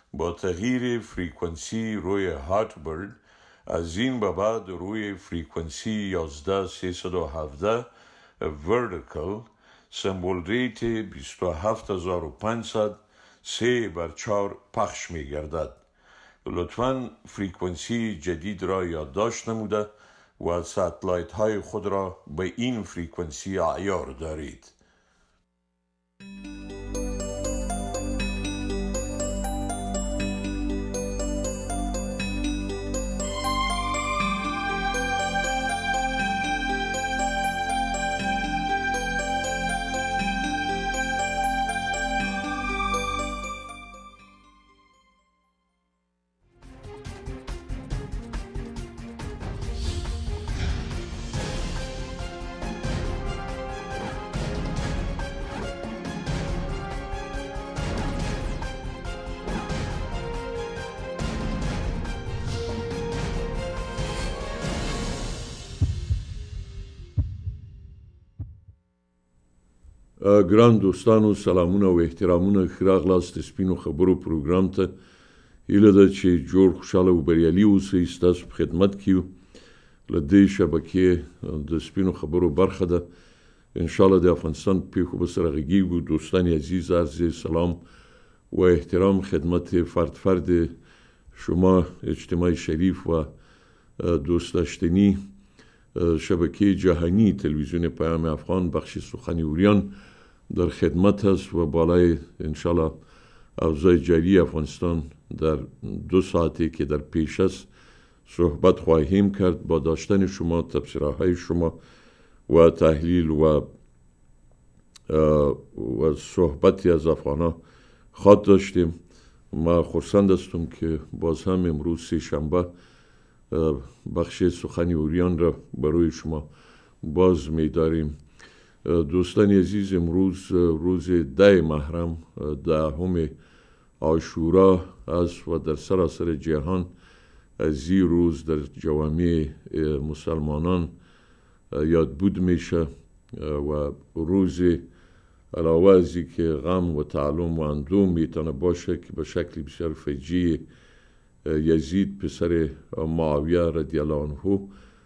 با تغییر فریکونسی روی هاتبرد از این به بعد روی فریکونسی 11317 ورتیکال سمبل ریت 27500 3/4 پخش می گردد. لطفاً فریکونسی جدید را یادداشت نموده و ساتلایت های خود را به این فریکونسی عیار دارید. ګران دوستانو، سلامونه او احترامونه. ښه راغلاست د سپینو خبرو پروګرام ته. هیله ده چې جوړ خوشحاله او بریالي اوسئ. ستاسو په خدمت کې یو. له دې شبکې د سپینو خبرو برخه ده. انشاءالله د افغانستان په پیښو به سره غږیږو. دوستان عزیز، عرض سلام و احترام خدمت فرد شما اجتماع شریف و دوست داشتنی شبکه جهانی تلویزیون پیام افغان بخش سخن اوریان در خدمت است و بالای انشالله اوضاع جاری افغانستان در 2 ساعتی که در پیش است صحبت خواهیم کرد. با داشتن شما، تبصره‌های شما و تحلیل و صحبتی از افغانا خواد داشتیم. ما خرسند هستم که باز هم امروز 3 شنبه بخش سخن اوریان را برای شما باز می داریم. دوستان عزیز، امروز روز 10 محرم، 10 عاشورا است و در سراسر جهان از این روز در جوامع مسلمانان یادبود میشه و روز علاوه از این که غم و تعلم و اندوه میتونه باشه که به شکل بسیار فجیع یزید پسر معاویه رضی الله عنه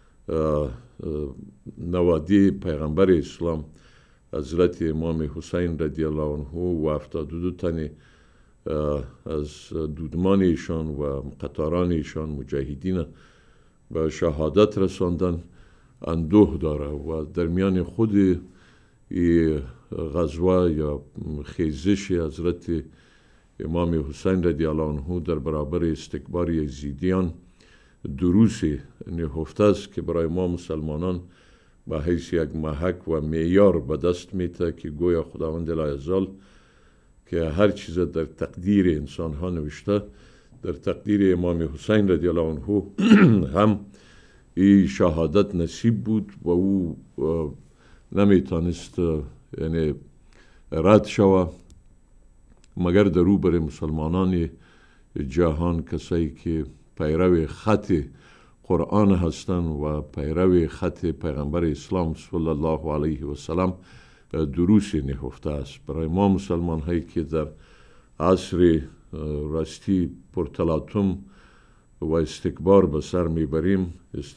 نوادی پیغمبر اسلام حضرت امام حسین رضی الله عنه و 72 تن از دودمان ایشان و قطاران ایشان مجاهدین به شهادت رساندن اندوه داره و در میان خود غزوه یا خیزش حضرت امام حسین رضی الله عنه در برابر استکبار یزیدیان دروس نهفته است که برای ما مسلمانان به حیث یک محک و معیار به دست میته که گویا خداوند لایزال که هر چیز در تقدیر انسان ها نوشته، در تقدیر امام حسین رضی الله عنه هم این شهادت نصیب بود و او نمیتونست یعنی رد شود مگر در روبر مسلمانان جهان، کسایی که پیرو خط قرآن هستند و پیرو خط پیغمبر اسلام صلی الله علیه و سلم دروس نهفته است. برای ما مسلمان هایی که در عصر راستی پرتلاطم و استکبار به سر میبریم،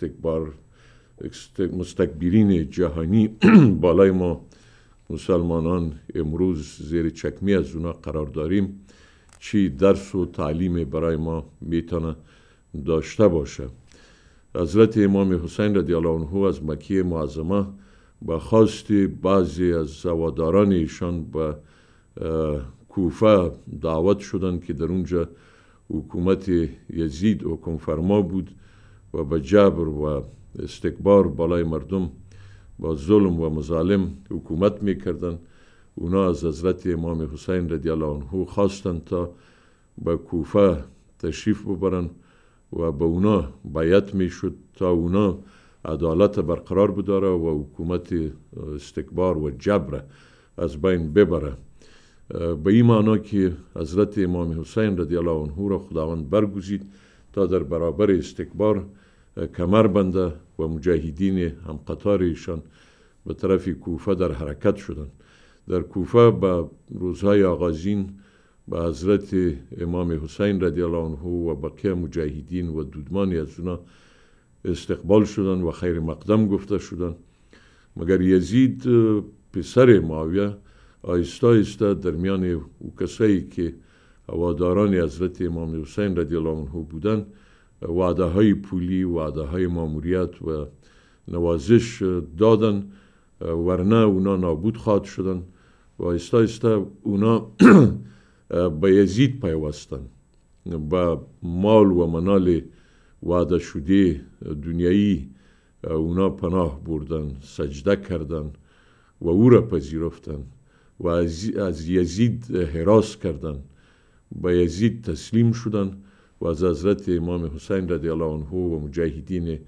مستکبرین جهانی بالای ما مسلمانان امروز زیر چکمه از اونا قرار داریم، چی درس و تعلیم برای ما میتونه داشته باشه. حضرت امام حسین رضی الله عنه از مکه معظمه به خواست بعضی از زواداران ایشان به کوفه دعوت شدند که در اونجا حکومت یزید حکم فرما بود و به جبر و استکبار بالای مردم با ظلم و مظالم حکومت میکردن. اونا از حضرت امام حسین رضی الله عنه خواستند تا به کوفه تشریف ببرن و به اونا بیعت میشد تا اونا عدالت برقرار بداره و حکومت استکبار و جبر از بین ببره. به این معنا که حضرت امام حسین رضی الله عنه را خداوند برگزید تا در برابر استکبار کمر بنده و مجاهدین هم قطارشان به طرف کوفه در حرکت شدند. در کوفه به روزهای آغازین به حضرت امام حسین رضی الله عنه و بقیه مجاهدین و دودمانی از اونا استقبال شدن و خیر مقدم گفته شدن. مگر یزید پسر معاویه آهسته آهسته در میان او کسایی که هواداران حضرت امام حسین رضی الله عنه بودن وعده های پولی، وعده های ماموریت و نوازش دادن، ورنه اونا نابود خواهد شدن و آهسته آهسته اونا به یزید پیوستن، با مال و منال وعده شده دنیایی اونا پناه بردن، سجده کردن و او را پذیرفتن و از یزید هراس کردن، به یزید تسلیم شدن و از حضرت امام حسین رضی الله عنه و مجاهدین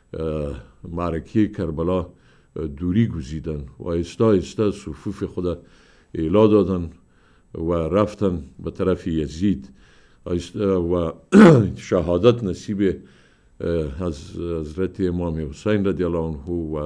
معرکه کربلا دوری گزیدن و آهسته آهسته صفوف خود اعلا دادن و رفتن به طرف یزید و شهادت نصیب از حضرت امام حسین رضی الله عنه و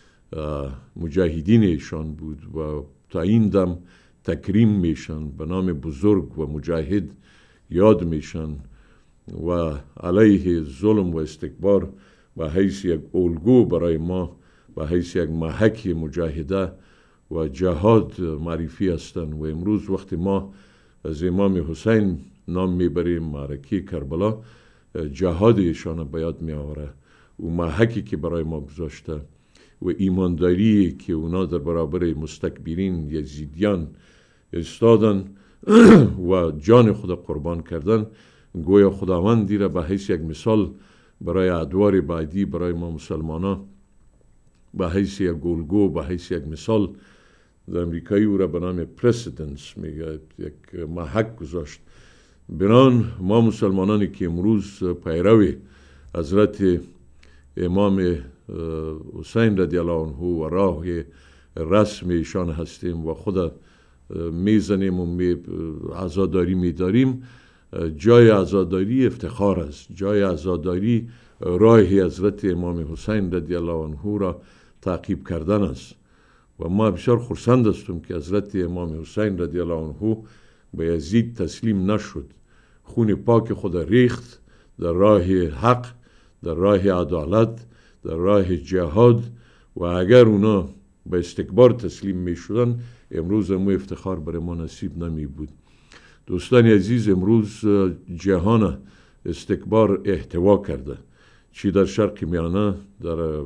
مجاهدین ایشان بود و تا این دم تکریم میشن، به نام بزرگ و مجاهد یاد میشن و علیه ظلم و استکبار و حیث یک الگو برای ما و حیث یک محک مجاهده و جهاد معرفی هستند. و امروز وقتی ما از امام حسین نام میبریم، معرکه کربلا جهاد ایشان به یاد میآوره و محکی که برای ما گذاشته و ایمانداری که اونا در برابر مستکبرین یزیدیان استادن و جان خود قربان کردن. گویا خداوندی را به حیث یک مثال برای ادوار بعدی برای ما مسلمانان، به حیث یک الگو، به حیث یک مثال، در امریکایی او را به نام پرسیدنس میگه، یک محک گذاشت. بنان ما مسلمانانی که امروز پیروی حضرت امام حسین رضی الله عنه و راه رسم ایشان هستیم و خود میزنیم و عزاداری میداریم، جای عزاداری افتخار است، جای عزاداری راه حضرت امام حسین رضی الله عنه را تعقیب کردن است و ما بسیار خرسند هستیم که حضرت امام حسین رضی الله عنه به یزید تسلیم نشد، خون پاک خود ریخت در راه حق، در راه عدالت، در راه جهاد و اگر اونا به استکبار تسلیم می شدن امروز مو افتخار برای ما نصیب نمی بود. دوستان عزیز، امروز جهان استکبار احتوا کرده، چی در شرق میانه، در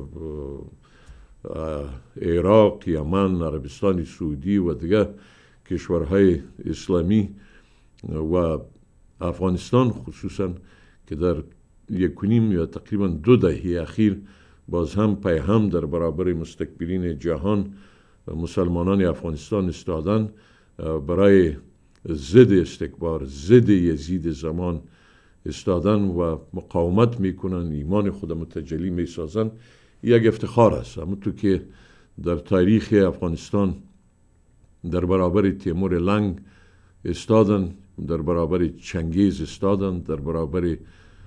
عراق، یمن، عربستان سعودی و دیگر کشورهای اسلامی و افغانستان خصوصا که در 1.5 یا تقریبا 2 دهه اخیر باز هم پیهم در برابر مستکبرین جهان مسلمانان افغانستان استادن برای ضد استکبار، ضد یزید زمان استادن و مقاومت میکنن، ایمان خود متجلی میسازن. یک افتخار است. همونطور که در تاریخ افغانستان در برابر تیمور لنگ استادن، در برابر چنگیز استادن، در برابر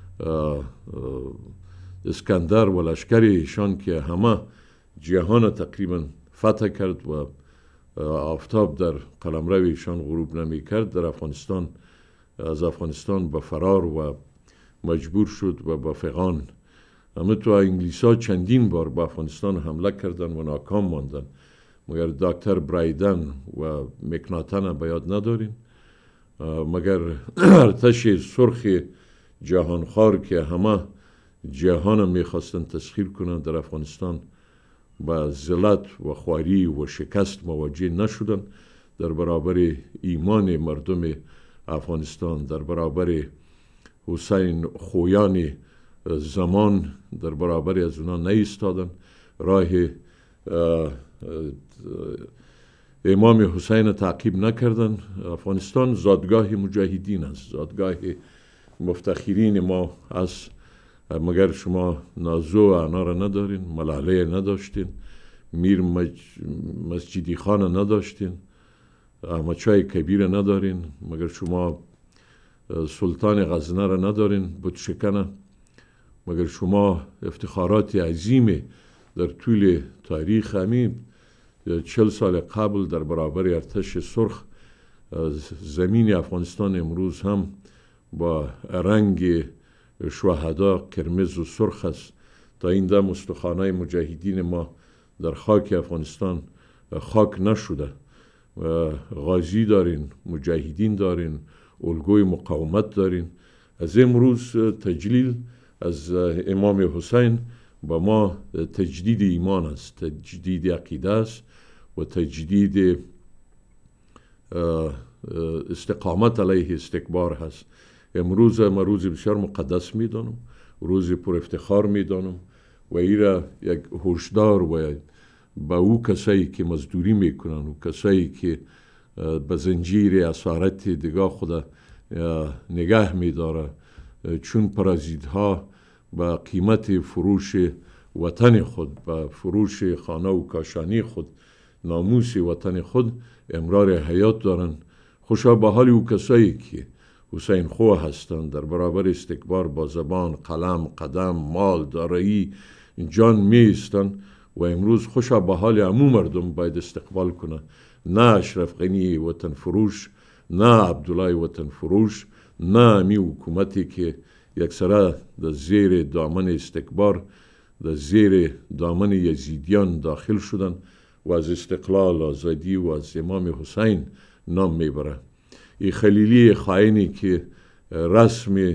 اسکندر و لشکر ایشان که همه جهان تقریبا فتح کرد و آفتاب در قلمرو ایشان غروب نمی کرد، در افغانستان از افغانستان به فرار و مجبور شد و به فغان. همه تو انگلیس ها چندین بار به افغانستان حمله کردن و ناکام ماندن، مگر دکتر برایدن و مکناتن به یاد ندارین، مگر ارتش سرخ جهانخوار که همه جهان میخواستن تسخیر کنند در افغانستان با ذلت و خواری و شکست مواجه نشدن در برابر ایمان مردم افغانستان، در برابر حسین خویان زمان در برابر از اونا نیستادن، راه امام حسین تعقیب نکردن. افغانستان زادگاه مجاهدین است، زادگاه مفتخرین ما است، مگر شما نازو و انا را ندارین، ملاله نداشتین، میر مسجدی خان نداشتین، احمد شاه کبیر ندارین، مگر شما سلطان غزنه را ندارین بت شکنه، مگر شما افتخارات عظیم در طول تاریخ همین 40 سال قبل در برابر ارتش سرخ زمین افغانستان امروز هم با رنگ شهدا قرمز و سرخ است. تا این دم استخوان‌های مجاهدین ما در خاک افغانستان خاک نشده. غازی دارین، مجاهدین دارین، الگوی مقاومت دارین. از امروز تجلیل از امام حسین با ما تجدید ایمان است، تجدید عقیده است و تجدید استقامت علیه استکبار هست. امروز ما روز بسیار مقدس میدانم، روز پر افتخار میدانم و ایرا یک هشدار و با او کسایی که مزدوری میکنن و کسایی که به زنجیر اسارت دیگاه خدا نگه میداره، چون پرازیدها با قیمت فروش وطن خود، با فروش خانه و کاشانی خود، ناموس وطن خود امرار حیات دارن. خوشا به حال او کسایی که حسین خو هستند، در برابر استکبار با زبان، قلم، قدم، مال، دارایی جان میستند و امروز خوشا به حال عموم مردم باید استقبال کنه. نه اشرف غنی وطن فروش، نه عبدالله وطن فروش، نه امی حکومتی که یکسره در زیر دامن استکبار، در زیر دامن یزیدیان داخل شدن و از استقلال، آزادی و از امام حسین نام میبره. این خلیلی خائنی که رسم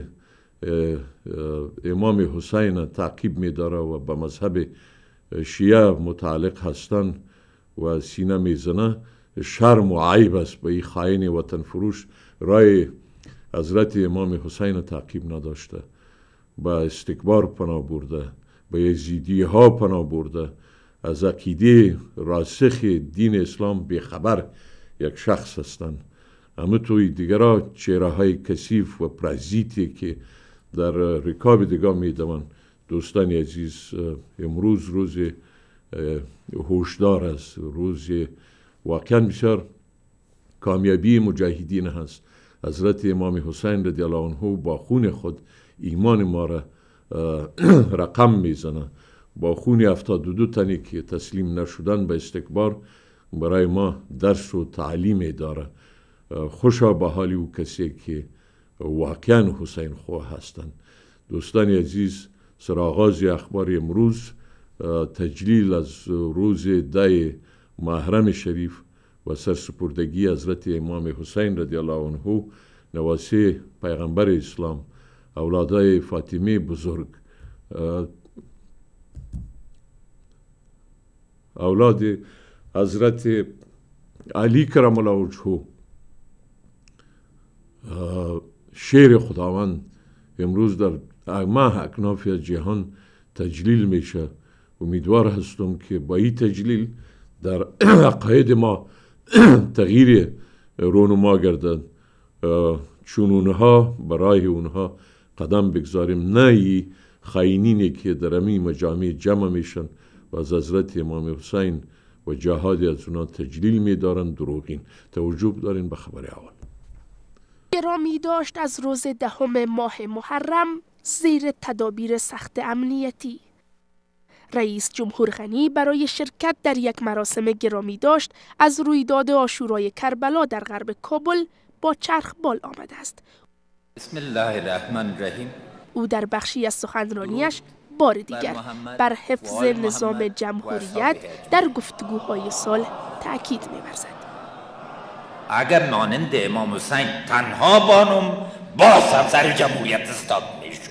امام حسین تعقیب میداره و به مذهب شیعه متعلق هستن و سینه میزنه، شرم و عیب است به این خائن وطن فروش. رای حضرت امام حسین تعقیب نداشته، با استکبار پناه برده، به یزیدی ها پناه برده، از عقیده راسخ دین اسلام بیخبر یک شخص هستند. اما توی دیگرها چهره های کثیف و پرازیتی که در رکاب دیگاه میدوند. دوستان عزیز، امروز روز هوشدار است، روز واقعا بسیار کامیابی مجاهدین هست. حضرت امام حسین رضی الله عنه با خون خود ایمان ما را رقم میزنه. با خون 72 تنی که تسلیم نشدن به استکبار برای ما درس و تعلیم داره. خوشا به حال او کسی که واقعا حسین خواه هستند. دوستان عزیز، سرآغاز اخبار امروز تجلیل از روز 10 محرم شریف و سرسپردگی حضرت امام حسین رضی الله عنه نواسه پیغمبر اسلام، اولادای فاطمه بزرگ، اولاد حضرت علی کرم الله وجهه، شیر خداوند امروز در ماه اکناف جهان تجلیل میشه. امیدوار هستم که با این تجلیل در عقاید ما تغییر رونما گردد، چون اونها برای اونها قدم بگذاریم، نه ای خائنینی که در امی مجامع جمع میشن و از حضرت امام حسین و جهاد از اونها تجلیل میدارن دروغین. توجه دارین به خبر اول. گرامی داشت از روز 10 ماه محرم زیر تدابیر سخت امنیتی. رئیس جمهور غنی برای شرکت در یک مراسم گرامی داشت از رویداد عاشورای کربلا در غرب کابل با چرخبال آمده است. بسم الله الرحمن الرحیم. او در بخشی از سخنرانیش بار دیگر بر حفظ نظام جمهوریت در گفتگوهای صلح تأکید می‌ورزد. اگر مانند امام حسین تنها بانم باز هم سر جمهوریت استاد میشد.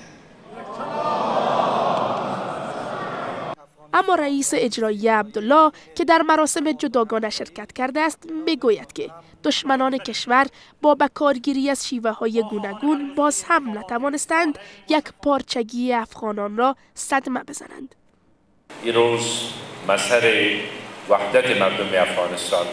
اما رئیس اجرایی عبدالله که در مراسم جداگانه شرکت کرده است میگوید که دشمنان کشور با بکارگیری از شیوه های گوناگون باز هم نتوانستند یک پارچگی افغانان را صدمه بزنند. این روز مسئله وحدت مردم افغانستان،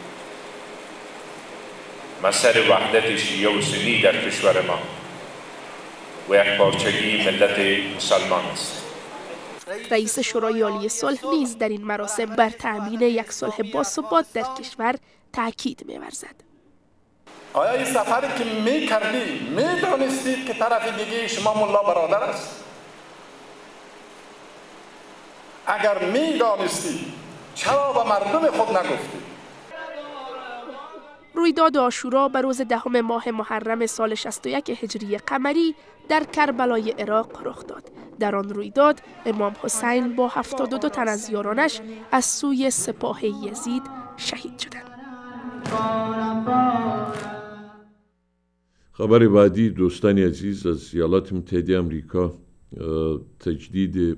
مسئله وحدت شیعه و سنی در کشور ما و یک پارچگی ملت مسلمان است. رئیس شورای عالی صلح نیز در این مراسم بر تأمین یک صلح باثبات در کشور تأکید می‌ورزد. آیا این سفری که می‌کردید می‌دانستید که طرف دیگه شما ملا برادر است؟ اگر می‌دانستید چرا به مردم خود نگفتید؟ رویداد عاشورا به روز 10 ماه محرم سال 61 هجری قمری در کربلای عراق رخ داد. در آن رویداد امام حسین با 72 تن از یارانش از سوی سپاه یزید شهید شدند. خبر بعدی دوستان عزیز از ایالات متحده آمریکا، تجدید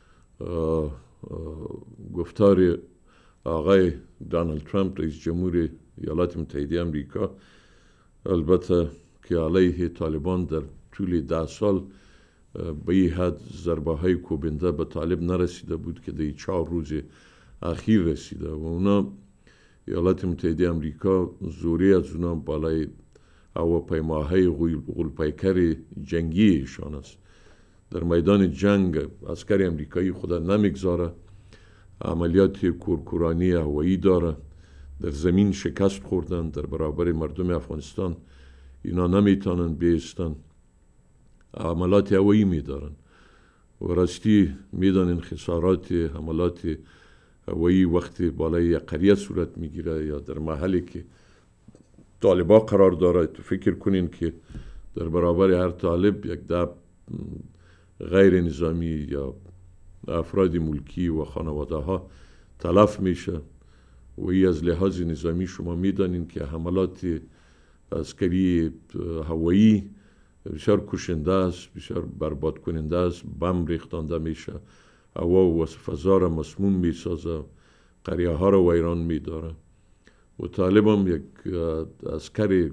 گفتار آقای دونالد ترامپ رئیس جمهور ایالات متحده آمریکا، البته که علیه طالبان در طول 10 سال به این حد ضربه های کوبنده به طالب نرسیده بود که در 4 روز اخیر رسیده و اونا ایالات متحده آمریکا زوری از اونا بالای هواپیماهای غول‌پیکر جنگی ایشان است. در میدان جنگ عسکر امریکایی خود نمیگذاره، عملیات کورکورانی هوایی داره، در زمین شکست خوردن، در برابر مردم افغانستان اینا نمیتونن بیستن، عملیات هوایی میدارن و راستی میدانن خسارات حملات هوایی وقتی بالای یک قریه صورت میگیره یا در محلی که طالبا قرار داره. تو فکر کنین که در برابر هر طالب یک ده غیر نظامی یا افراد ملکی و خانواده ها تلف میشه و ای از لحاظ نظامی شما میدانین که حملات عسکری هوایی بسیار کشنده است، بسیار برباد کننده است، بم ریختانده میشه، هوا و فضا را مسموم میسازه، قریه ها را ویران میداره و طالب هم یک عسکر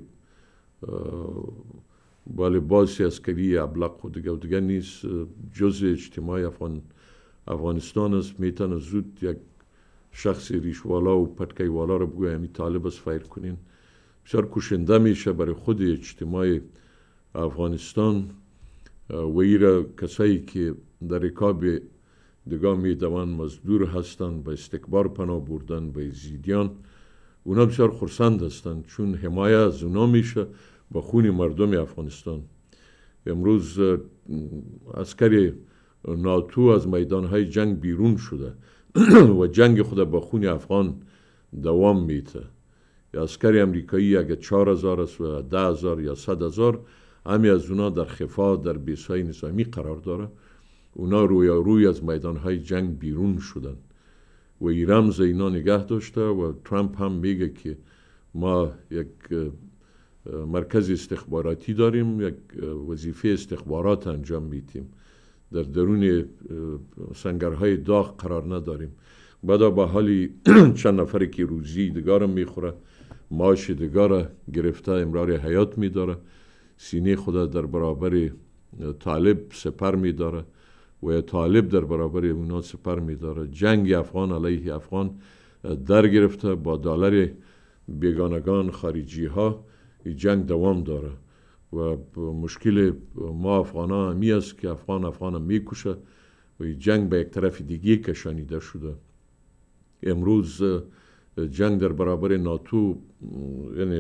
با لباس عسکری ابلق و دیگه نیست، جز اجتماع افغانستان است. میتونه زود یک شخص ریشوالا و پتکیوالا را بگوی همی طالب است فایر کنین، بسیار کشنده میشه برای خود اجتماع افغانستان و ایره کسایی که در رکاب دیگه میدوان مزدور هستند به استکبار پناه بردن به یزیدیان، اونا بسیار خرسند هستند چون حمایه از اونا میشه با خون مردم افغانستان. امروز عسکر ناتو از میدانهای جنگ بیرون شده و جنگ خود با خون افغان دوام میده. عسکر امریکایی اگه 4000 است و 10,000 یا 100,000 همی از اونا در خفا در بیسهای نظامی قرار داره، اونا روی از میدانهای جنگ بیرون شدن و این رمز اینا نگه داشته و ترامپ هم میگه که ما یک مرکز استخباراتی داریم، یک وظیفه استخبارات انجام میدیم، در درون سنگرهای داغ قرار نداریم. بعدا با حالی چند نفری که روزی دیگر میخوره، معاش دیگر گرفته امرار حیات میداره، سینه خود در برابر طالب سپر میداره و طالب در برابر اونا سپر میداره. جنگ افغان علیه افغان در گرفته، با دلار بیگانگان خارجی ها جنگ دوام داره و مشکل ما افغان ها همی است که افغان هم میکشه و جنگ به یک طرف دیگه کشانیده شده. امروز جنگ در برابر ناتو یعنی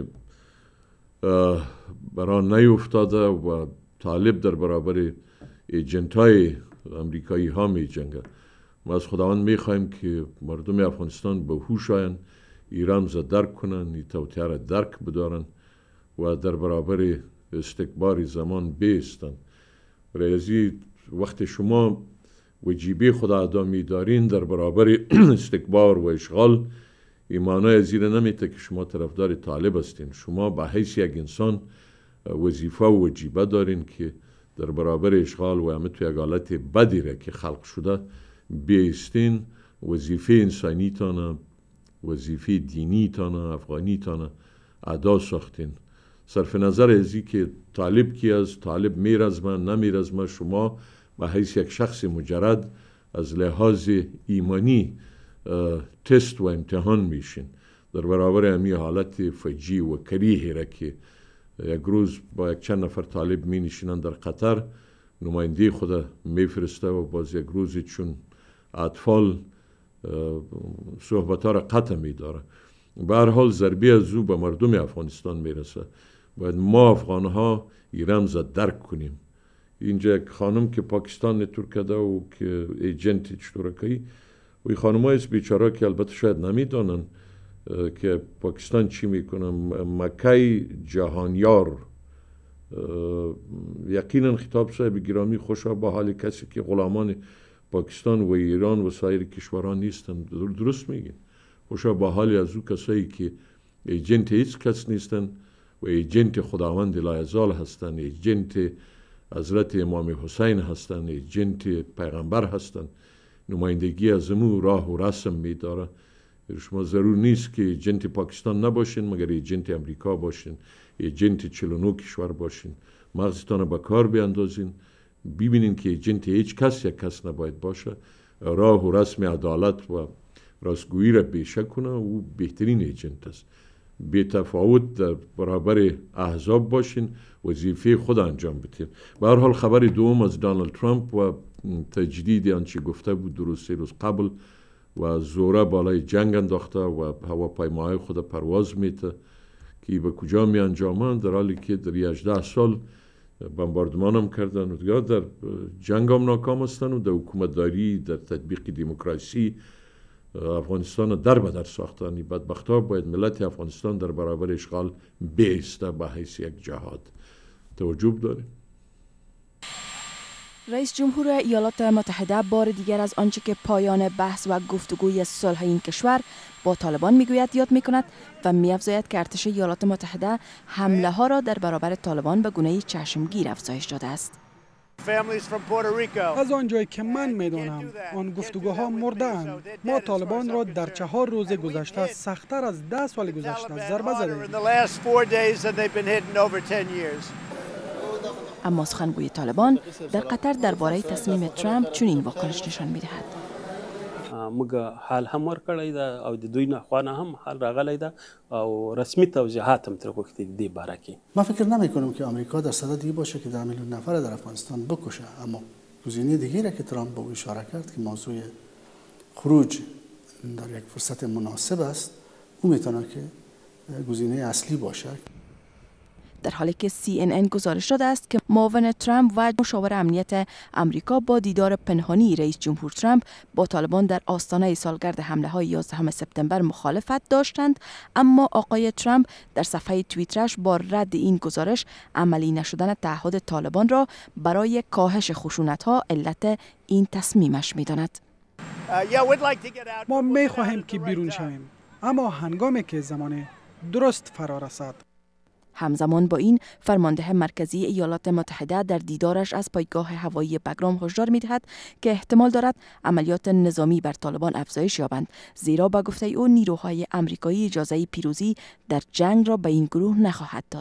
بران نیفتاده و طالب در برابر ایجنتای امریکایی ها می جنگه. ما از خداوند می خواهیم که مردم افغانستان به هوش آیند، این رمز درک کنن، این توطئه را درک بدارن و در برابر استکبار زمان بیستن. برای وقت شما وجیبه خدا ادا می دارین در برابر استکبار و اشغال، ایمانای زیر نمیته که شما طرفدار طالب هستین. شما به حیث یک انسان وظیفه و وجیبه دارین که در برابر اشغال و همه توی یک حالت بدی را که خلق شده بیستین، وظیفه انسانی تانه، وظیفه دینی تانه، افغانی تانه ادا ساختین. صرف نظر ازی که طالب کی از طالب میرزمه نمیرزمه، شما به حیث یک شخص مجرد از لحاظ ایمانی تست و امتحان میشین در برابر همی حالت فجی و کریه را که یک روز با یک چند نفر طالب می نشینن در قطر، نماینده خود میفرسته و باز یک روزی چون اطفال صحبت ها را قطع می داره. به هر حال ضربه از او به مردم افغانستان میرسه. باید ما افغان ها این رمز درک کنیم. اینجا یک خانم که پاکستان نتور کده و که ایجنت اشتراکی و این خانم های بیچاره که البته شاید نمیدانن که پاکستان چی میکنه. مکه جهانیار، یقینا خطاب صاحب گرامی خوشا به حال کسی که غلامان پاکستان و ایران و سایر کشوران نیستن. درست میگن. خوشا به حال از او کسایی که ایجنت هیچ کس نیستن و ایجنت خداوند لایزال هستن، ایجنت حضرت امام حسین هستن، ایجنت پیغمبر هستن. نمایندگی از امو راه و رسم میداره. شما ضرور نیست که ایجنت پاکستان نباشین مگر ایجنت امریکا باشین، ایجنت 49 کشور باشین. مغزتان به کار بیاندازین، ببینین که ایجنت هیچ کس یک کس نباید باشه. راه و رسم عدالت و راستگویی را بیشه کنه و بهترین ایجنت است. بی تفاوت در برابر احزاب باشین، وظیفه خود انجام بدین. به هر حال خبر دوم از دونالد ترامپ و تجدید آنچه گفته بود درست 3 روز قبل و زوره بالای جنگ انداخته و هواپیماهای خود پرواز میته که به کجا می انجامند، در حالی که در 18 سال بمباردمان هم کردن و دیگه در جنگ هم ناکام هستن و در حکومتداری، در تطبیق دموکراسی افغانستان در بدر ساختن. بدبختا باید ملت افغانستان در برابر اشغال بیسته به حیث یک جهاد. توجه داره. رئیس جمهور ایالات متحده بار دیگر از آنچه که پایان بحث و گفتگوی صلح این کشور با طالبان میگوید یاد میکند و میافزاید که ارتش ایالات متحده حمله ها را در برابر طالبان به گونه چشمگیر افزایش داده است. از آنجایی که من میدانم آن گفتگوها مرده اند. ما طالبان را در 4 روز گذشته سخت‌تر از 10 سال گذشته ضربه زدیم. اما سخنگوی طالبان در قطر درباره تصمیم ترامپ چنین واکنش نشان می‌دهد. موږ حال هم ورکړی دا او د دوی نه خوانه هم حال راغلی دا او رسمي توضیحات هم تر وخت دی باره کې. ما فکر نمی‌کنم که آمریکا در صدد این باشه که 10 میلیون نفر در افغانستان بکشه، اما گزینه دیگری را که ترامپ به او اشاره کرد که موضوع خروج در یک فرصت مناسب است، او میتونه که گزینه اصلی باشه. در حالی که CNN گزارش داده است که معاون ترامپ و مشاور امنیت امریکا با دیدار پنهانی رئیس جمهور ترامپ با طالبان در آستانه سالگرد حمله های 11 سپتامبر مخالفت داشتند، اما آقای ترامپ در صفحه توییترش با رد این گزارش عملی نشدن تعهد طالبان را برای کاهش خشونت‌ها علت این تصمیمش می‌داند. ما می‌خواهیم که بیرون شویم، اما هنگامی که زمان درست فرا رسد. همزمان با این فرمانده مرکزی ایالات متحده در دیدارش از پایگاه هوایی بگرام هشدار می‌دهد که احتمال دارد عملیات نظامی بر طالبان افزایش یابند، زیرا با گفته او نیروهای آمریکایی اجازه پیروزی در جنگ را به این گروه نخواهد داد.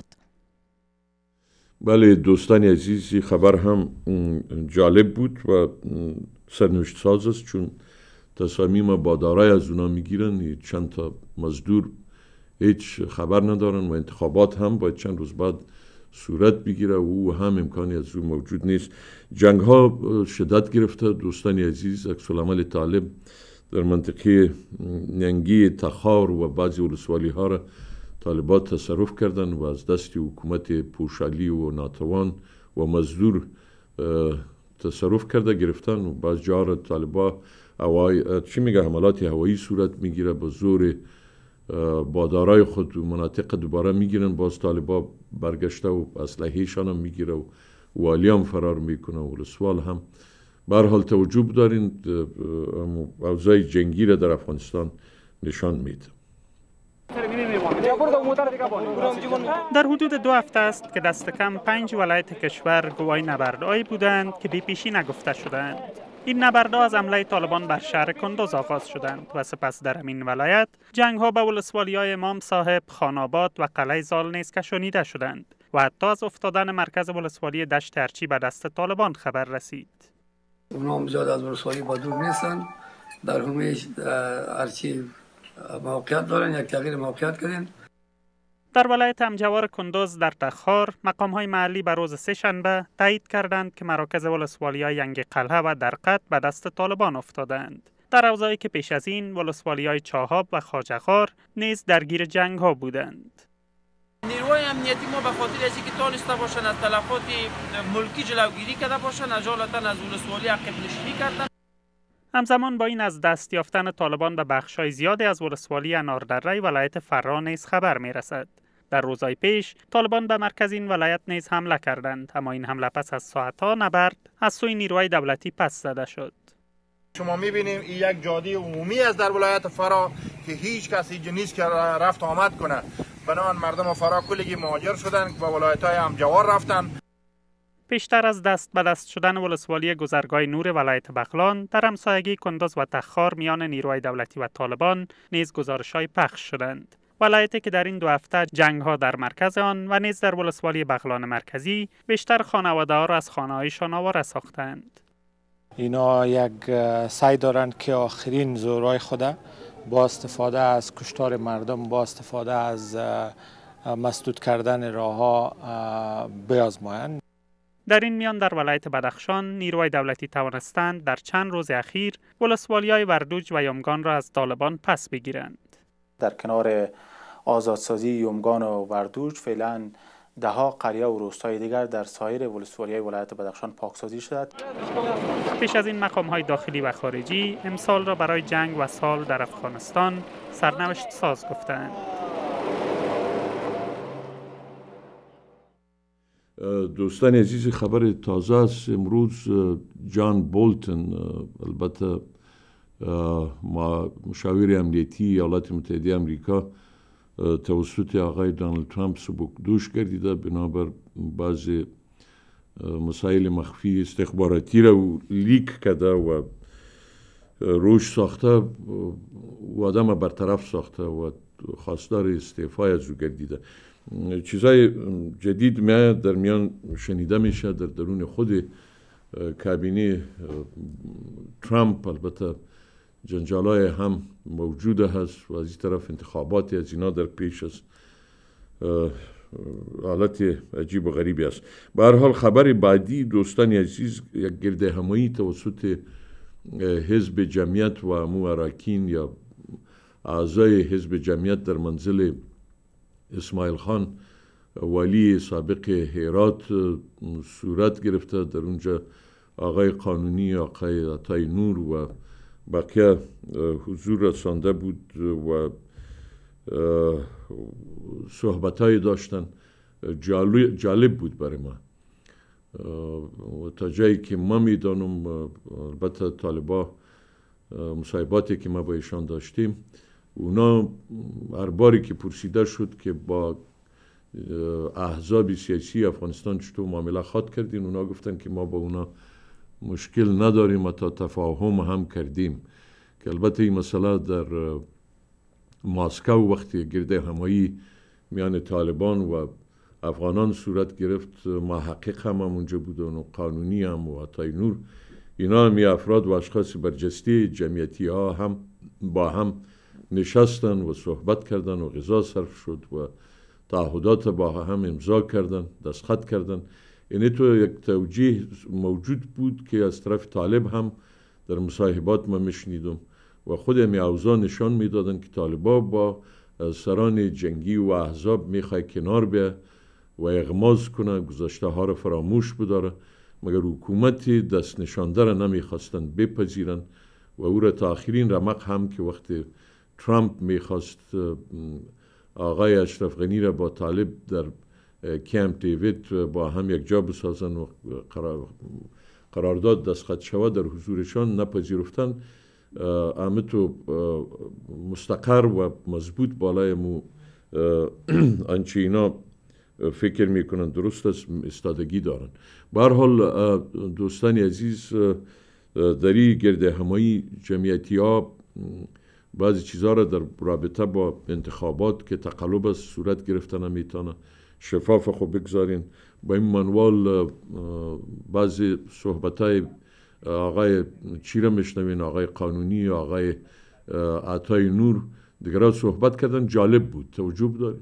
بله دوستان عزیزی، خبر هم جالب بود و سرنوشت ساز است، چون تصامیم با دارای از اونا میگیرن. چند تا مزدور هیچ خبر ندارن و انتخابات هم باید چند روز بعد صورت بگیره و او هم امکانی از او موجود نیست. جنگ ها شدت گرفته دوستان عزیز. عکس‌العمل طالب در منطقه ننگی، تخار و بعضی ولسوالی ها را طالبات تصرف کردن و از دست حکومت پوشالی و ناتوان و مزدور تصرف کرده گرفتن و بعض جا را طالبا حملات هوایی صورت میگیره، با زور با دارای خود مناطق دوباره میگیرن، باز طالبا برگشته و اسلحه‌شان هم میگیره و والی هم فرار میکنه و ولسوال هم. به هر حال توجه دارین اوضاع جنگی را در افغانستان نشان میده. در حدود 2 هفته است که دست کم 5 ولایت کشور گواهی نبردهایی بودند که بی پیشی نگفته شدند. این نبردها از حمله طالبان بر شهر کندوز آغاز شدند و سپس در همین ولایت جنگ‌ها به ولسوالی‌های امام صاحب، خان‌آباد و قلعه زال نیز کشانیده شدند و حتی از افتادن مرکز ولسوالی دشت ارچی به دست طالبان خبر رسید. اونا هم زیاد از ولسوالی با دور نیستن، در همه ارچی موقعیت دارن، یک تغییر موقعیت کردن. در ولایت همجوار کندوز در تخار مقام‌های محلی به روز 3 شنبه تایید کردند که مراکز ولسوالی‌های ینگ قلعه و درقد به دست طالبان افتادند. در اوضاعی که پیش از این ولسوالی‌های چاهاب و خواجه‌خوار نیز درگیر جنگ‌ها بودند. نیروهای امنیتی ما به خاطر از اینکه تانسته باشند از تلفات ملکی جلوگیری کرده باشند، اجالتا از ولسوالی عقب نشینی کردند. همزمان با این از دست یافتن طالبان به بخش‌های زیادی از ولسوالی اناردره ولایت فرا نیز خبر می‌رسد. در روزهای پیش طالبان به مرکز این ولایت نیز حمله کردند، اما این حمله پس از ساعت‌ها نبرد از سوی نیروهای دولتی پس زده شد. شما می‌بینیم این یک جاده عمومی است در ولایت فرا که هیچ کسی نیست که رفت آمد کنه. بنابراین مردم فرا کلگی مهاجر شدند و ولایت‌های همجوار رفتند. پیشتر از دست به دست شدن ولسوالی گذرگاه نور ولایت بغلان در همسایگی کندز و تخار میان نیروهای دولتی و طالبان نیز گزارش‌های پخش شدند. ولایتی که در این 2 هفته جنگ‌ها در مرکز آن و نیز در ولسوالی بغلان مرکزی بیشتر خانواده‌ها را از خانه‌هایشان آواره ساختند. اینا یک سعی دارند که آخرین زورای خود با استفاده از کشتار مردم، با استفاده از مسدود کردن راه‌ها بیازمایند. در این میان در ولایت بدخشان نیروهای دولتی توانستند در چند روز اخیر ولسوالی‌های وردوج و یمگان را از طالبان پس بگیرند. در کنار آزادسازی یمگان و وردوج فعلا 10 قریه و روستای دیگر در سایر ولسوالی‌های ولایت بدخشان پاکسازی شد. پیش از این مقام‌های داخلی و خارجی امسال را برای جنگ و سال در افغانستان سرنوشت ساز گفتند. دوستان عزیز، خبر تازه است. امروز جان بولتن، البته مشاور امنیتی ایالات متحده آمریکا، توسط آقای دونالد ترامپ سبکدوش گردیده بنابر بعض مسائل مخفی استخباراتی را لیک کرده و روش ساخته و آدم برطرف ساخته و خواستار استعفای از او گردیده. چیزای جدید در میان شنیده میشه در درون خود کابینه ترامپ. البته جنجالای هم موجود هست و از این طرف انتخاباتی از اینا در پیش است. حالت عجیب و غریبی است. به هر حال خبر بعدی دوستان عزیز، یک گردهمایی توسط حزب جمعیت و امو اراکین یا اعضای حزب جمعیت در منزل اسماعیل خان والی سابق هرات صورت گرفته. در اونجا آقای قانونی، آقای عطای نور و بقیه حضور رسانده بود و صحبت‌های داشتن. جالب بود برای ما و تا جایی که ما میدانم، البته طالبا مصاحباتی که ما با ایشان داشتیم، اونا هر باری که پرسیده شد که با احزاب سیاسی افغانستان چطور معامله خواهد کردین، اونا گفتن که ما با اونا مشکل نداریم و تا تفاهم هم کردیم. که البته این مسئله در مسکو وقتی گرده همایی میان طالبان و افغانان صورت گرفت، محقق هم اونجا بودن و قانونی هم و عطای نور، اینا هم افراد و اشخاص برجسته جمعیتی ها هم با هم نشستن و صحبت کردن و غذا صرف شد و تعهدات با هم امضا کردن، دستخط کردن. یعنی تو یک توجیه موجود بود که از طرف طالب هم در مصاحبات ما میشنیدم و خود می اوضاع نشان میدادن که طالبا با سران جنگی و احزاب میخوای کنار بیا و اغماز کنه، گذشته ها را فراموش بداره، مگر حکومت دست نشانده را نمیخواستن بپذیرن و او را تا آخرین رمق هم که وقتی ترامپ میخواست آقای اشرف غنی را با طالب در کمپ دیوید با هم یک جا بسازن و قرارداد دستخط شود در حضورشان نپذیرفتن. همه تو مستقر و مضبوط بالای مو آنچه اینا فکر میکنن درست است استادگی دارن. به هر حال دوستان عزیز، در این گرده همایی جمعیتی ها بعضی چیزها را در رابطه با انتخابات که تقلب از صورت گرفتن نمیتونه شفاف خوب بگذارین. با این منوال بعضی صحبتهای آقای چی را میشنوین، آقای قانونی، آقای عطای نور دیگرها صحبت کردن، جالب بود. توجه دارید.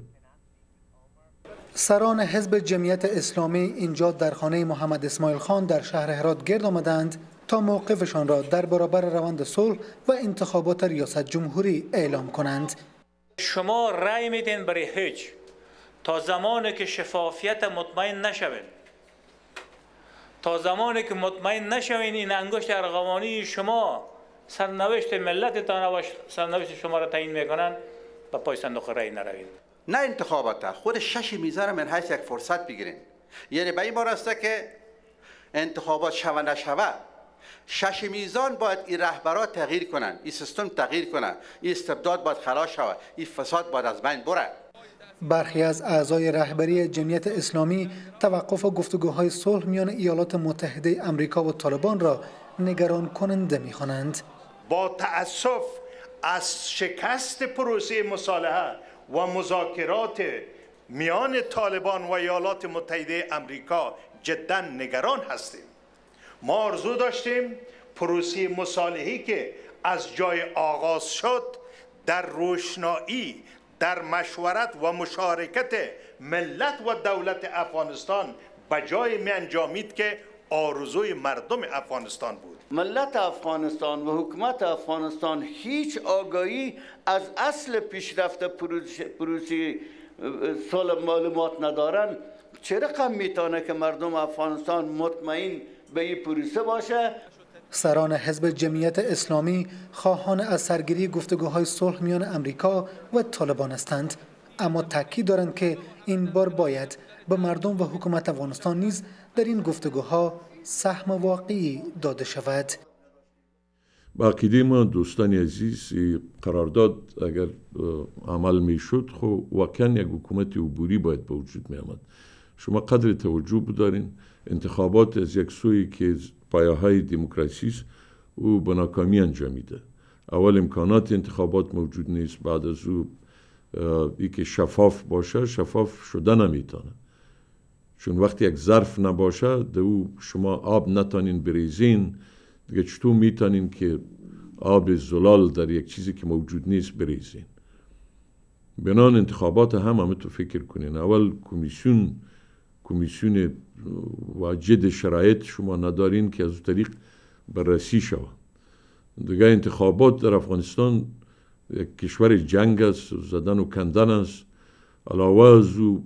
سران حزب جمعیت اسلامی اینجا در خانه محمد اسماعیل خان در شهر هرات گرد آمدند تا موقفشان را در برابر روند صلح و انتخابات ریاست جمهوری اعلام کنند. شما رأی میدین برای هیچ تا زمانی که شفافیت مطمئن نشوین، تا زمانی که مطمئن نشوین این انگشت ارغوانی شما سرنوشت ملتتان و سرنوشت شما را تعیین میکنن و پای صندوق رای نروید. نه انتخابات خود 6 میزه را من حیث یک فرصت بگیرین. یعنی به این بار است که انتخابات شوه نشوه 6 میزان باید این رهبرا تغییر کنن، این سیستم تغییر کنن، این استبداد باید خلاص شود، این فساد باید از بین بره. برخی از اعضای رهبری جمعیت اسلامی توقف گفتگوهای صلح میان ایالات متحده آمریکا و طالبان را نگران کننده می‌خوانند. با تأسف از شکست پروسه مصالحه و مذاکرات میان طالبان و ایالات متحده آمریکا جدا نگران هستیم. ما آرزو داشتیم پروسه مصالحه‌ای که از جای آغاز شد در روشنایی، در مشورت و مشارکت ملت و دولت افغانستان به جای می انجامید که آرزوی مردم افغانستان بود. ملت افغانستان و حکومت افغانستان هیچ آگاهی از اصل پیشرفت پروسه صلح معلومات ندارن. چه رقم میتونه که مردم افغانستان مطمئن به این پروسه باشه؟ سران حزب جمعیت اسلامی خواهان از سرگیری گفتگوهای صلح میان امریکا و طالبان هستند، اما تاکید دارند که این بار باید به مردم و حکومت افغانستان نیز در این گفتگوها سهم واقعی داده شود. با عقیده ما دوستان عزیز، قرارداد اگر عمل می شد خب واقعا یک حکومت عبوری باید به وجود می آمد. شما قدر توجه بدارین انتخابات از یک سوی که پایه‌های دموکراسی است او به ناکامی انجامیده. اول امکانات انتخابات موجود نیست، بعد از او ای که شفاف باشه شفاف شده نمیتونه، چون وقتی یک ظرف نباشه در او شما آب نتانین بریزین، دیگه چطور میتونین که آب زلال در یک چیزی که موجود نیست بریزین؟ بنان انتخابات همه تو فکر کنین. اول کمیسیون واجد شرایط شما ندارین که از طریق بررسی شود. دیگه انتخابات در افغانستان یک کشور جنگ است، زدن و کندن است، علاوه از او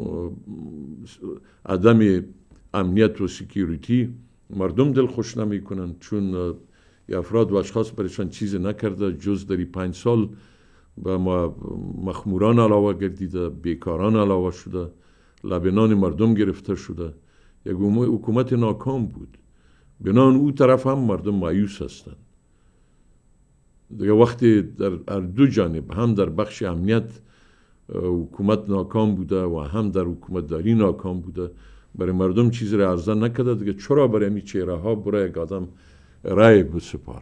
عدم امنیت و سکیوریتی. مردم دل خوش نمی کنن چون افراد و اشخاص برشان چیز نکرده جز در 5 سال به مخموران علاوه گردیده، بیکاران علاوه شده، لبنان مردم گرفته شده. یک حکومت ناکام بود. بنان او طرف هم مردم مایوس هستند. دیگه وقتی در هر دو جانب هم در بخش امنیت حکومت ناکام بوده و هم در حکومت داری ناکام بوده، برای مردم چیزی را عرضه نکرده، دیگه چرا برای این چهره ها برای یک آدم رای بسپاره؟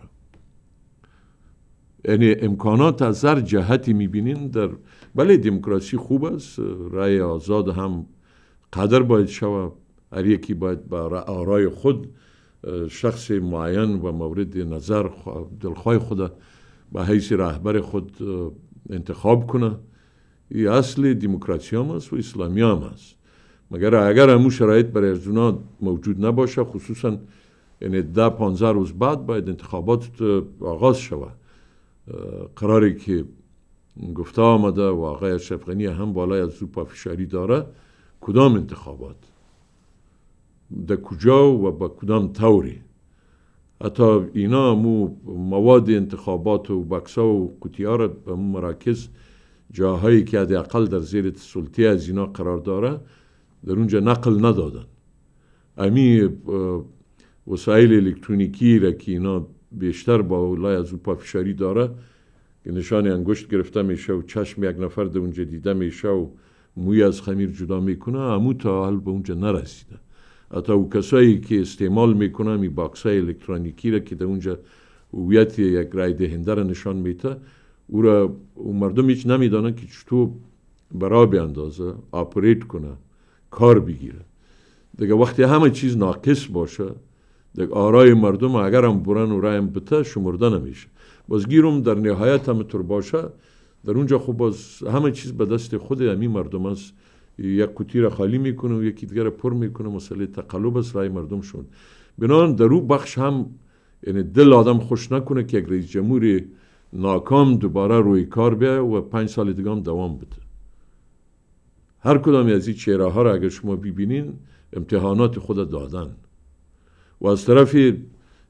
یعنی امکانات از هر جهتی میبینین در بله دموکراسی خوب است، رای آزاد هم قدر باید شود، هر یکی باید با آرای خود شخص معین و مورد نظر دلخواه خود به حیث رهبر خود انتخاب کنه. این اصل دموکراسی هم است و اسلامی هم است. مگر اگر همون شرایط برای ارزونا موجود نباشه، خصوصا یعنی 10-15 روز بعد باید انتخابات آغاز شود. قراری که گفته آمده و آقای اشرف غنی هم بالای از او پافشاری داره، کدام انتخابات در کجا و با کدام طوری؟ حتی اینا مواد انتخابات و بکسا و قطیه را به مراکز جاهایی که حداقل در زیر سلطه از اینا قرار داره در اونجا نقل ندادن. امی وسایل الکترونیکی را که اینا بیشتر با بالای از او پافشاری داره که نشان انگشت گرفته میشه و چشم یک نفر در اونجا دیده میشه و موی از خمیر جدا میکنه، امو تا حال به اونجا نرسیده. حتی او کسایی که استعمال میکنن می باکسای الکترونیکی را که در اونجا هویت یک رای دهنده را نشان میده، او مردم هیچ نمیدانن که چطور برا بیاندازه، آپریت کنه، کار بگیره. دیگه وقتی همه چیز ناقص باشه، دیگه آرای مردم اگر هم برن و رایم بته شمرده نمیشه. باز گیرم در نهایت هم طور باشه در اونجا خب باز همه چیز به دست خود همین مردم است. یک قوطی را خالی میکنه و یکی دیگر را پر میکنه، مسئله تقلب است رای مردم شد. بنابراین در او بخش هم یعنی دل آدم خوش نکنه که یک رئیس جمهور ناکام دوباره روی کار بیه و 5 سال دیگه هم دوام بده. هر کدام از این چهره ها را اگر شما ببینین امتحانات خود دادن و از طرف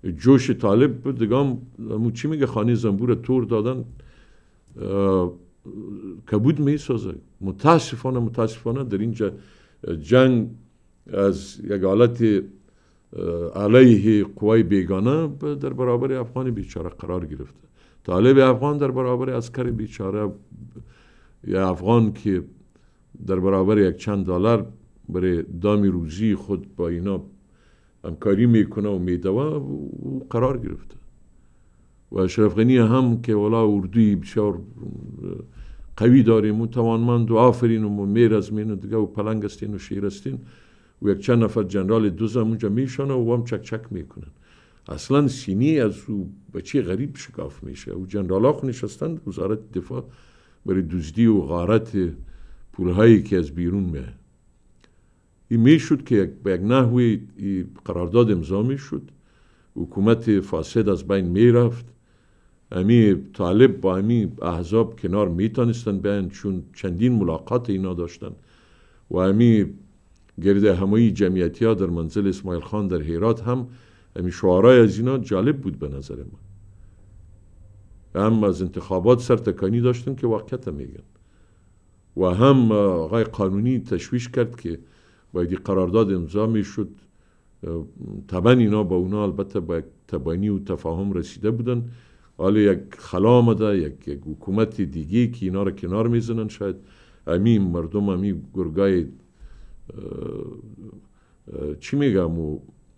جوش طالب دیگه چی میگه خانه زنبور تور دادن کبود میسازه. متاسفانه در اینجا جنگ از یک حالت علیه قوای بیگانه در برابر افغان بیچاره قرار گرفته. طالب افغان در برابر عسکر بیچاره یا افغان که در برابر یک چند دلار برای دام روزی خود با اینا همکاری میکنه و میدوه قرار گرفته. و اشرف غنی هم که والا اردوی بسیار قوی داریم و توانمند و آفرین و میر از مین و دیگه و پلنگ استین و شیر استین و یک چند نفر جنرال دوزم اونجا میشانه و هم چک چک میکنن. اصلا سینی از او بچه غریب شکاف میشه و جنرال ها خو نشستند وزارت دفاع برای دزدی و غارت پولهایی که از بیرون میه. این میشد که به یک نحوی قرارداد امضا میشد، حکومت فاسد از بین میرفت، امی طالب با امی احزاب کنار میتونستن بیان چون چندین ملاقات اینا داشتن و امی گرد همایی جمعیتی ها در منزل اسماعیل خان در هرات هم امی شعارای از اینا جالب بود به نظر من. هم از انتخابات سرتکانی داشتن که واقعیت میگن و هم آقای قانونی تشویش کرد که باید قرارداد امضا میشد. طبعا اینا با اونا البته با تبانی و تفاهم رسیده بودن، حالا یک خلا آمده یک حکومت دیگه که اینا را کنار میزنن. شاید امی مردم امی گرگای چی میگم و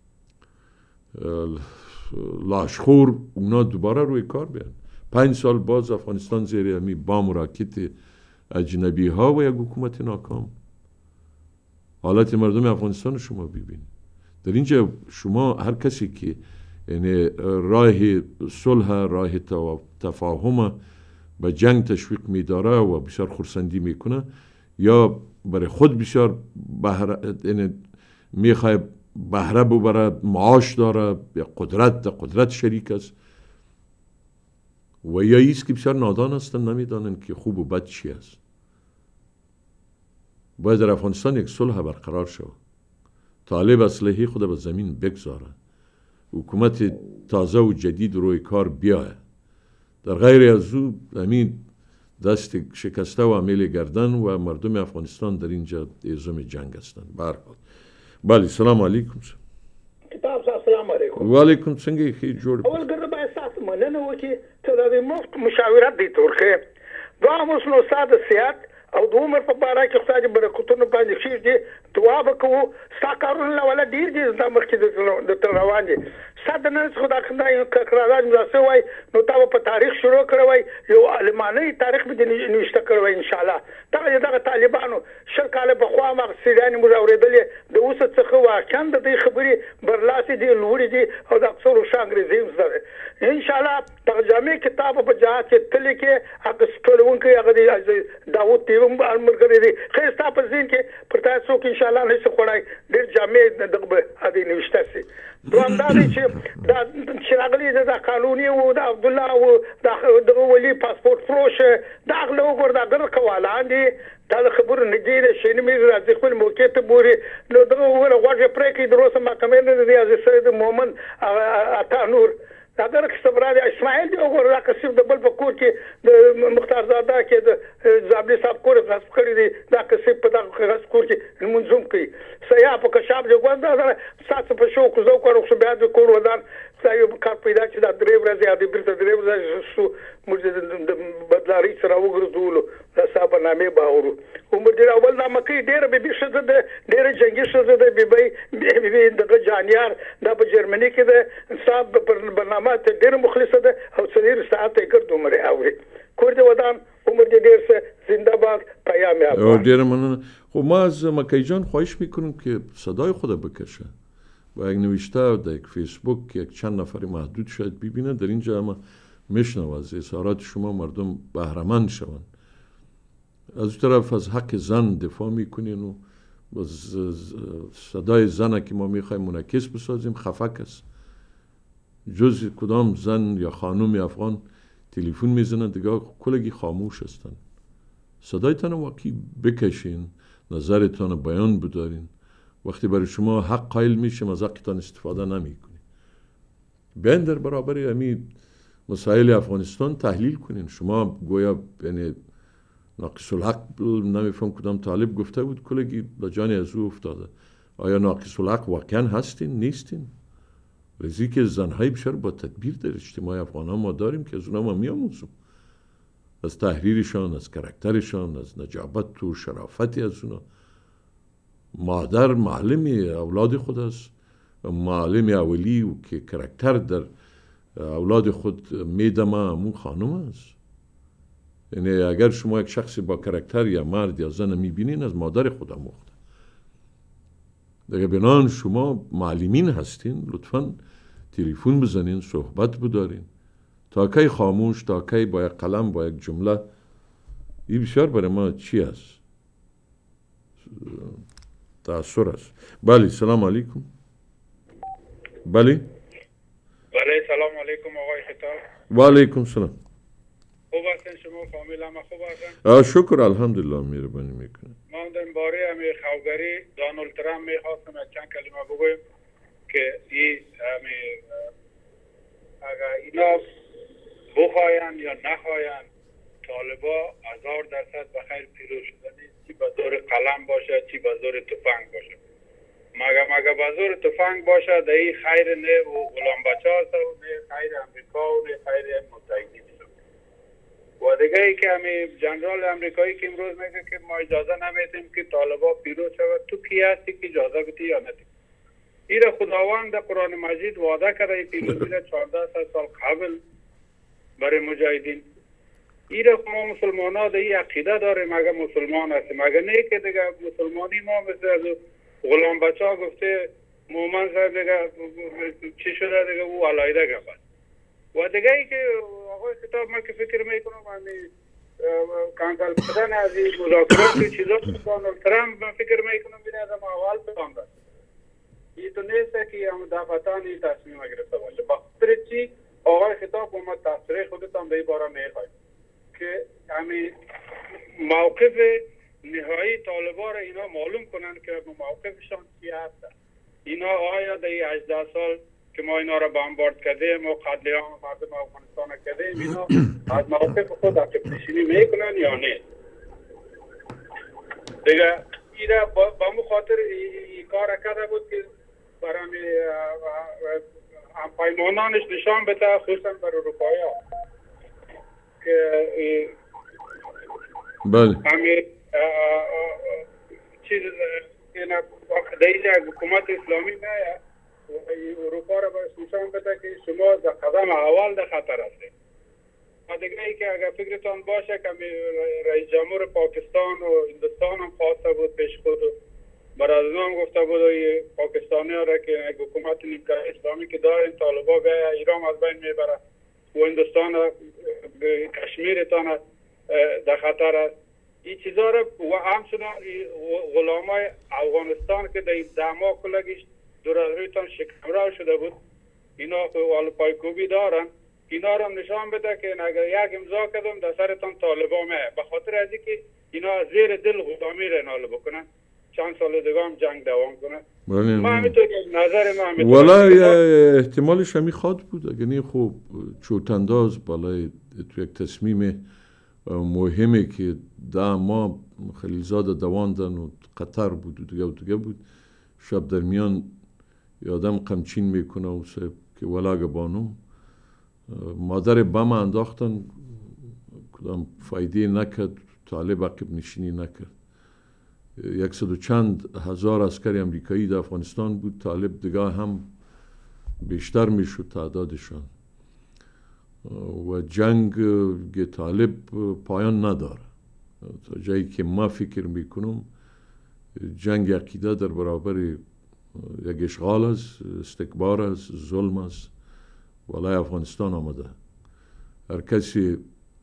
لاشخور اونا دوباره روی کار بیان. 5 سال باز افغانستان زیر امی بام و راکت اجنبی ها و یک حکومت ناکام. حالت مردم افغانستان رو شما ببینید. در اینجا شما هر کسی که یعنی راه صلح، راه تفاهم به جنگ تشویق میداره و بسیار خرسندی میکنه یا برای خود بسیار یعنی میخواه بهره ببره، معاش داره یا قدرت شریک است و یا ایست که بسیار نادان هستن نمیدانن که خوب و بد چی است. باید در افغانستان یک صلح برقرار شود. طالب اسلحه خود به زمین بگذاره، حکومت تازه و جدید روی کار بیایه. در غیر از او همین دست شکسته و عمیل گردن و مردم افغانستان در اینجا اعزام جنگ هستند. برحال بله سلام علیکم. کتاب سلام علیکم. و علیکم. څنګه خې جوړ اول ګره به تاسو مننه وکړي ته د مفت مشاورت دی تورخه دوه مسلو ساده سیاست او د عمر په باره کې خدای برکتونه باندې شي دي دعا وکړو ساکارونه ولا ډیر دي د مخکې د روان دي ساده نه خدای خدای کړه راځي وای نو تاسو په تاریخ شروع کړوي یو علمانه تاریخ به نوښت کړوي ان شاء الله. دغه طالبانو شل کاله په خوا ما سیدانی مزاوردلې د اوس څخه واقعا د دې خبرې برلاسي دي لوري دي او د اکثر شانګریزیم زره ان شاء الله ترجمه کتاب په جهات کې تل کې هغه ستورون کې هغه داوود تیوم امرګری دي خستا په ځین کې پر تاسو کې ان شاء الله نه څه خړای ډیر جامع دغه هدي نوښت سي دوامدار چې دا شراغلي د قانوني او د عبد الله او د ولي پاسپورت فروش دا غلو ګور دا ګر کوالاندي دا خبر نه دی شي نه مې راځي خپل موقع ته بوري نو دا وګوره غوږه پرې کې دروسه محکمې نه دی از سید مومن عطا نور اگر استمرار اسماعیل دی وګوره دا قسم د بل په کور کې د مختار زاده کې د زابلی صاحب کور غصب کړی دی دا قسم په دغه غصب کور کې منظوم کړي سیا په کشاب جو غونډه دا سات په شو کو زو کړو خو بیا د کور ودان سایو کار پیدا چې دا درې ورځې د بیرته درې ورځې سو موږ د بدلاري سره وګرځولو دا صاحب نامې باورو عمر دې اول نامه کې ډېر به بشته د ډېر جنگي شته د بي دغه جانیار دا په جرمني کې د صاحب پر برنامه ته ډېر مخلصه ده او څلور ساعت یې ګرځو مری اوري کور دې ودان عمر دې ډېر سه زنده باد پیام یا ډېر مننه. خب ما از مکی جان خواهش میکنیم که صدای خود بکشه و یک نوشته در یک فیسبوک یک چند نفر محدود شاید ببینه در اینجا اما میشنو از اظهارات شما مردم بهره‌مند شوند. از اون طرف از حق زن دفاع میکنین و صدای زن که ما میخوایم منعکس بسازیم خفک است. جز کدام زن یا خانم افغان تلفن میزنن دیگه کلگی خاموش هستن. صدایتان واقعی بکشین، نظرتان بیان بدارین. وقتی برای شما حق قائل میشیم از حقتان استفاده نمیکنیم. بیاین در برابر همین مسائل افغانستان تحلیل کنین. شما گویا یعنی ناقص الحق نمیفهم کدام طالب گفته بود کلگی لجانی از او افتاده. آیا ناقص الحق واقعا هستین؟ نیستین؟ رزی که زنهای بشر با تدبیر در اجتماع افغان ها ما داریم که از اونا ما میاموزیم، از تحریرشان، از کرکترشان، از نجابت و شرافتی از اونا. مادر معلم اولاد خود است، معلم اولی و که کرکتر در اولاد خود میدمه امون خانم است. یعنی اگر شما یک شخص با کرکتر یا مرد یا زن میبینین از مادر خود آموخته. دیگه بنان شما معلمین هستین، لطفاً تلفن بزنین، صحبت بدارین. تا کی خاموش، تا کی با یک قلم، با یک جمله. این بسیار برای ما چی است؟ تأثیر است. بله، سلام علیکم. بله سلام علیکم آقای خطاب. و علیکم سلام. خوب هستین شما؟ فامیل همه خوب هستن؟ شکر الحمدلله، مهربانی میکنه. من در باره همی خوگری دونالد ترامپ میخواستم چند کلمه بگویم که اگر اینا بخواین یا نخواین طالبا 1000% بخیر پیروز شدنی، چی به زور قلم باشه چی به زور تفنگ باشه. مگه به زور تفنگ باشه در این خیر نه و غلام بچه هست و نه خیر امریکا و نه خیر متحدین. و دیگه ای که همی جنرال امریکایی که امروز میگه که ما اجازه نمیدیم که طالبا پیروز شود، تو کی هستی که اجازه بدی یا ندی؟ این خداوند در قرآن مجید وعده کرده این پیروزی را 1400 سال قبل برای مجاهدین. این ما مسلمان ها در این عقیده داریم، مگه مسلمان هستیم؟ مگه نه که دیگه مسلمانی ما مثل غلام بچه ها گفته مومن صاحب دیگه چی شده دیگه او علایده گفت. و دیگه ای که آقای خطاب من که فکر میکنم همی کنسل کردن از این مذاکرات و چیزا دونالد ترامپ من فکر میکنم بینه از اول بتانده. این تو نیست که هم دفتان این تصمیم گرفته باشه. بخاطر چی آقای خطاب و ما تصریح خودتان به این باره میخواهیم که همین موقف نهایی طالبا را اینا معلوم کنن که موقفشان چی هست. اینا آیا در 18 سال که ما اینا را بمبارد کردیم و قتل عام مردم افغانستان کردیم، اینا از موقف خود عقب نشینی میکنن یا نه؟ دیگه اینا با مو خاطر این کار کرده بود که برای پیمانانش نشان بده، خصوصا برای اروپایی ها که بله همین چیز اینا دیگه حکومت اسلامی نه اروپا را باید نشان بده که شما در قدم اول در خطر هستید. و دیگه ای که اگر فکرتان باشه که رئیس جمهور پاکستان و هندوستان هم خواسته بود پیش خود برای از هم گفته بود پاکستانی ها را که حکومت نیمکره اسلامی که دارین طالبا به ایران از بین میبره و هندوستان کشمیرتان در خطر است. این چیزا را و همچنان غلامای افغانستان که در این دما کلگیش دور از رویتان شکمرا شده بود، اینا حال پایکوبی دارن، اینا را نشان بده که اگر یک امضا کردم در سرتان طالبا میه، به خاطر از اینکه اینا زیر دل غلامی را ناله بکنن، چند سال دیگه هم جنگ دوام کنن. ما همینطور نظر ما همینطور والا احتمالش همی خواد بود اگر نه خب چوتانداز بالای تو یک تصمیم مهمی که 10 ماه خلیلزاد دواندن و قطر بود و دیگه بود، شب در میان یادم قمچین میکنه و که ولاگ بانو مادر بم انداختن، کدام فایده نکرد، طالب عقب نشینی نکرد. 100 و چند هزار عسکر امریکایی در افغانستان بود، طالب دیگه هم بیشتر میشد تعدادشان و جنگ طالب پایان نداره. تا جایی که ما فکر میکنم جنگ عقیده در برابر یک اشغال است، استکبار است، ظلم است والای افغانستان آمده. هر کسی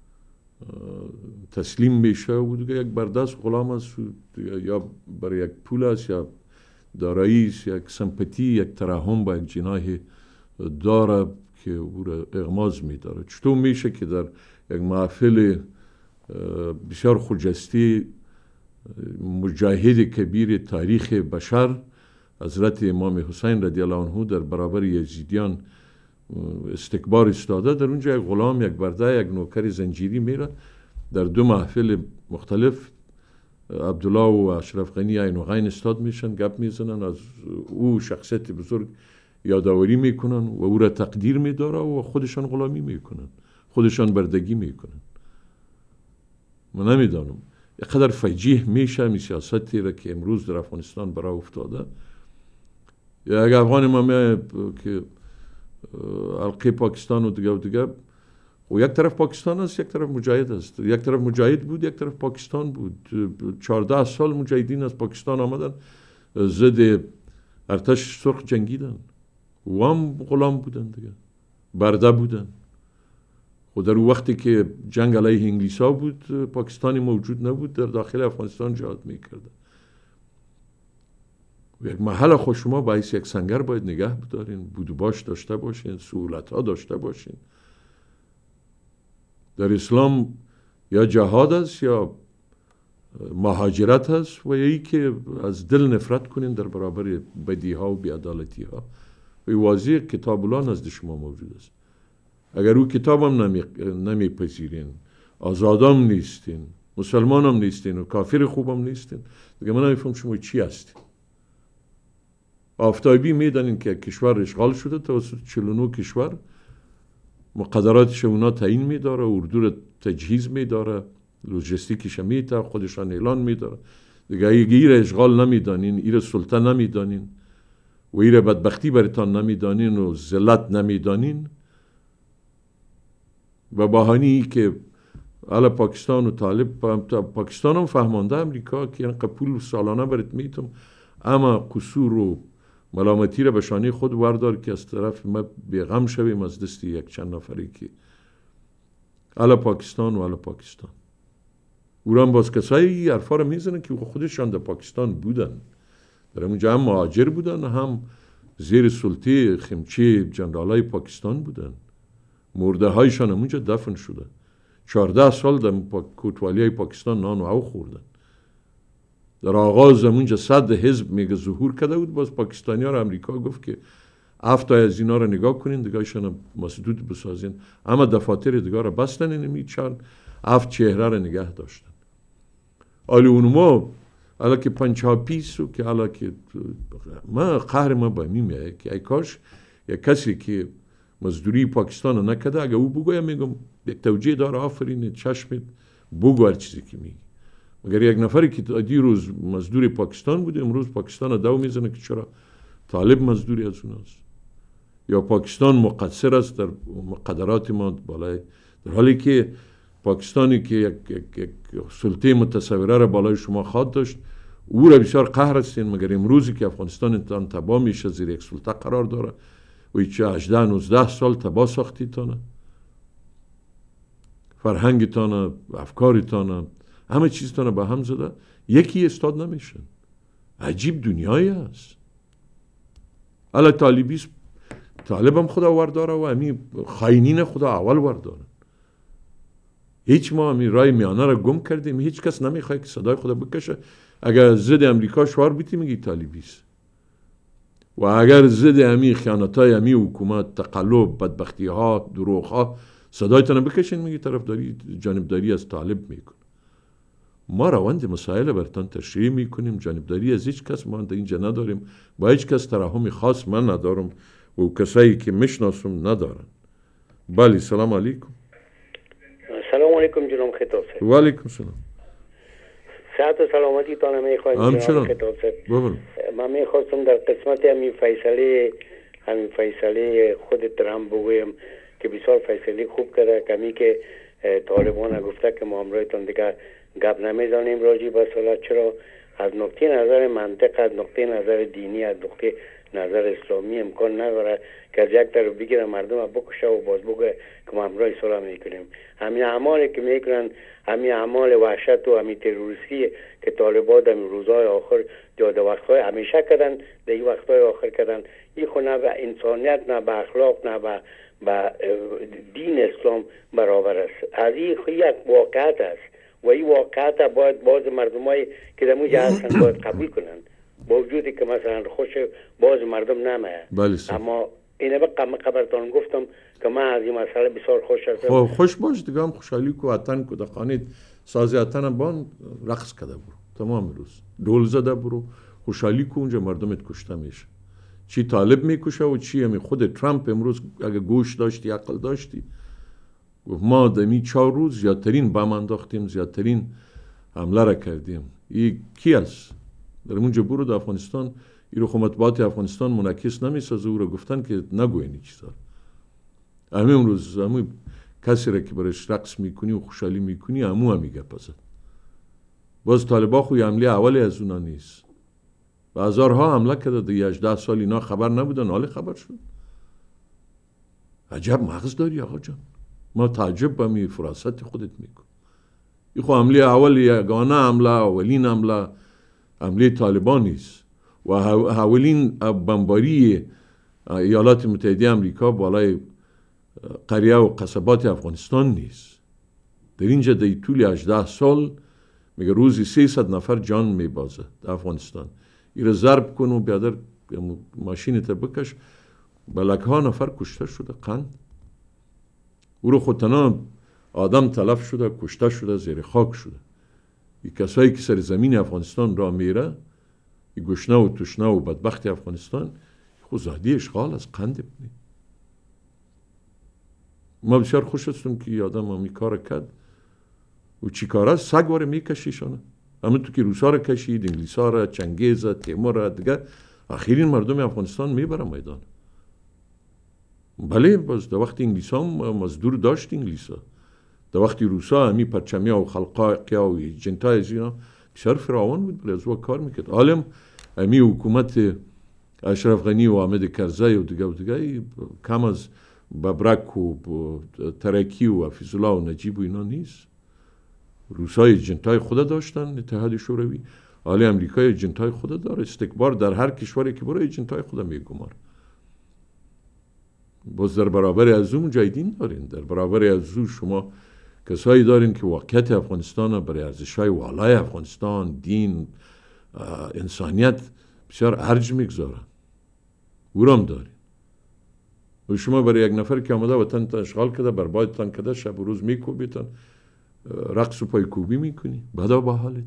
تسلیم میشه و دیگه یک بردست غلام است، یا برای یک پول است یا دارایی است، یک سمپاتی، یک ترحم با یک جناح داره که او را اغماز میداره. چطور میشه که در یک محفل بسیار خجسته مجاهد کبیر تاریخ بشر حضرت امام حسین رضی الله عنه در برابر یزیدیان استکبار استاده، در اونجا یک غلام، یک برده، یک نوکر زنجیری میره در دو محفل مختلف عبدالله و اشرف غنی عین و غین استاد میشن، گپ میزنن، از او شخصیت بزرگ یادآوری میکنن و او را تقدیر میداره و خودشان غلامی میکنن، خودشان بردگی میکنن. من نمیدانم یقدر فجیح میشه می سیاستی را که امروز در افغانستان برای افتاده. یا اگر افغان ما که حلقه پاکستان و دیگه و یک طرف پاکستان است، یک طرف مجاهد است، یک طرف مجاهد بود، یک طرف پاکستان بود. 14 سال مجاهدین از پاکستان آمدن ضد ارتش سرخ جنگیدن و هم غلام بودن دیگه، برده بودن. و در وقتی که جنگ علیه انگلیس ها بود پاکستانی موجود نبود، در داخل افغانستان جهاد میکرده. یک محل خود شما باعث یک سنگر باید نگه بدارین، بود و باش داشته باشین، سهولت ها داشته باشین. در اسلام یا جهاد است یا مهاجرت است و یا ای که از دل نفرت کنین در برابر بدی ها و بی‌عدالتی ها. و واضح کتاب الله نزد شما موجود است. اگر او کتاب هم نمیپذیرین، آزادام نیستین، مسلمان هم نیستین و کافر خوبم نیستین، دیگه من نمیفهم شما چی هستین. آفتابی میدانین که کشور اشغال شده توسط 49 کشور، مقدراتش اونا تعیین میداره، اردو رو تجهیز میداره، لوجستیکش میته، خودشان اعلان میداره. دیگه اگه اشغال نمیدانین، ایره سلطه نمیدانین و ایره بدبختی برتان نمیدانین و ذلت نمیدانین و بهانه‌ای که حالا پاکستان و طالب، پاکستان هم فهمانده امریکا که این پول سالانه برات میتم، اما قصور و ملامتی را به شانه خود وردار که از طرف ما بیغم شویم از دستی یک چند نفری که حالا پاکستان و حالا پاکستان. اوران باز کسایی حرفا را میزنن که خودشان در پاکستان بودن، در اونجا هم مهاجر بودن، هم زیر سلطه خمچه جنرالای پاکستان بودن. مرده هایشان اونجا دفن شده. 14 سال در کوتوالی های پاکستان نان و او خوردن. در آغاز اونجا صد حزب میگه ظهور کرده بود، باز پاکستانی ها را امریکا گفت که 7 تا از اینا را نگاه کنین، دیگهشان مسدود بسازین. اما دفاتر دیگه را بستن، اینمی چند 7 چهره را نگه داشتن. آلی اونما حالا که پنچاپیس و که حالا که ما قهر ما با میمیه که ای کاش یک کسی که مزدوری پاکستان نکده اگه او بگویه، میگم یک توجیه داره، آفرین، چشمت بگو هر چیزی که میگی. مگر یک نفری که دیروز مزدور پاکستان بوده امروز پاکستان دو میزنه که چرا طالب مزدوری از اوناست، یا پاکستان مقصر است در مقدرات ما بالای، در حالی که پاکستانی که یک سلطه متصوره را بالای شما خواد داشت، او را بسیار قهر هستین. مگر امروزی که افغانستان انتان تباه میشه، زیر یک سلطه قرار داره و ایچه 18-19 سال تباه ساختی تانه، فرهنگ تانه، افکاری تانه، همه چیز تانه به هم زده، یکی استاد نمیشن. عجیب دنیایی هست. حالا طالبیست، طالب هم خدا ورداره و همی خاینین خدا اول ورداره. هیچ ما همی رای میانه را گم کردیم، هیچ کس نمیخواه که صدای خدا بکشه. اگر ضد امریکا شعار بیتی میگی طالبیست، و اگر ضد همی خیانتای همی حکومت، تقلب، بدبختی ها، دروغ ها صدایتان بکشین، میگی طرفداری، جانبداری از طالب میکن. ما روند مسائل برتان تشریح میکنیم، جانبداری از هیچ کس ما اینجا نداریم، با هیچ کس ترحم خاص من ندارم و کسایی که میشناسم ندارن. بله، سلام علیکم. سلام علیکم جناب خطاب صاحب. و علیکم سلام. صحت و سلامتی تان میخوایم جناب خطاب صاحب. من میخواستم در قسمت همین فیصله خود ترامپ بگویم که بسیار فیصله خوب کرده، کمی که طالبان گفته که ما امروزتان دیگه گپ نمیزنیم راجع به صلح. چرا؟ از نقطه نظر منطق، از نقطه نظر دینی، از نقطه نظر اسلامی امکان نداره که از یک طرف بگیره مردم بکشه و باز بگه که ما امروز صلح میکنیم. همین اعمالی که میکنن، همین اعمال وحشت و همین تروریستی که طالبان در روزهای آخر یا در وقتهای همیشه کردن، در این وقتهای آخر کردن، این خو نه به انسانیت، نه به اخلاق، نه به دین اسلام برابر است. از این یک واقعیت است و این واقعیت باید باز مردمایی که در موجه هستن باید قبول کنن، با وجودی که مثلا خوش باز مردم نمیه. اما این جناب خبرتان گفتم که من از این مسئله بسیار خوش هستم. خب خوش باش دیگه، هم خوشحالی کو وطن کو دخانید سازی وطن بان رقص کرده برو تمام روز دول زده برو خوشحالی کو اونجا مردمت کشته میشه. چی طالب میکشه و چی همی خود ترامپ امروز اگه گوش داشتی عقل داشتی ما دمی 4 روز زیادترین بم انداختیم، زیادترین حمله را کردیم. این کی است؟ در اونجا برو در افغانستان این رخ مطبوعات افغانستان منعکس نمیسازه او را گفتن که نگوین این چیزا. همین امروز همون کسی را که برش رقص میکنی و خوشحالی میکنی همون میگه پسد. باز طالبا خوی حمله اولی از اونا نیست. و هزارها حمله کرده دیگه 18 سال اینا خبر نبودن حال خبر شد. عجب مغز داری آقا جان. ما تعجب با می فراست خودت میکن. این خو حمله اول یگانه حمله اولین حمله طالبان نیست و اولین بمباری ایالات متحده امریکا بالای قریه و قصبات افغانستان نیست. در اینجا در طول 18 سال میگه روزی 300 نفر جان میبازه در افغانستان. این رو ضرب کن و بیادر ماشینت بکش بلکه ها نفر کشته شده قند. او رو خودتنا آدم تلف شده، کشته شده، زیر خاک شده. این کسایی که سر زمین افغانستان را میره، این گشنه و تشنه و بدبخت افغانستان خود زادی اشغال از قند بینی. ما بسیار خوش هستم که این آدم همی کار کرد و چی کار است؟ سگ واره میکشیشانه. همون تو که روسا را کشید، انگلیسا را، چنگیز را، تیمور را دیگه آخرین مردم افغانستان میبره میدان. بله باز در وقت انگلیس هم مزدور داشت انگلیسا. در وقت روسا همی پرچمیا و خلقاقیا و جنتای از اینا بسیار فراوان بود بله از او کار میکرد. عالم همی حکومت اشرف غنی و حامد کرزی و دیگه کم از ببرک و ترکی و حفیظ الله و نجیب و اینا نیست. روسای جنتای خود داشتن اتحاد شوروی، حالی امریکای جنتای خود داره. استکبار در هر کشوری که برای جنتای خود میگمار. باز در برابر از اون مجاهدین دارین، در برابر از اون شما کسایی دارین که واقعیت افغانستان برای ارزش‌های والای افغانستان، دین، انسانیت بسیار ارج میگذارن. او را هم دارین. و شما برای یک نفر که آمده وطن تا اشغال کرده، بربادتان کرده، شب و روز میکوبیتان، رقص و پایکوبی میکنی. بدا با حالت.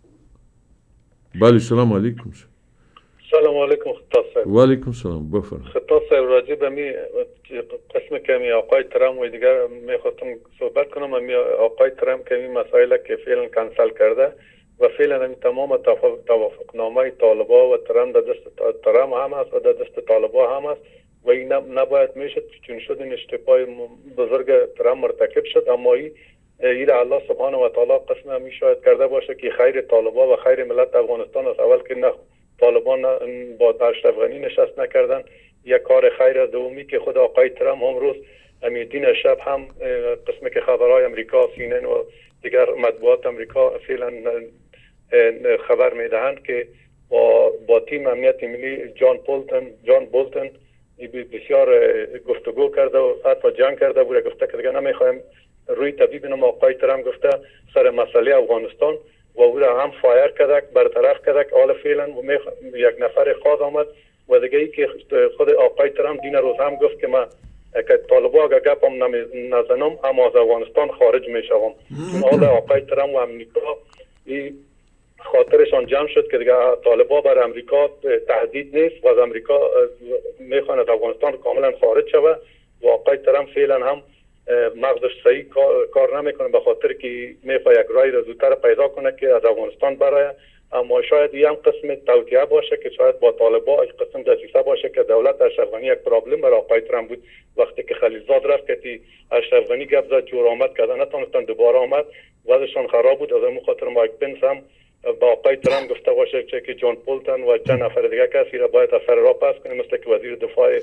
بله سلام علیکم. سلام علیکم خطاب صاحب. و علیکم سلام بفرمایید. خطاب صاحب راجع به می قسم که می آقای ترامپ و دیگر میخواستم صحبت کنم. می آقای ترامپ که می مسائل که فعلا کنسل کرده و فعلا تمام توافقنامه طالبا و ترامپ در دست ترامپ هم است و در دست طالبا هم است و این نباید میشد چون شد این اشتباه بزرگ ترامپ مرتکب شد. اما این الله سبحانه و تعالی قسم می شاید کرده باشه که خیر طالبا و خیر ملت افغانستان است. اول که نه طالبان با اشرف غنی نشست نکردن، یک کار خیر از دومی که خود آقای ترامپ هم روز امیدین شب هم قسم که خبرهای امریکا CNN و دیگر مطبوعات امریکا فعلا خبر میدهند که با تیم امنیت ملی جان بولتن بسیار گفتگو کرده و حتی جنگ کرده بود. گفته که دیگه نمیخوایم روی طبیب نام آقای ترامپ گفته سر مسئله افغانستان و او را هم فایر کردک، برطرف کردک. حالا فعلا یک نفر خاص آمد و دیگه ای که خود آقای ترامپ دین روز هم گفت که من که طالبا اگر گپم نزنم اما از افغانستان خارج میشوم. حالا آقای ترامپ و امریکا خاطرشان جمع شد که دیگه طالبا بر امریکا تهدید نیست و از امریکا میخوان از افغانستان کاملا خارج شود و آقای ترامپ فعلا هم مغزش صحیح کار نمیکنه به خاطر که میخواد یک رای را زودتر پیدا کنه که از افغانستان برای. اما شاید این هم قسم توطئه باشه که شاید با طالبا یک قسم دسیسه باشه که دولت اشرف غنی یک پرابلم برای آقای ترامپ بود. وقتی که خلیلزاد رفت که اشرف غنی گپ زد جور آمد که نتونستن دوباره آمد وضعشان خراب بود. از اون خاطر مایک پنس هم با آقای ترامپ گفته باشه که جان بولتن و چند نفر دیگه کسی را باید از سر راه پس کنه مثل که وزیر دفاع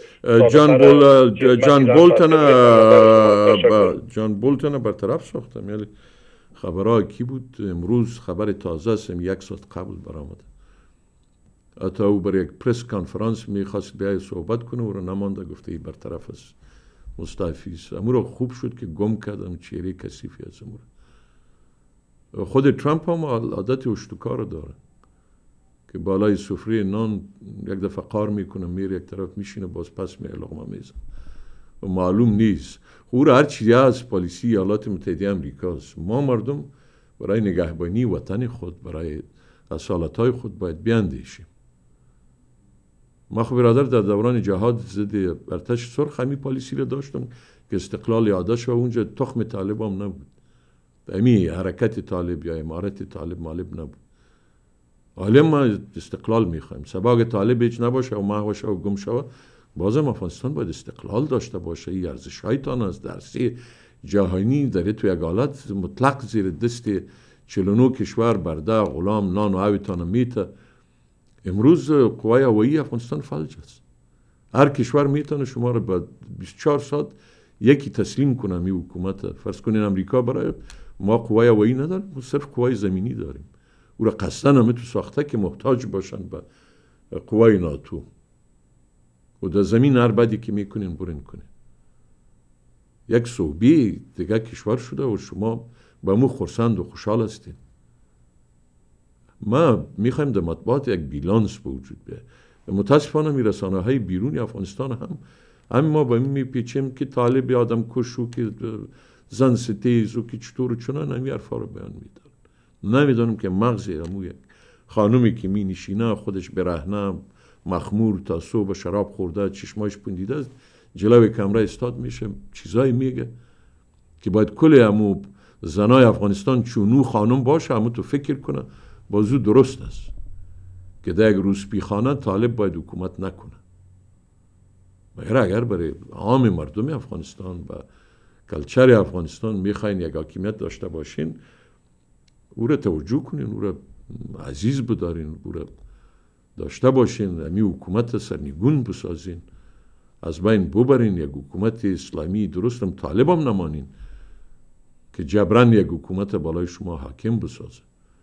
جان بولتن برطرف ساختم. یعنی خبرها کی بود؟ امروز خبر تازه است، 1 ساعت قبل برآمد. حتی او برای یک پرس کانفرانس میخواست بیای صحبت کنه و رو نمانده، گفته ای برطرف است، مستعفی است. امور خوب شد که گم کردم چهره کثیفی از امور. خود ترامپ هم عادت اشتکار داره که بالای سفره نان یک دفعه قار میکنه میره یک طرف میشینه باز پس میره لقمه میزنه و معلوم نیست. او هر چیزی از پالیسی ایالات متحده امریکاست. ما مردم برای نگهبانی وطن خود، برای اصالتهای خود باید بیاندیشیم. ما خب برادر در دوران جهاد ضد ارتش سرخ همین پالیسی رو داشتم که استقلال یادش و اونجا تخم طالب هم نبود، امی حرکت طالب یا امارت طالب مالب نبود. حالا ما استقلال میخوایم، سباق طالب هیچ نباشه و محو شه و گم شه، بازم افغانستان باید استقلال داشته باشه. این ارزش‌هایتان از درسی جهانی داره تو یک حالت مطلق زیر دست 49 کشور برده غلام نان و آبتان میته. امروز قوای هوایی افغانستان فلج است. هر کشور میتونه شما رو با 24 ساعت یکی تسلیم کنه می حکومت. فرض کنین امریکا برای ما قوای هوایی نداریم، ما صرف قوای زمینی داریم. او را قصدن همه تو ساخته که محتاج باشن به قوای ناتو و در زمین هر بدی که میکنین برین کنین. یک صوبی دیگه کشور شده و شما با مو خرسند و خوشحال هستین. ما میخوایم در مطبوعات یک بیلانس به وجود بیاید. متاسفانه رسانه های بیرونی افغانستان هم ما با این میپیچیم که طالب آدم کشو که زن ستیز و که چطور و چنان همی حرفا رو بیان میدارن. نمیدانم که مغز همو یک خانومی که می نشینه خودش برهنه مخمور تا صبح شراب خورده چشمایش پوندیده است جلوی کمره استاد میشه چیزایی میگه که باید کل همو زنای افغانستان چونو خانم باشه همو تو فکر کنه بازو درست است که در یک روسپیخانه طالب باید حکومت نکنه. مگر اگر برای عام مردم افغانستان و کلچر افغانستان میخواین یک حاکمیت داشته باشین، او را توجه کنین، او را عزیز بدارین، او را داشته باشین، امی حکومت سرنگون بسازین، از بین ببرین، یک حکومت اسلامی درستم طالب هم نمانین که جبران یک حکومت بالای شما حاکم بسازه.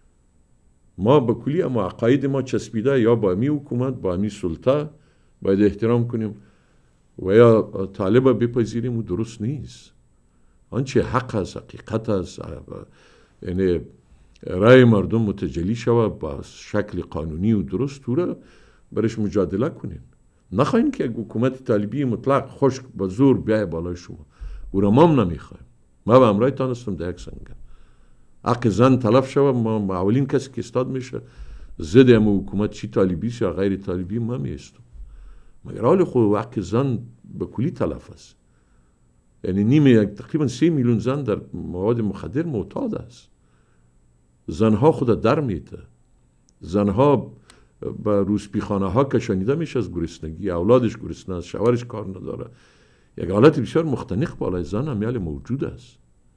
ما به کلی اما عقاید ما چسبیده یا با امی حکومت با امی سلطه باید احترام کنیم و یا طالب بپذیریم و درست نیست. آنچه حق است، حقیقت است، یعنی رای مردم متجلی شود با شکل قانونی و درست او را برش مجادله کنین. نخواهیم که یک حکومت طالبی مطلق خشک با زور بیای بالای شما. او را ما هم نمیخوایم. ما به امرای تانستم در یک سنگه حق زن تلف شود، ما اولین کسی که استاد میشه ضد همه حکومت چی طالبی یا غیر طالبی ما میستم. مگر حال خود حق زن به کلی تلف است. یعنی تقریبا 3 میلیون زن در مواد مخدر معتاد است. زنها خود در میته. زنها به روسپیخانه ها کشانیده میشه از گرسنگی، اولادش گرسنه است، شوهرش کار نداره. یک حالت بسیار مختنق بالای زن همیال موجود است.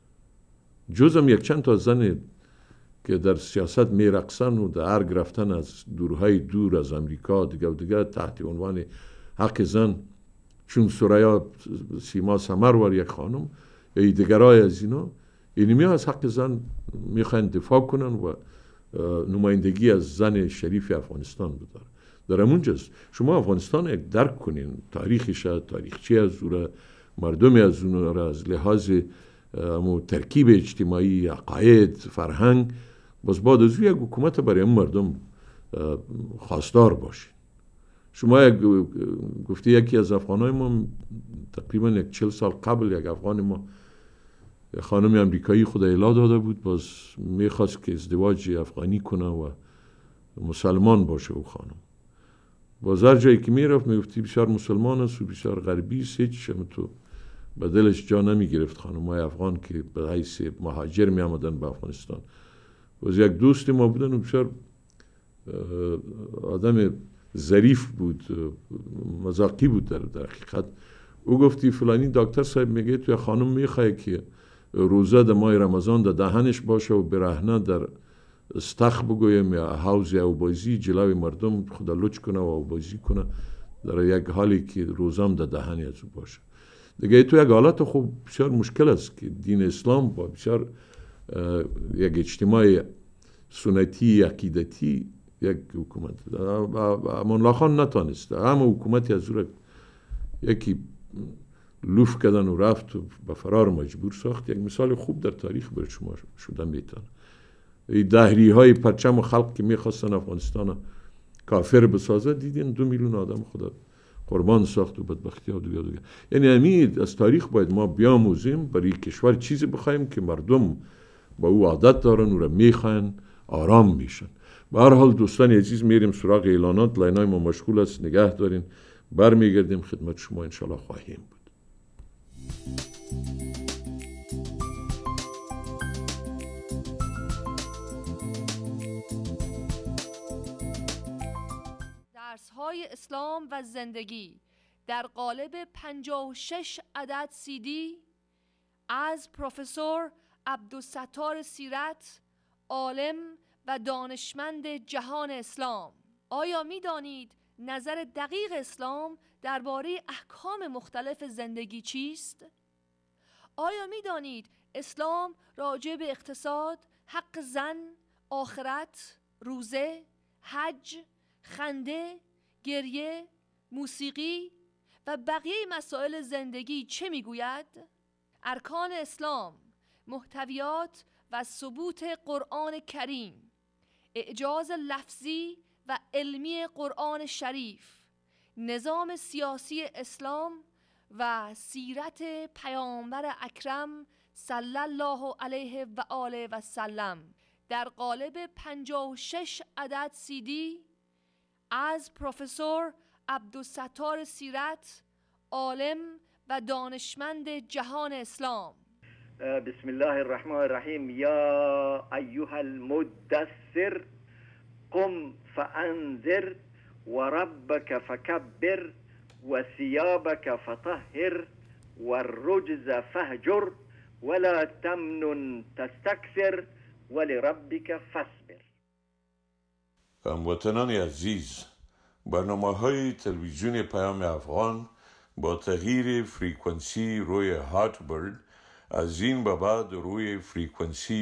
جزم یک چند تا زن که در سیاست میرقصن و در ارگ رفتن از دورهای دور از امریکا دیگه تحت عنوان حق زن، چون سریا سیما سمرور یک خانم یا دیگرای از اینا، اینمی از حق زن میخواین دفاع کنن و نمایندگی از زن شریف افغانستان بداره. در همونجاست شما افغانستان یک درک کنین، تاریخش، تاریخچه از اون، مردم از اون را از لحاظ ترکیب اجتماعی، عقاید، فرهنگ، باز بعد از یک حکومت برای این مردم خواستار باشین. شما گفتی یکی از افغانای ما تقریبا 40 سال قبل یک افغان ما خانم امریکایی خود اعلا داده بود، باز میخواست که ازدواج افغانی کنه و مسلمان باشه. او خانم باز هر جایی که میرفت میگفتی بسیار مسلمان است و بسیار غربی است، هیچ تو به دلش جا نمیگرفت خانم‌های افغان که به حیث مهاجر می آمدن به افغانستان. باز یک دوست ما بودن و بسیار آدم ظریف بود، مذاقی بود در حقیقت. او گفتی فلانی دکتر صاحب میگه تو خانم میخواه که روزه در ماه رمضان در دهنش باشه و برهنه در استخ بگویم یا حوض اوبازی جلوی مردم خدا لچ کنه و اوبازی کنه در یک حالی که روزم در دهنی از او باشه. دیگه تو یک حالت خوب بسیار مشکل است که دین اسلام با بسیار یک اجتماع سنتی عقیدتی یک حکومت امان الله خان نتانست همه حکومتی از او یکی لوف کردن و رفت و به فرار مجبور ساخت. یک مثال خوب در تاریخ برای شما شدن میتونه. این دهری های پرچم و خلق که میخواستن افغانستان کافر بسازه، دیدین 2 میلیون آدم خدا قربان ساخت و بدبختی ها دیگه. یعنی همین از تاریخ باید ما بیاموزیم، برای کشور چیزی بخوایم که مردم با او عادت دارن و را میخواین، آرام میشن. به هر حال دوستان عزیز، میریم سراغ اعلانات. لاینای ما مشغول است، نگه دارین، برمیگردیم خدمت شما انشالله خواهیم بود. درس‌های اسلام و زندگی در قالب 56 عدد CD از پروفسور عبدالستار سیرت، عالم و دانشمند جهان اسلام. آیا می دانید نظر دقیق اسلام درباره احکام مختلف زندگی چیست؟ آیا می دانید اسلام راجع به اقتصاد، حق زن، آخرت، روزه، حج، خنده، گریه، موسیقی و بقیه مسائل زندگی چه میگوید؟ ارکان اسلام، محتویات و ثبوت قرآن کریم، اعجاز لفظی و علمی قرآن شریف، نظام سیاسی اسلام و سیرت پیامبر اکرم صلی الله علیه و آله و سلم در قالب 56 عدد CD از پروفسور عبدالستار سیرت، عالم و دانشمند جهان اسلام. بسم الله الرحمن الرحیم. یا ایها المدثر قم فانذر و ربک فکبر و ثیابک فطهر و الرجز فهجر ولا تمنن تستكثر ولربک فاصبر. هموطنان عزیز، برنامه‌های تلویزیون پیام افغان با تغییر فریکونسی روی هاتبرد از این به بعد روی فریکونسی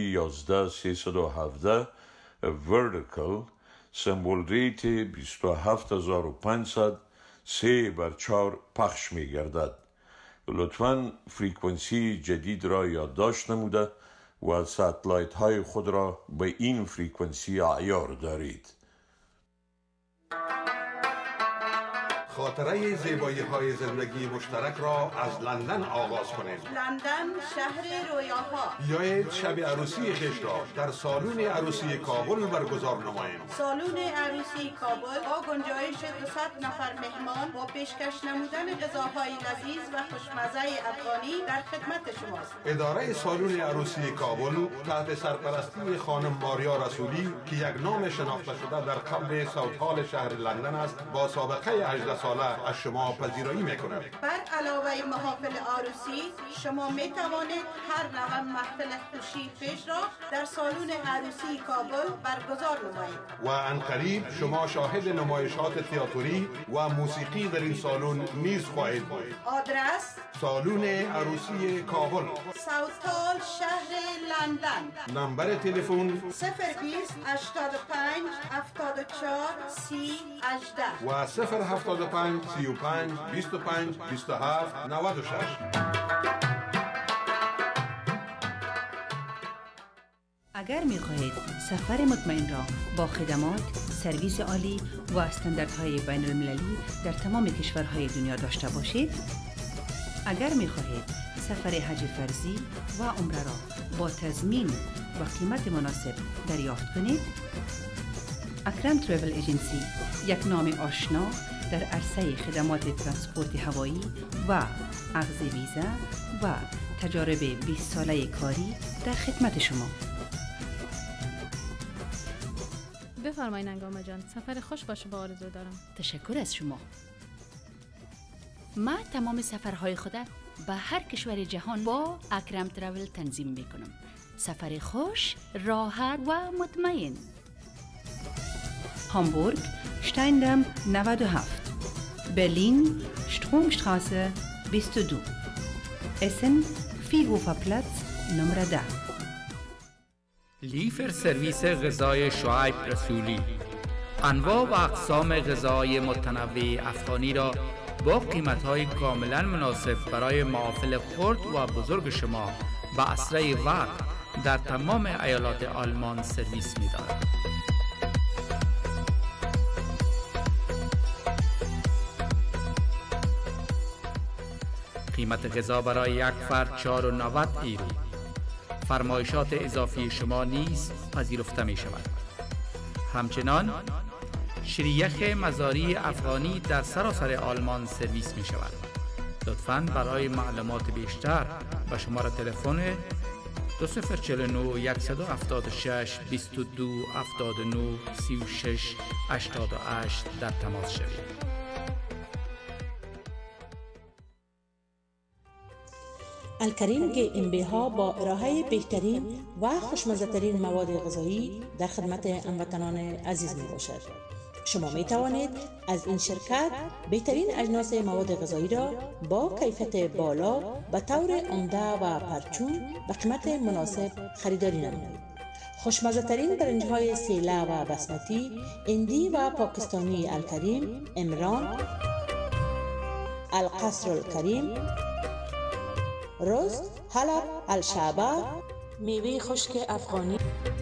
11317 ورتیکال سمبل ریت 27500 3/4 پخش می گردد. لطفاً فریکونسی جدید را یادداشت نموده و ساتلایت های خود را به این فریکونسی عیار دارید. خاطره زیبایی های زندگی مشترک را از لندن آغاز کنیم. لندن شهر رویاها. بیایید شب عروسی خویش را در سالن عروسی کابل برگزار نماییم. سالن عروسی کابل با گنجایش 200 نفر مهمان با پیشکش نمودن غذاهای لذیذ و خوشمزه افغانی در خدمت شماست. اداره سالن عروسی کابل تحت سرپرستی خانم ماریا رسولی که یک نام شناخته شده در قلب ساوت شهر لندن است، با سابقه 18 ساله از شما پذیرایی میکنم. بر علاوه محافل عروسی، شما می توانید هر نوع محفل خوشی پیش را در سالن عروسی کابل برگزار نمایید. و عنقریب شما شاهد نمایشات تئاتری و موسیقی در این سالن نیز خواهید بود. آدرس: سالن عروسی کابل، ساوتال شهر لندن. نمبر تلفن 020 85 74 30 18 و 075 35 25 27 96. اگر می خواهید سفر مطمئن را با خدمات، سرویس عالی و استانداردهای بین المللی در تمام کشورهای دنیا داشته باشید، اگر می خواهید سفر حج فرضی و عمره را با تضمین و قیمت مناسب دریافت کنید، اکرم تریول ایجنسی یک نام آشنا در عرصه خدمات ترانسپورت هوایی و اخذ ویزا و تجارب 20 ساله کاری در خدمت شما. بفرمایید نگامه جان، سفر خوش باشه با آرزو دارم. تشکر از شما. ما تمام سفرهای خود به هر کشور جهان با اکرم تراول تنظیم میکنم. سفر خوش، راحت و مطمئن. هامبورگ، شتایندام 97. برلین، شترومشتراسه 22. اسن، فیگوفاپلاتز نمره 10. لیفر سرویس غذای شعیب رسولی انواع و اقسام غذای متنوع افغانی را با قیمت‌های کاملا مناسب برای محافل خرد و بزرگ شما به اسرع وقت در تمام ایالات آلمان سرویس می‌دهد. قیمت غذا برای یک فرد 490 ایرو. فرمایشات اضافی شما نیز پذیرفته می شود. همچنان شریک مزاری افغانی در سراسر آلمان سرویس می شود. لطفاً برای معلومات بیشتر به شماره تلفن 2049 176 22 79 36 88 در تماس شوید. الکریم GmbH با ارائه بهترین و خوشمزه ترین مواد غذایی در خدمت هموطنان عزیز می باشد. شما می توانید از این شرکت بهترین اجناس مواد غذایی را با کیفیت بالا به طور عمده و پرچون به قیمت مناسب خریداری نمایید. خوشمزه ترین برنج های سیله و بسمتی، هندی و پاکستانی الکریم، عمران، القصر الکریم، رز، حلب، الشعبه، میوه خشک افغانی،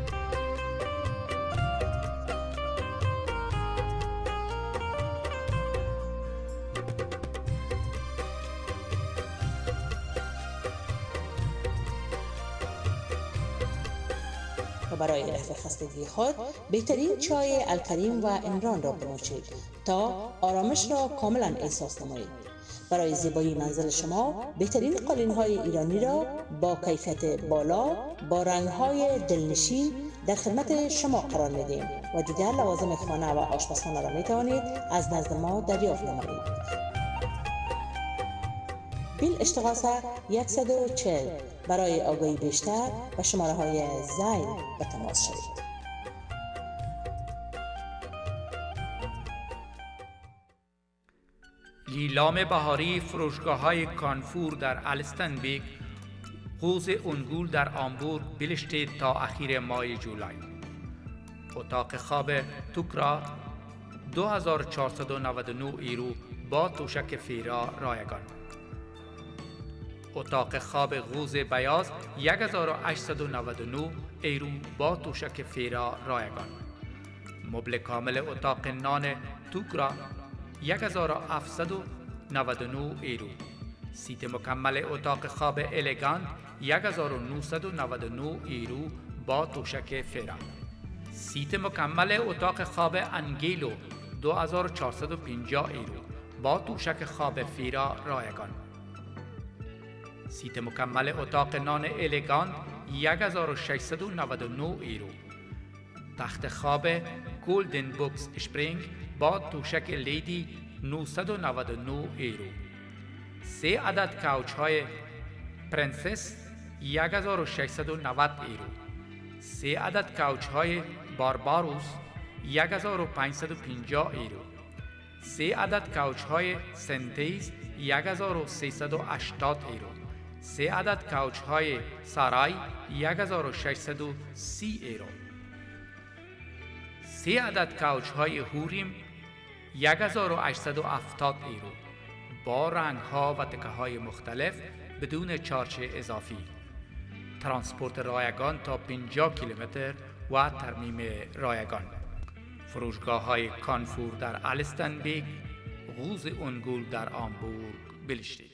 و برای رفع خستگی خود بهترین چای الکریم و عمران را بنوشید تا آرامش را کاملا احساس نمایید. برای زیبایی منزل شما بهترین قالین‌های ایرانی را با کیفیت بالا با رنگ‌های دلنشین در خدمت شما قرار می‌دهیم و دیگر لوازم خانه و آشپزخانه را می‌توانید از نزد ما دریافت نمایید. بیل اشتغاثه 140. برای آگاهی بیشتر و شماره‌های زیل به تماس شوید. لیلام بهاری فروشگاه‌های کانفور در الستنبیک، قوز انگول در آمبورگ بلشتید تا اخیر ماه جولای. اتاق خواب توکرا 2499 ایرو با توشک فیرا رایگان. اتاق خواب قوز بیاض 1899 ایرو با توشک فیرا رایگان. مبل کامل اتاق نان توکرا 1799 ایرو. سیت مکمل اتاق خواب الگانت 1999 ایرو با توشک فیرا. سیت مکمل اتاق خواب انگیلو 2450 ایرو با توشک خواب فیرا رایگان. سیت مکمل اتاق نان الگانت 1699 ایرو. تخت خواب گولدن بوکس اسپرینگ با توشک لیدی 999 ایرو. 3 عدد کوچ های پرنسس 1690 ایرو. 3 عدد کوچ های بارباروس 1550 ایرو. 3 عدد کوچ های سنتیز 1380 ایرو. 3 عدد کوچ های سارای 1630 ایرو. 3 عدد کوچ های هوریم 1870 ایرو با رنگ ها و تکه های مختلف بدون چارج اضافی. ترانسپورت رایگان تا 50 کیلومتر و ترمیم رایگان. فروشگاه های کانفور در الستنبیک، قوز انگول در آمبورگ بلشتید.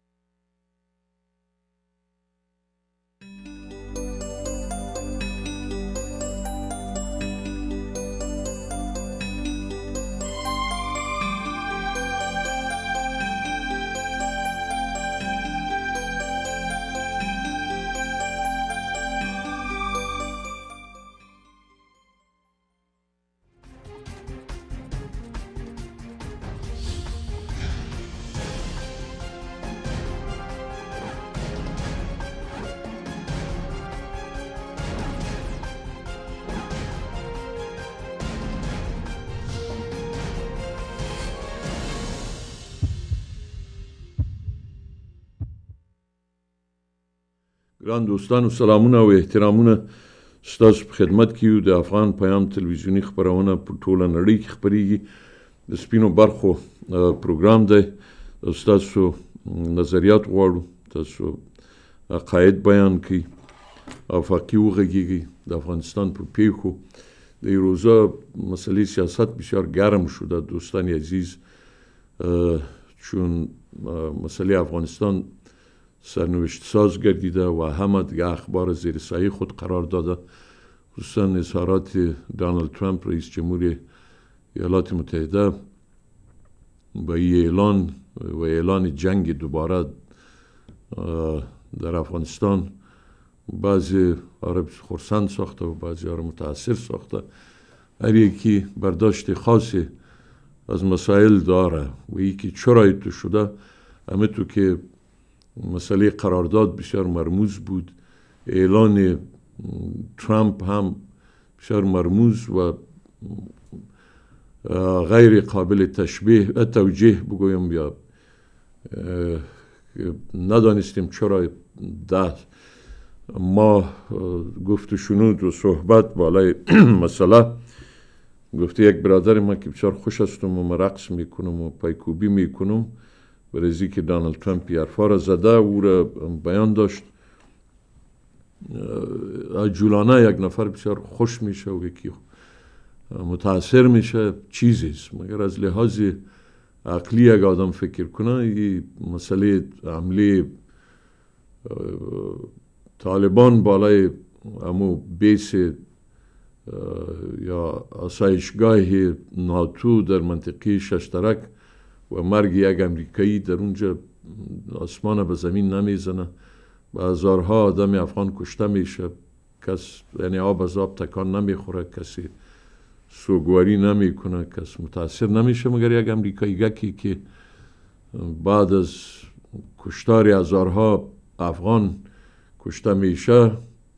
ګران دوستانو سلامونه او احترامونه ستاسو په خدمت کې یو. د افغان پیام تلویزیونی خبرونه په ټوله نړۍ کې خپریږي. د سپینو برخو پروګرام دی. ستاسو نظریات غواړو، تاسو عقاید بیان کړئ، افاقي وغږیږي. د افغانستان په پیښو د روزه مسئله سیاست بسیار گرم شده. دوستان عزیز چون مسئله افغانستان سرنوشت ساز گردیده و همه دیگه اخبار زیر سایه خود قرار داده، خصوصا اظهارات دونالد ترامپ رئیس جمهور ایالات متحده با اعلان جنگ دوباره در افغانستان بعضی عرب خرسند ساخته و بعضی عرب متاثر ساخته. هر یکی برداشت خاصی از مسائل داره و یکی چرا تو شده. همه تو که مسئله قرارداد بسیار مرموز بود، اعلان ترامپ هم بسیار مرموز و غیر قابل توجیه بگویم، یا ندانستیم چرا ما گفت و شنود و صحبت بالای مسئله. گفته یک برادر ما که بسیار خوش هستم و من رقص میکنم و پایکوبی میکنم، برای که دونالد ترامپ حرفا را زده او را بیان داشت، عجولانه یک نفر بسیار خوش میشه و یکی متاثر میشه چیزیست، مگر از لحاظ عقلی یک آدم فکر کنه این مسئله حمله طالبان بالای امو بیس یا آسایشگاه ناتو در منطقه ششترک و مرگ یک امریکایی در اونجا آسمان به زمین نمیزنه و هزارها آدم افغان کشته میشه، کس یعنی آب از آب تکان نمیخوره، کسی سوگواری نمیکنه، کس متاثر نمیشه، مگر یک امریکایی که بعد از کشتار هزارها افغان کشته میشه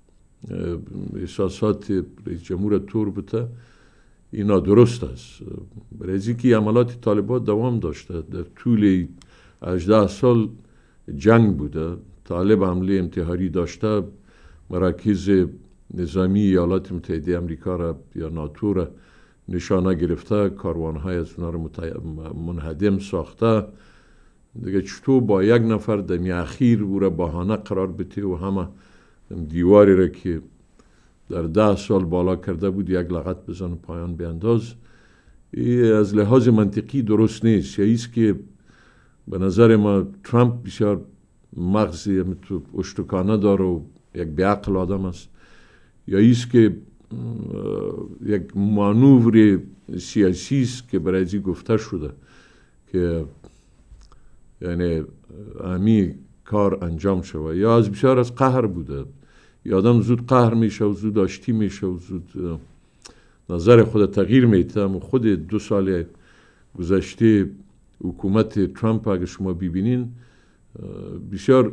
احساسات رئیس جمهور طور بوده. اینا درست است، برای که عملات طالبان دوام داشته، در طول 18 سال جنگ بوده، طالب حمله انتحاری داشته، مراکز نظامی ایالات متحده امریکا را یا ناتو را نشانه گرفته، کاروانهای از اونا را منهدم ساخته. دیگه چطور با یک نفر دمی اخیر او را بهانه قرار بده و همه دیواری را که در 10 سال بالا کرده بود یک لغت بزن و پایان بینداز. این از لحاظ منطقی درست نیست. یا ایست که به نظر ما ترامپ بسیار مغزی اشتکانه داره و یک بیعقل آدم است، یا ایست که یک مانور سیاسی است که برای ازی گفته شده که یعنی امی کار انجام شود، یا از بسیار از قهر بوده. آدم زود قهر میشه و زود آشتی میشه و زود نظر خود تغییر میده. و خود 2 سال گذشته حکومت ترامپ اگر شما ببینین بسیار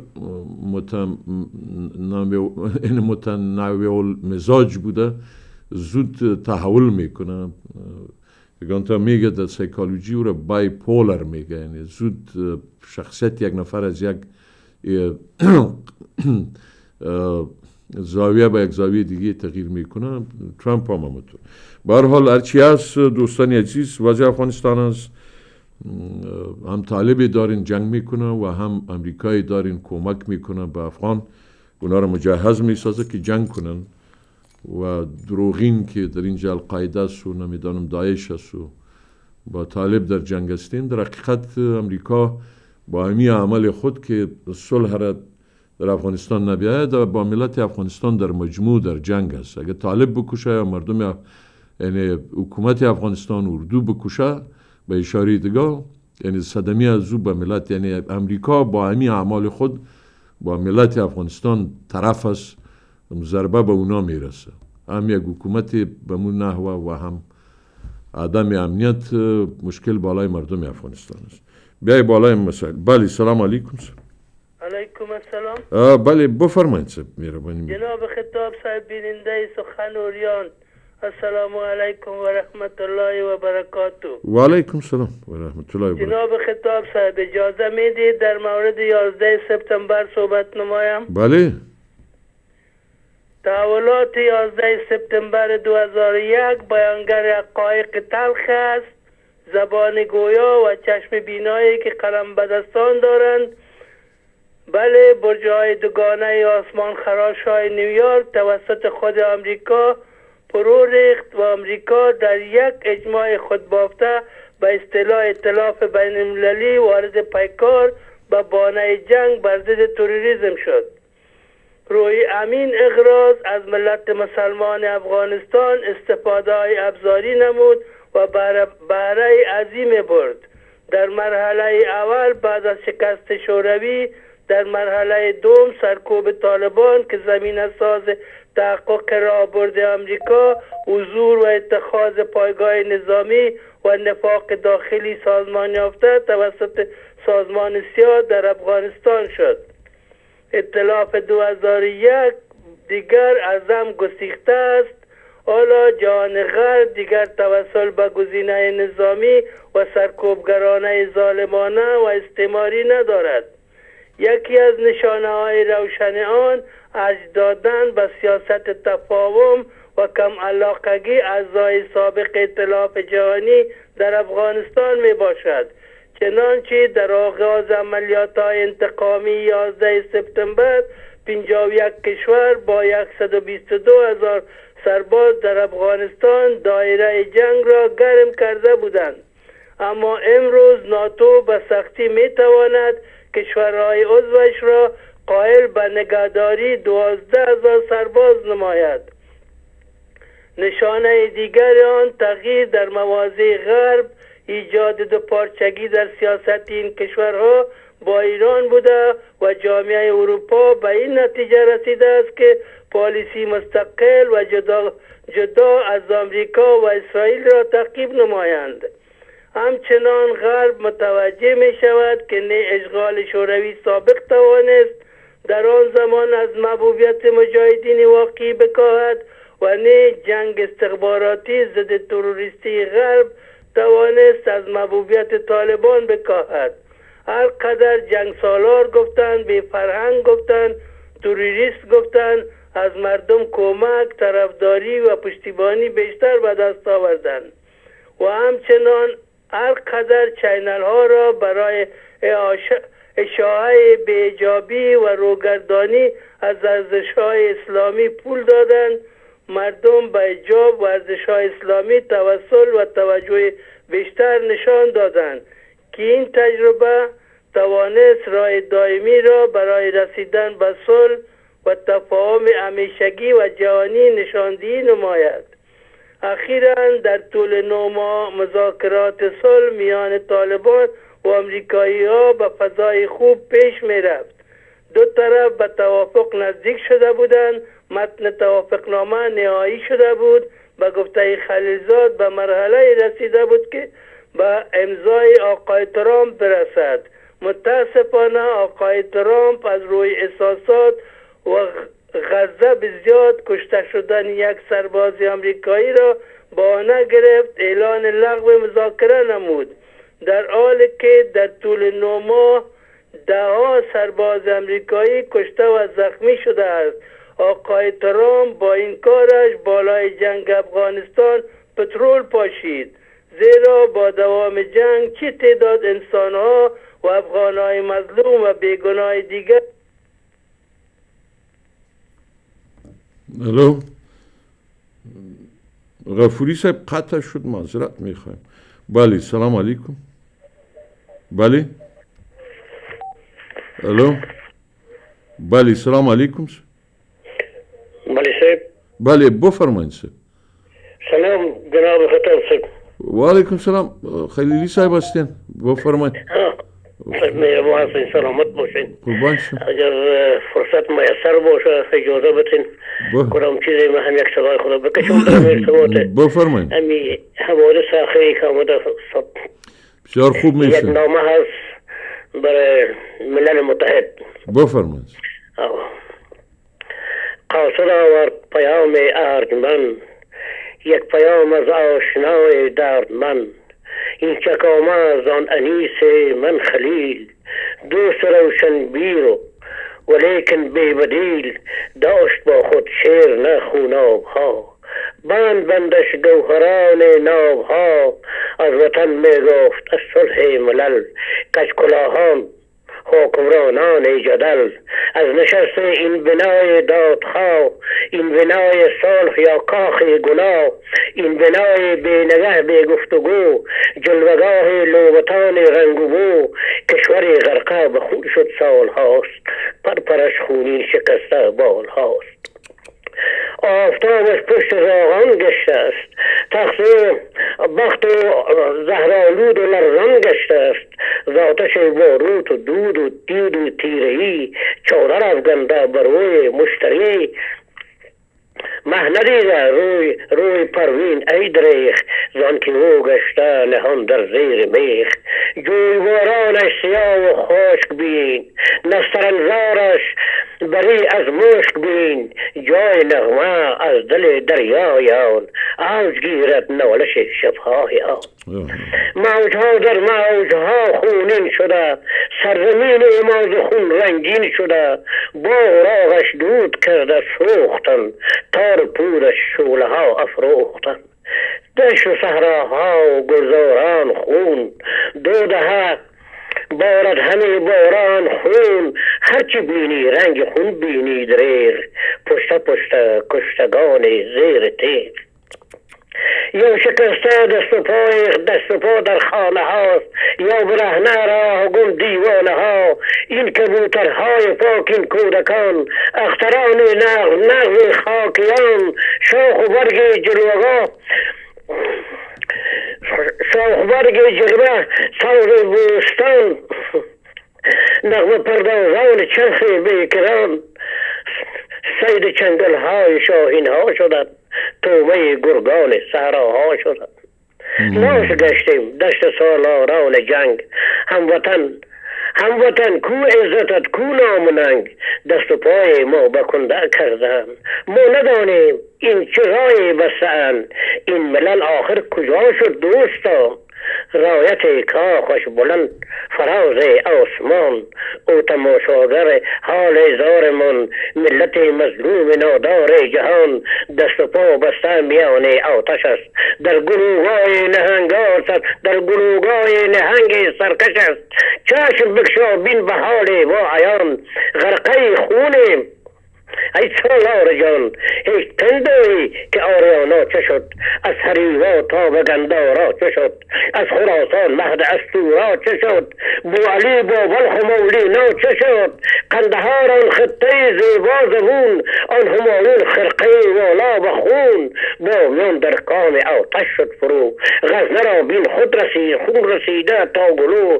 متنوع مزاج بوده، زود تحول میکنه. تا میگه در سایکولوژی او را بایپولر میگه، یعنی زود شخصیت یک نفر از یک زاویه به یک زاویه دیگه تغییر میکنه. ترامپ هم همونطور. به هر حال هرچی هست دوستان عزیز، وضع افغانستان است، هم طالبی دارین جنگ میکنه و هم امریکایی دارین کمک میکنه به افغان، اونا رو مجهز میسازه که جنگ کنن. و دروغین که در اینجا القاعده است و نمیدانم داعش است و با طالب در جنگ هستین، در حقیقت امریکا با همی عمل خود که صلح را در افغانستان نبیاید و با ملت افغانستان در مجموع در جنگ است. اگر طالب بکشه یا مردم یعنی حکومت افغانستان اردو بکشه به اشاره دیگه، یعنی صدمی از او به ملت، یعنی امریکا با همی اعمال خود با ملت افغانستان طرف است، ضربه به اونا میرسه. هم یک حکومت به مون نحوه و هم عدم امنیت مشکل بالای مردم افغانستان است. بیای بالای مسائل. بله سلام علیکم. علیکم السلام. بله بفرمایید صاحب مهربانی. جناب خطاب صاحب بیننده سخن اوریان، السلام علیکم و رحمت الله و برکاته. و علیکم السلام و رحمت الله و برکاته. جناب خطاب صاحب اجازه میدید در مورد 11 سپتامبر صحبت نمایم؟ بله. تحولات 11 سپتامبر 2001 بیانگر حقایق تلخ است، زبان گویا و چشم بینایی که قلم به دستان دارند. بله، برج‌های دوگانه آسمان خراش‌های نیویورک توسط خود آمریکا فرو ریخت و آمریکا در یک اجماع خود بافته به اصطلاح ائتلاف بین المللی وارد پیکار به بانه جنگ بر ضد تروریسم شد. روی امین اغراض از ملت مسلمان افغانستان استفاده های ابزاری نمود و بهره عظیم برد. در مرحله اول بعد از شکست شوروی، در مرحله دوم سرکوب طالبان که زمینه ساز تحقق راهبرد آمریکا، حضور و اتخاذ پایگاه نظامی و نفاق داخلی سازمان یافته توسط سازمان سیاه در افغانستان شد. ائتلاف 2001 دیگر ازم گسیخته است. حالا جهان غرب دیگر توسل به گزینه نظامی و سرکوبگرانه ظالمانه و استعماری ندارد. یکی از نشانه های روشن آن اجر دادن به سیاست تفاهم و کم علاقگی اعضای سابق ائتلاف جهانی در افغانستان می باشد. چنانچه در آغاز عملیات های انتقامی 11 سپتامبر 51 کشور با 122,000 سرباز در افغانستان دایره جنگ را گرم کرده بودند. اما امروز ناتو به سختی می تواند کشورهای عضوش را قائل به نگهداری 12,000 سرباز نماید. نشانه دیگر آن تغییر در مواضع غرب، ایجاد دوپارچگی در سیاست این کشورها با ایران بوده و جامعه اروپا به این نتیجه رسیده است که پالیسی مستقل و جدا از آمریکا و اسرائیل را تعقیب نمایند. همچنان غرب متوجه می شود که نه اشغال شوروی سابق توانست در آن زمان از محبوبیت مجاهدین واقعی بکاهد و نه جنگ استخباراتی ضد تروریستی غرب توانست از محبوبیت طالبان بکاهد. هر قدر جنگ سالار گفتند، بی فرهنگ گفتند، تروریست گفتند، از مردم کمک، طرفداری و پشتیبانی بیشتر به دست آوردند و همچنان هر قدر چینل ها را برای اشاعه بیجابی و روگردانی از ارزش های اسلامی پول دادند. مردم به ایجاب و ارزش های اسلامی توسل و توجه بیشتر نشان دادند که این تجربه توانست راه دائمی را برای رسیدن به صلح و تفاهم همیشگی و جهانی نشاندهی نماید. اخیراً در طول 9 ماه مذاکرات صلح میان طالبان و آمریکایی ها به فضای خوب پیش می رفت. دو طرف به توافق نزدیک شده بودند. متن توافقنامه نهایی شده بود. به گفته خلیلزاد به مرحله رسیده بود که به امضای آقای ترامپ برسد. متاسفانه آقای ترامپ از روی احساسات و غضب زیاد کشته شدن یک سرباز آمریکایی را بهانه گرفت اعلان لغو مذاکره نمود، در حالی که در طول 9 ماه 10 سرباز آمریکایی کشته و زخمی شده است. آقای ترامپ با این کارش بالای جنگ افغانستان پترول پاشید، زیرا با دوام جنگ چه تعداد انسانها و افغانهای مظلوم و بیگناه دیگر. الو غفوری صاحب قطع شد، معذرت میخوایم. بله سلام علیکم. بله الو بله سلام علیکم. بله صاحب. بله بفرمایید صاحب. سلام جناب خطاب صاحب. و علیکم سلام. خلیلی صاحب هستین، بفرمایید. مهربان هستین، سلامت باشین. قربان شم. اگر فرصت میسر باشه اجازه بدین کدام چیزی من هم یک صدای خدا بکشم در ارتباط بفرمایید. امی حوادث اخیری که آمده بسیار خوب میشه. یک نامه هست برای ملل متحد. بفرمایید. قاصد آورد پیام ارجمند، یک پیام از آشنای دردمند. این چکامه از آن انیس من خلیل، دوست روشن بیرو ولیکن بیبدیل. داشت با خود شیر نه خوناب ها، بند بندش گوهران ناب ها. از وطن می گفت از صلح ملل، کج کلاهان حکمرانان جدل. از نشست این بنای دادخواه، این بنای صلح یا کاخ گناه. این بنای بی نگه بی گفتگو، جلوگاه لوبتان رنگ و بو، کشور غرقه به خون شد سال هاست، پرپرش خونین شکسته بال هاست. آفتابش پشت راغان گشته است، تقصیر بخت و زهرالود و لرزان گشته است. ذاتش باروت و دود و دید و تیرهی، چادر افگنده بر روی مشتری. مه ندیده روی پروین ای دریخ، زان که او گشته نهان در زیر میخ. جویبارانش سیاه و خشک بین، نسترنزارش بری از مشک بین. جای نغمه از دل دریای آن، اوج گیرد نالش شبهای آن. موجها در موجها خونین شده، سرزمین ما خون رنگین شده. باغراغش دود کرده سوختن، تار پودش شوله ها افروختن. دشت و صحراها و گلزاران خون، دو دهه بارد همه باران خون. هرچی بینی رنگ خون بینی دریر، پشت پشت کشتگان زیر تیر. یا شکسته دست و پا در خانه هاست، یا برهنه راه گم دیوانه ها. این کبوترهای پاک این کودکان، اختران نغز خاکیان. شاخ و برگ جلوه ساز بوستان، نغمه پردازان چرخ بیکران. سید چنگل های شاهین ها شدند، توبه گرگان صحراها شدند. لاش گشتیم دشت سالاران جنگ، هموطن کو عزتت کو نامننگ. دست و پای ما بکنده کردن، ما ندانیم این چه رای بستن. این ملل آخر کجا شد دوستا؟ رایت کاخش بلند فراز آسمان، او تماشاگر حال زارمان. ملت مظلوم نادار جهان، دست و پا بسته میان آتش است. در گلوگاه نهنگ سرکش است. چشم بکشا بین به حال با عیان، غرقه خونیم ای سالار جان. هیچ تندایی که آریانا چه شد، از هریوا تا به گندارا چه شد. از خراسان مهد استورا چه شد، بو علی با بلخ و مولینا چه شد. قندهار آن خطه زیبا زبون، آن همایون خرقه والا و خون. بامیان در کام آتش شد فرو، غزنه را بین خود خون رسیده تا گلو.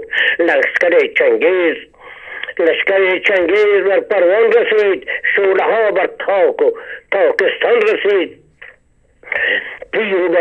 لشکر چنگیز بر پروان رسید، شوله ها بر تاکستان رسید. پیر و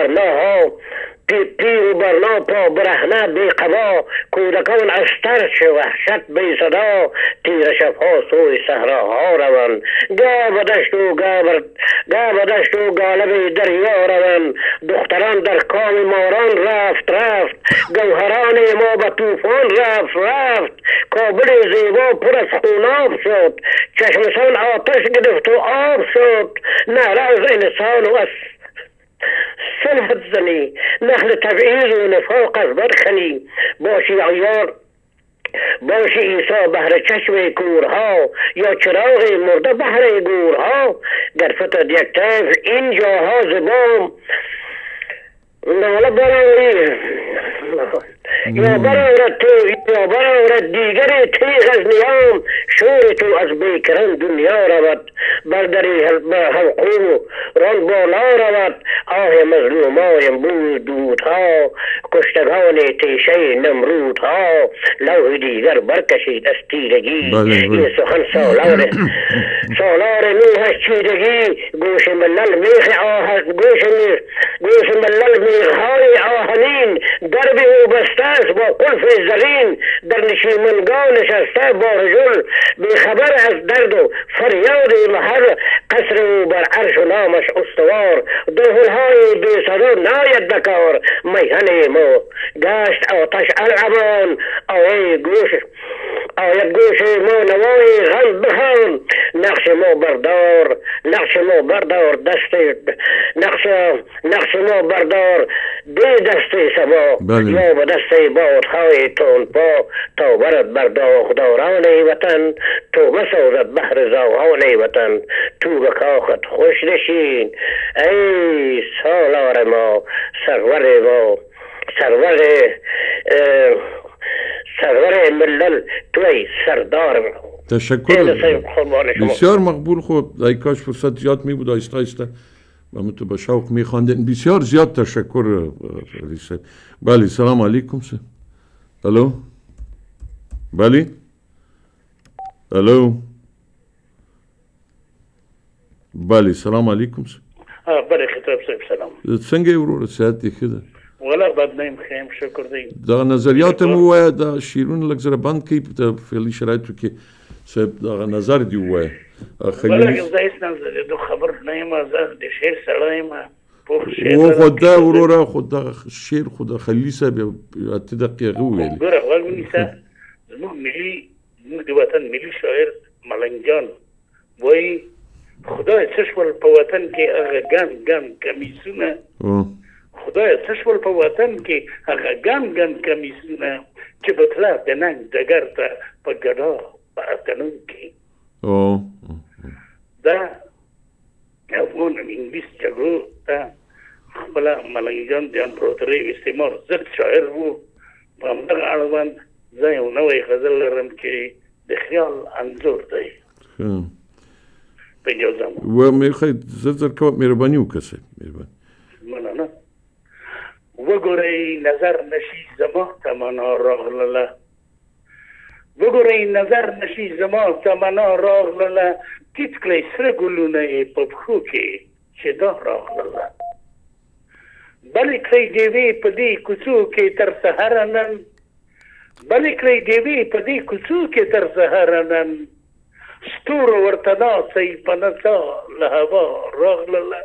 برنا پا برهنه بی قبا، کودکان از ترس وحشت بی صدا. تیر شبها سوی صحراها روند، گاه به دشت و گالب دریا روند. دختران در کام ماران رفت، گوهران ما به طوفان رفت. کابل زیبا پر از خوناب شد، چشمسان آتش گرفت و آب شد. نهر از انسان و از سلحت زنی، نخل تبعیض و نفاق از برخنی. باشی عیسی بهر چشم کورها، یا چراغ مرده بهر گورها. گر فتد یک طیف این جاها زبام، ناله برآوری یا برآورد دیگر تیغ از نیام. شور تو از بیکران دنیا رود، بردری حلقو ران بالا رود. آه مظلومایم بود دودها، کشتگان تیشه نمرودها. لوح دیگر برکشید از تیرگی، این سخن سالار نوحش چیدگی. گوش ملل میخهای آهنین، درب او بسته است با قلف زرین. در نشیمنگاه نشسته با رجل، بیخبر از درد و فریاد محر. قصر او بر عرش و نامش استوار، دهلهای بی صدا ناید بکار. میهن ما گشت آتش الامان، آید گوش ما نوای غم بخوان. نقش ما بردار دی دست سبا. یا به دست بادهای تندپا تا برد بر داغداران وطن، تو مسازد بحر زاغان وطن، تو به کاخت خوش نشین ای سالار ما، سرور ما، سرور ملل، توی سردار ما. تشکر، بسیار مقبول. خب ای کاش فرصت زیاد می بود، آیسته آیسته و من تو به شوق می خواندین. بسیار زیاد تشکر علی صاحب. بله سلام علیکم سه. الو بله الو بله سلام علیکم سه. بله خطاب صاحب سلام. څنګه ورور صحت دې ښه ده؟ والله بد نیم خیم شکر دی. دا نظریات مو وایه، دا شیرون لږ زره بند کړي په فعلي شرایطو کې صاحب دا نظر دی وایه. بله زه هېڅ نه خبر نه یم، زه د شعر سړی یم. و خو دا وروره خو دغه شعر خو د خلیلي صاحب یو اته دقیقې وویلې. ګوره غوږ ونیسه، زموږ د وطن ملي شاعر ملنګ وایي خدای څه شول په وطن کې هغه ګن کمیسونه، خدای څه شول په وطن کې هغه ګن کمیسونه چې بتله د ننګ ډګر ته په ګډا په اتنو کې. دا افغان انګلیس جګړو ته خپله ملنګ د امپراتورۍ استعمار ضد شاعر و. په همدغه اړوند زه یو نوی غزل لرم چې د خیال انځور دی. په اجازه مو و میخوای زر کوم مهرباني وکړئ. مننه. وګورئ نظر نشي زما تمنا راغله، وګورئ نظر نشي زما تمنا راغله، ټیټ کړئ سره ګلونه یې په پښو کې چې دا راغله، بلې کړئ ډیوې په دې کوڅو کې تر سهاره نن، بلې کړئ ډیوې په دې کوڅو کې تر سهاره نن، ستورو ورته ناڅئ په نڅا له هوا راغله،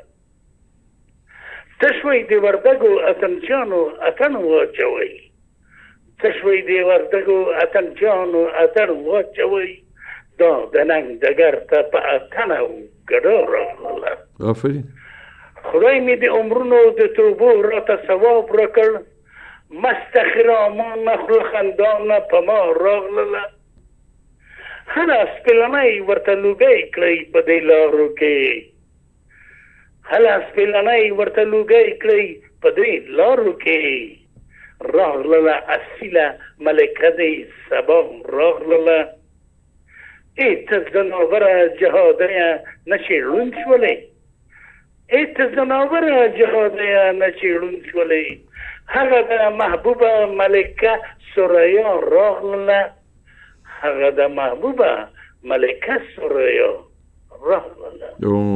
تشوي د وردګو اتنچانو اتن واچوي، تشوي د وردګو اتنچانو اتن واچوي، دا د ننګ ډګر ته په اتن او ګډا راغله. آفرین. خدای مې د عمرونو د توبو راته ثواب راکړ، مست خرامانه خوله خندانه په ما راغله، هله سپلنۍ ورته لوګی کړئ په دې لارو کې، هله سپلنۍ ورته لوګی کړئ په دې لارو کې، راغله اصیله ملکه دې سبا راغله، ای ته زناوره جهادیه نه چې ړوند شولې، ای ته زناوره جهادیه نه چې ړوند شولې، هغه د محبوبه ملکه ثریا راغله، هغه د محبوبه ملکه ثریا راغله.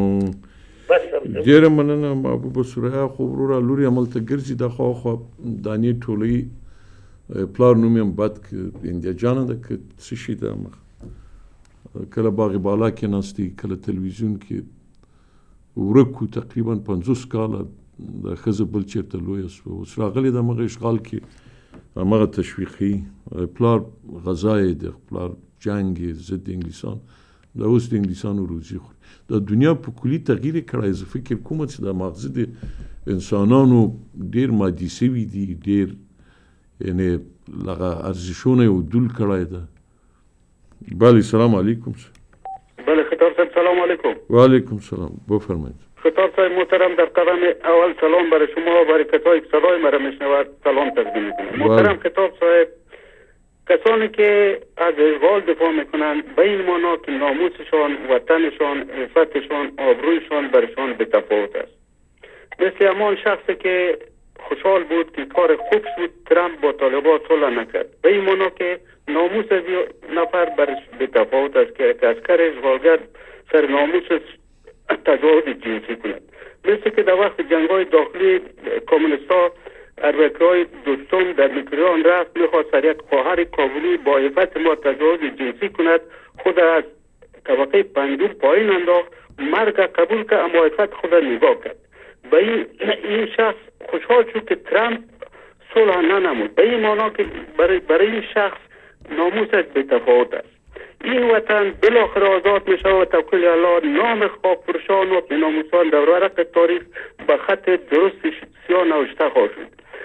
ډېره مننه محبوبه ثریا. خو وروره لورې هملته ګرځي د خواخوا دانې ټولۍ پلار نوم یې هم بد که اندیا جانه ده که څه شي ده، کله باغ بالا کې ناستې، کله تلویزیون کې ورک و تقریبا 50 کاله د ښځه بل چېرته لویه سوه، اوس راغلې ده همغه اشغال کې همغه تشویقي پلار غذا یې د پلار جنګ یې ضد انګلیسان، دا اوس د انګلیسانو روزي خوري. دا دنیا په کلي تغییر یې کړی. زه فکر کوم چې د ماغزه د انسانانو ډېر مادي سوي دي، ډېر یعنې هغه ارزښونه یې ودول کړی ده. بله سلام علیکم. بله خطاب صاحب سلام علیکم. وعلیکم سلام، بفرمایید. خطاب صاحب محترم، در قدم اول سلام برای شما و برکت‌هایی که صدای مرا میشنود سلام تقدیم میکنم. محترم خطاب صاحب، کسانی که از اشغال دفاع میکنند به این معنا که ناموسشان، وطنشان، عفتشان، آبرویشان برشان به تفاوت است. مثل همان شخصی که خوشحال بود که کار خوب شد ترامپ با طالبان صلح نکرد، به این معنا که ناموس از نفر برش به تفاوت است که عسکر اشغالگر سر ناموسش تجاوز جنسی کند. مثل که در وقت جنگ‌های داخلی کمونیست‌ها اربکرهای دوستم در میکروان رفت میخواست سر یک خواهر کابلی با عفت ما تجاوز جنسی کند، خود از طبقه پنجم پایین انداخت، مرگ قبول کرد اما عفت خود نگاه کرد. به این شخص خوشحال شد که ترامپ صلح ننمود، به این معنا که برای این شخص ناموسش به تفاوت است. این وطن بالاخره آزاد می شود و توکل الله نام خاکفروشان و بیناموسان در ورق تاریخ به خط درست سیاه نوشته خواهد شد.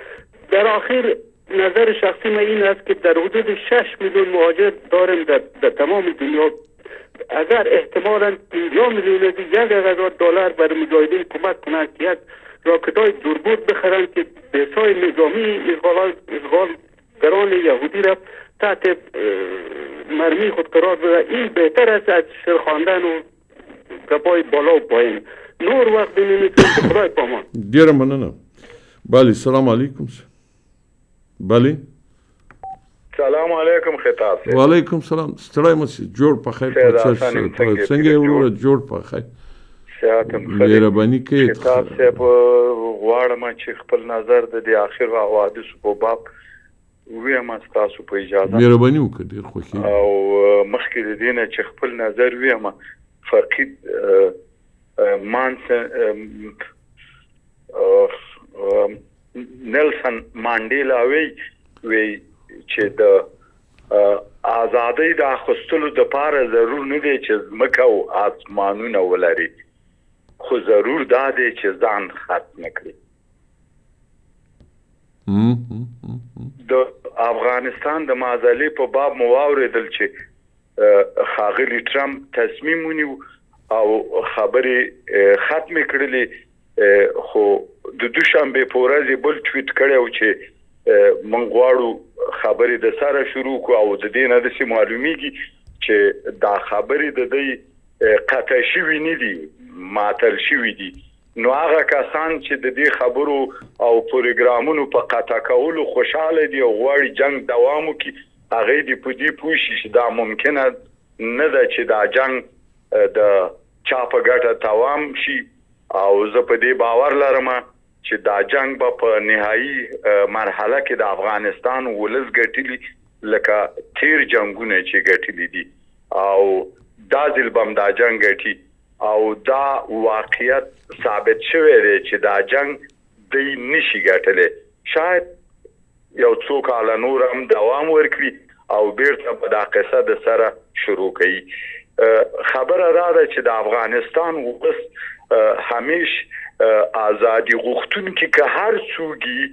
در آخر نظر شخصی من این است که در حدود 6 میلیون مهاجر داریم در تمام دنیا. اگر احتمالاً 50 میلیون $1,000 برای مجاهدین کمک کنند که یک راکت‌های دوربود بخرند که بسای نظامی اشغالگران یهودی را تحت مرمی خود قرار بده، این بهتر است از شرخاندن و گپای بالا و پایین. نور وقت بینید که خدای پامان. ډیره مننه. بله سلام علیکم. بله سلام علیکم خطاب صاحب. وعلیکم سلام. ستړی مشه جوړ په خیر په څنګه وروره جوړ په خیر. سیاتم مهرباني کوي خطاب صاحب غواړم چې خپل نظر د دې اخر حوادث په باب ویم تاسو په اجازه مهرباني وکړئ ډیر خوښي او مخکې د دې نه چې خپل نظر ویم فقید نیلسن مانډیلا وی چې د آزادۍ د اخیستلو دپاره ضرور نه دی چې ځمکه او آسمانونه ولري، خو ضرور دا دی چې ځان ختم کړي. د افغانستان د معضلې په باب مو واورېدل چې ښاغلي ټرمپ تصمیم ونیو او خبرې ختمې کړلې، خو د دوشنبې په ورځ بل ټویټ کړی چې موږ غواړو خبرې د سره شروع کړو او د دې نه داسې معلومیږي چې دا خبرې د دوی قطع شوي نه دي، معطل شوي دي. نو هغه کسان چې د دې خبرو او پروګرامونو په قطع کولو خوشاله دي او غواړي جنگ دوام وکړي، هغې دې په دې پوه شي چې دا ممکنه نه ده چې دا جنگ د چا په ګټه توام شي، او زه په دې باور لرم چې دا جنگ به په نهایي مرحله کې د افغانستان ولس ګټلي لکه تیر جنگونه چې ګټلي دي، او دا ځل به هم دا جنگ ګټي. او دا واقعیت ثابت شوی دی چې دا جنگ دی نشي ګټلی. شاید یو څو کاله نور هم دوام ورکړي او بیرته به دا قصه د سره شروع کوي. خبره را ده چې د افغانستان ولس همیش آزادي غوښتونکي که هر څوک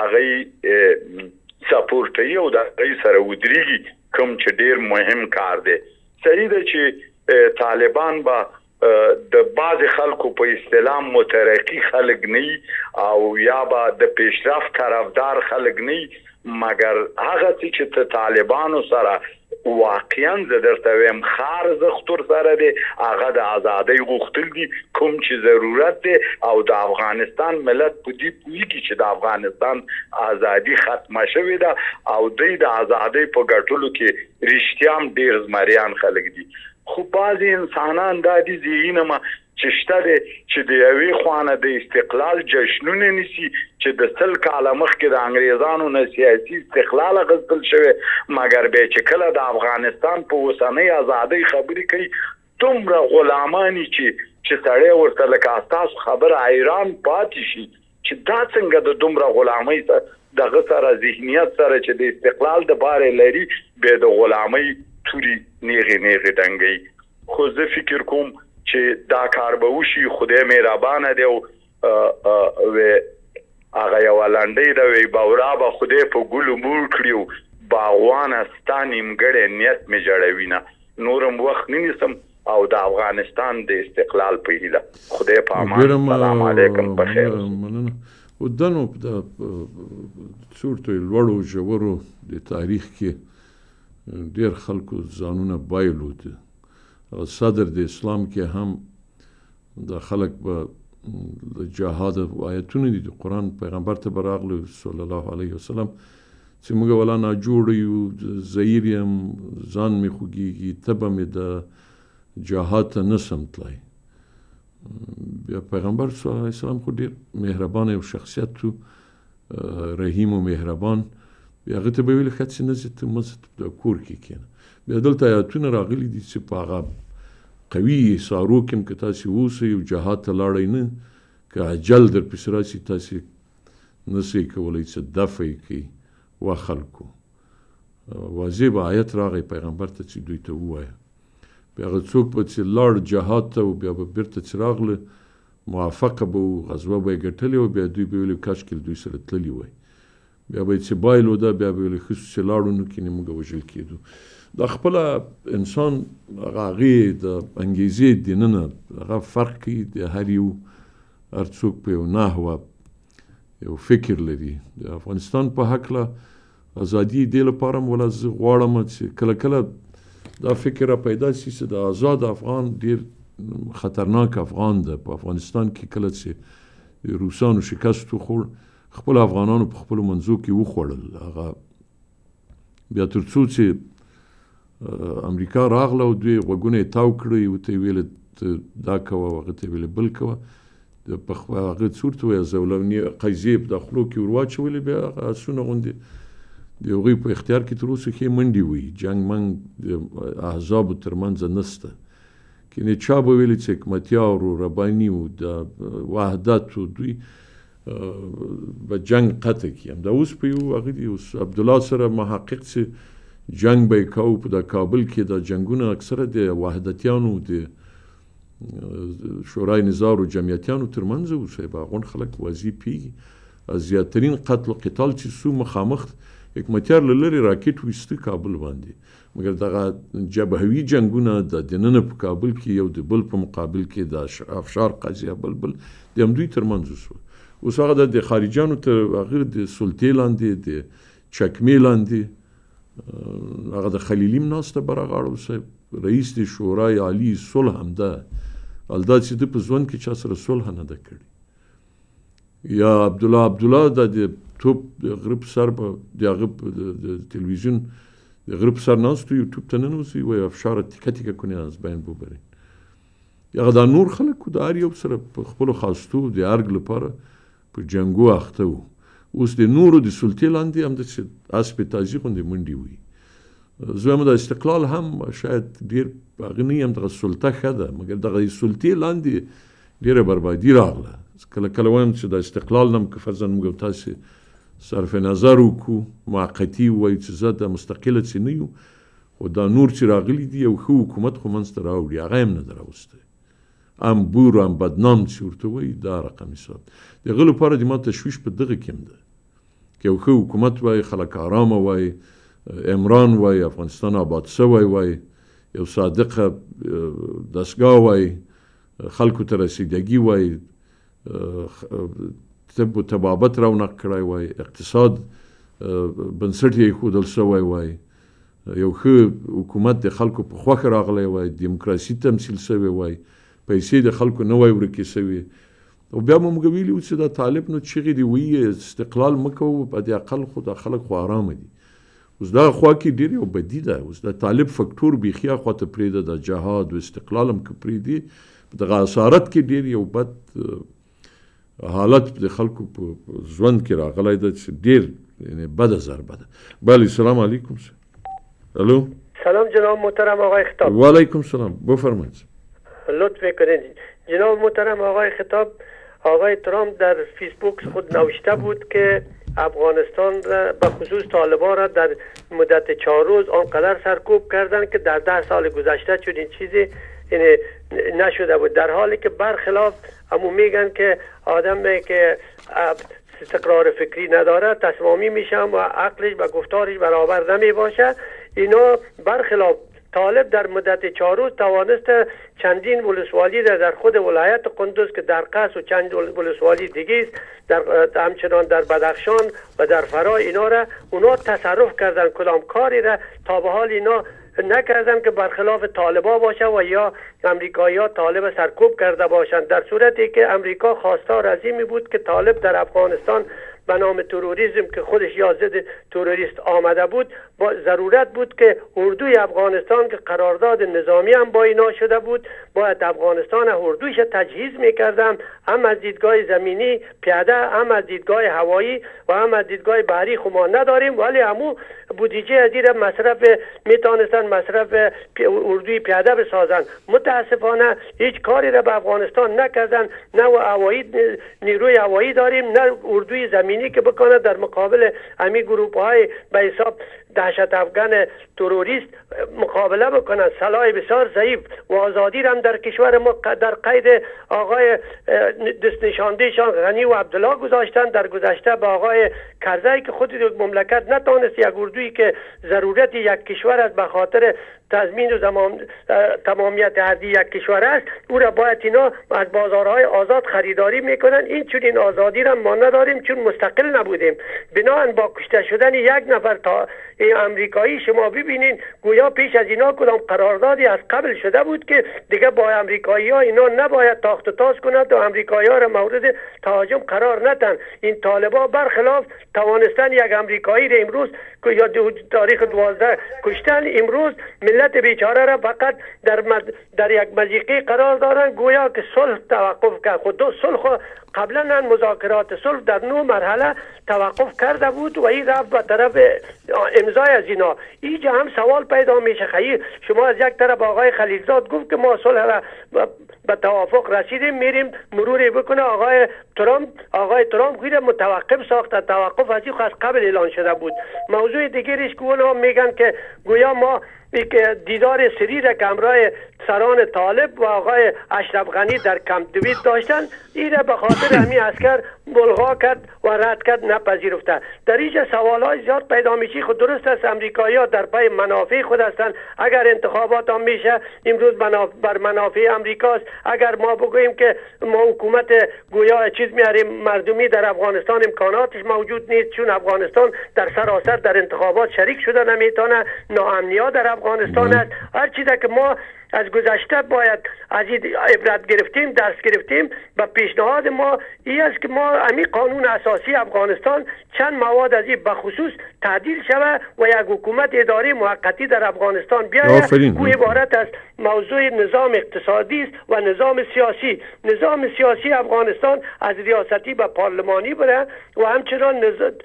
هغه سپورټوي او د هغې سره ودرېږي، کوم چې ډیر مهم کار دی. صحیح ده چې طالبان به د بعض خلکو په اصطلاح مترقي خلک نه او یا به د پیشرفت طرفدار خلک نه، مګر هغه چې ته طالبانو سره واقعا زه درته وایم ښه ارزښت ورسره دی، هغه د ازادۍ غوښتل دي کوم چې ضرورت دی، او د افغانستان ملت په دې پوهېږي چې د افغانستان ازادي ختمه شوې ده او دوی د ازادۍ په ګټلو کې رښتیا هم ډېر زمریان خلک دي. خو بعضې انسانان دا دي ذهنه چې شته دی چې د یوې خوانه د استقلال جشنونه نیسي چې د 100 کاله مخکې د انګریزانو نه سیاسي استقلال اخیستل شوی، مګر بیا چې کله د افغانستان په اوسنۍ ازادۍ خبرې کوي دومره غلامانی چې سړی ورته لکه ستاسو خبره حیران پاتې شي چې دا څنګه د دومره غلامۍ دغه سره ذهنیت سره چې د استقلال دپاره لري بیا د غلامۍ توري نیغې ډنګوي. خو زه فکر کوم چې دا کار به وشي، خدای مهربانه دی او هغه یوه لنډۍ ده وایي بورا به خدای په ګلو موړ کړي او باغوانه ستا نیمګړی نیت مې جړوي نه. نورم وخت نه نیسم او د افغانستان د استقلال په هیله. خدای په امان. سلام علیکم. بخیر. مننه. ودنو د څورتو لوړو ژورو د تاریخ کې ډېر خلکو ځانونه بایلود. صدر د اسلام کې هم د خلک به جهاد آیتونه دي د قرآن پیغمبر ته به راغلي صلی الله علیه وسلم چې موږ ولا ناجوړ یو، ضعیف یم، ځان مې خوږېږي، ته به مې د جهاد ته نسم تللی. بیا پیغمبر صلی الله علیه وسلم خو ډېر مهربان یو شخصیت و، رحیم و مهربان. بیا هغه ته به ویل ښه نه ځې ته مه د کور کې کښېنه. بیا دلته آیتونه راغلي دي چې په هغه قوي احصارو کې هم که تاسې اوسئ او جهاد ته لاړئ نه، که اجل در پسې راشي تاسې نسئ کولی چې دفع یې کړئ. وا خلکو واضح به آیت راغی پیغمبر ته چې دوی ته ووایه. بیا هغه څوک به چې لاړ جهاد ته او بیا به بیرته چې راغله موافقه به و، غزوه به یې ګټلې و، بیا دوی به ویلې کاشکې دوی سره تللي وای. بیا به چې بایلو ده بیا به ویل ښه چې لاړو نو کینې موږ وژل کېدو. دا خپله انسان هغې د انګیزې دننه هغه فرق کوي. د هر څوک په یو نحوه یو فکر لري. د افغانستان په هکله ازادي دې لپاره هم ولا زه غواړم چې کله کله دا فکر را پیدا شي چې د آزاد افغان ډېر خطرناک افغان ده. په افغانستان کې کله چې روسانو شکست وخوړ خپل افغانانو په خپلو منځو کې وخوړل. هغه بیا تر څو چې امریکا راغله او دوی غوږونه یې تاو کړی ورته یې ویل ته دا کوه او هغه ته یې ویل بل کوه. هغه څه ورته ویل زولوني قیزې په داخلو کې ور واچولې. بیا هغه اسونه غوندې د هغوی په اختیار کې تر اوسه ښې منډې وي. جنګ منګ د احزابو تر منځه نسته. کنې چا به ویلي چې حکمتیار و رباني و د وحدت و دوی به جنګ قطع کړي. همدا اوس په یو هغه دي اوس عبدالله سره محقق چې جنګ به یې کوو په د کابل کې دا جنګونه اکثره د وحدتیانو د شورای نظار و جمعیتیانو تر منځ و. صاحب هغون خلک واضح پیږي. زیاترین قتل و قتال چې سو مخامخ حکمتیار له لرې راکټ ویسته کابل باندې. مګر دغه جبهوي جنګونه د دننه په کابل کې یو د بل په مقابل کې د افشار قضیه بل د همدوی تر منځ وسوه. اوس هغه د خارجیانو تر هغه د سلطې لاندې د چکمې لاندې هغه د خلیلیم ناسته برغاړو. صاحب رئیس د شورای عالی صلح هم ده. الدا چې د په ژوند کې چا سره صلح نه ده کړې. یا عبدالله د توپ د غرب سر په د هغه د تلویزیون د غرب سر ناستو یوټیوب ته ننوځي وایي افشار تیکه تیکه کنې از بین ببرین. هغه دا نور خلک د هر یو سره په خپلو خواستو د ارګ لپاره په جنګو اخته وو. اوس د نورو د سلطې لاندې همداسې اسپې تازي غوندې منډې وي. زه وایم د استقلال هم شاید ډېر هغه نه یم دغه سلطه ښه ده مګر دغه سلطې لاندې ډېره بربادي راغله. کله کله وایم چې د استقلال نه هم که فرضاً موږ تاسې صرف نظر وکړو موقتي ووایو چې زه د مستقله چې نه یو خو دا نور چې راغلي دي یو ښه حکومت خو منځته راوړي هغه هم نه ده راوستی. هم بور هم بدنام چې ورته وایي دا رقم حساب د هغه لپاره د ما تشویش په دغه کې هم ده که یو ښه حکومت وایي خلک ارامه وایي عمران وایي افغانستان آباد سوی وایي یو صادقه دستګاه وایي خلکو ته رسیدګي وایي طب و طبابت رونق کړی وای اقتصاد بنسټ یې ښودل سوی وای یو ښه حکومت د خلکو په خوښه راغلی وای دیموکراسي تمثیل سوی وای پیسې د خلکو نه وای ورکې سوي. او بیا مو موږ ویلي وو چې دا طالب نو چغې دي وایي استقلال مه کوو په دې اقل خو دا خلک خو ارامه دي. اوس دغه خوا کې ډېر یو بدي ده. اوس د طالب فکټور بیخي هخواته پرېږده د جهاد و استقلال هم که پرېږدي په دغه اسارت کې ډېر یو بد حالت د خلکو په ژوند کې راغلی ده چې ډېر بده ضربه ده. بله سلام علیکم. الو سلام جناب محترم آقای خطاب. و علیکم سلام بفرمایید. لطف میکنید جناب محترم آقای خطاب. آقای ترامپ در فیسبوک خود نوشته بود که افغانستان را به خصوص طالبان را در مدت 4 روز آنقدر سرکوب کردند که در 10 سال گذشته چنین چیزی نشده بود، در حالی که برخلاف همون میگن که آدمی که استقرار فکری نداره تصمیمی میشه و عقلش و گفتارش برابر نمی باشه. اینا برخلاف طالب در مدت 4 روز توانست چندین ولسوالی در خود ولایت قندوز که در قصر و چند ولسوالی دیگه است در همچنان در بدخشان و در فرای اونا تصرف کردن. کدام کاری را تا به حال اینا نکردن که برخلاف طالبا باشه و یا امریکایی‌ها طالب سرکوب کرده باشند. در صورتی که امریکا خواستار از این بود که طالب در افغانستان به نام تروریسم که خودش یا ضد تروریست آمده بود با ضرورت بود که اردوی افغانستان که قرارداد نظامی هم با اینا شده بود باید افغانستان اردویش تجهیز میکردن، هم از دیدگاه زمینی پیاده هم از دیدگاه هوایی و هم از دیدگاه بحری خو ما نداریم، ولی همو بودجه از این مصرف میتونستن مصرف اردوی پیاده بسازن. متاسفانه هیچ کاری را به افغانستان نکردن، نه هوایی نیروی هوایی داریم نه اردوی زمینی که بکنه در مقابل همین گروه های به حساب دهشت افغان تروریست مقابله بکنن، سلاح بسیار ضعیف و آزادی را هم در کشور ما در قید آقای دست نشاندهشان غنی و عبدالله گذاشتن. در گذشته به آقای کرزی که خود مملکت نتانست یک اردویی که ضرورت یک کشور است به خاطر تضمین و تمامیت ارضی یک کشور است، او را باید اینا از بازارهای آزاد خریداری میکنن. این چون این آزادی را ما نداریم چون مستقل نبودیم. بناهن با کشته شدن یک نفر تا امریکایی شما ببینین گویا پیش از اینا کدام قراردادی از قبل شده بود که دیگه با امریکایی ها اینا نباید تاخت و تاز کنند و امریکایی ها را مورد تهاجم قرار ندن. این طالبا برخلاف توانستن یک امریکایی را امروز یا تاریخ 12 کشتن، امروز ملت بیچاره را فقط در یک مضیقه قرار دارن گویا که صلح توقف کرد. خود دو صلح قبلا مذاکرات صلح در 9 مرحله توقف کرده بود و این رفت به طرف امضای از اینا. اینجا هم سوال پیدا میشه. خیر شما از یک طرف آقای خلیلزاد گفت که ما صلح را به توافق رسیدیم، میریم مروری بکنه آقای ترامپ خود متوقف ساخته. توقف از قبل اعلان شده بود. موضوع دیگریش که اونا میگن که گویا ما دیدار سری را که همراه سران طالب و آقای اشرف غنی در کمپ دوید داشتن، این را به خاطر همین عسکر ملغا کرد و رد کرد، نپذیرفته. در اینجا سوالای زیاد پیدا میشه. خود درست است امریکایی‌ها در پای منافع خود هستند. اگر انتخابات هم میشه امروز بر منافع امریکاست. اگر ما بگوییم که ما حکومت گویا چیز میاریم مردمی در افغانستان امکاناتش موجود نیست چون افغانستان در سراسر در انتخابات شریک شده نمیتونه، ناامنی‌ها در افغانستان است. هر چیزی که ما از گذشته باید از این عبرت گرفتیم، درس گرفتیم. و پیشنهاد ما این است که ما همین قانون اساسی افغانستان چند مواد از این بخصوص تعدیل شود و یک حکومت اداری موقتی در افغانستان بیاید که عبارت از موضوع نظام اقتصادی است و نظام سیاسی. نظام سیاسی افغانستان از ریاستی به پارلمانی بره و همچنان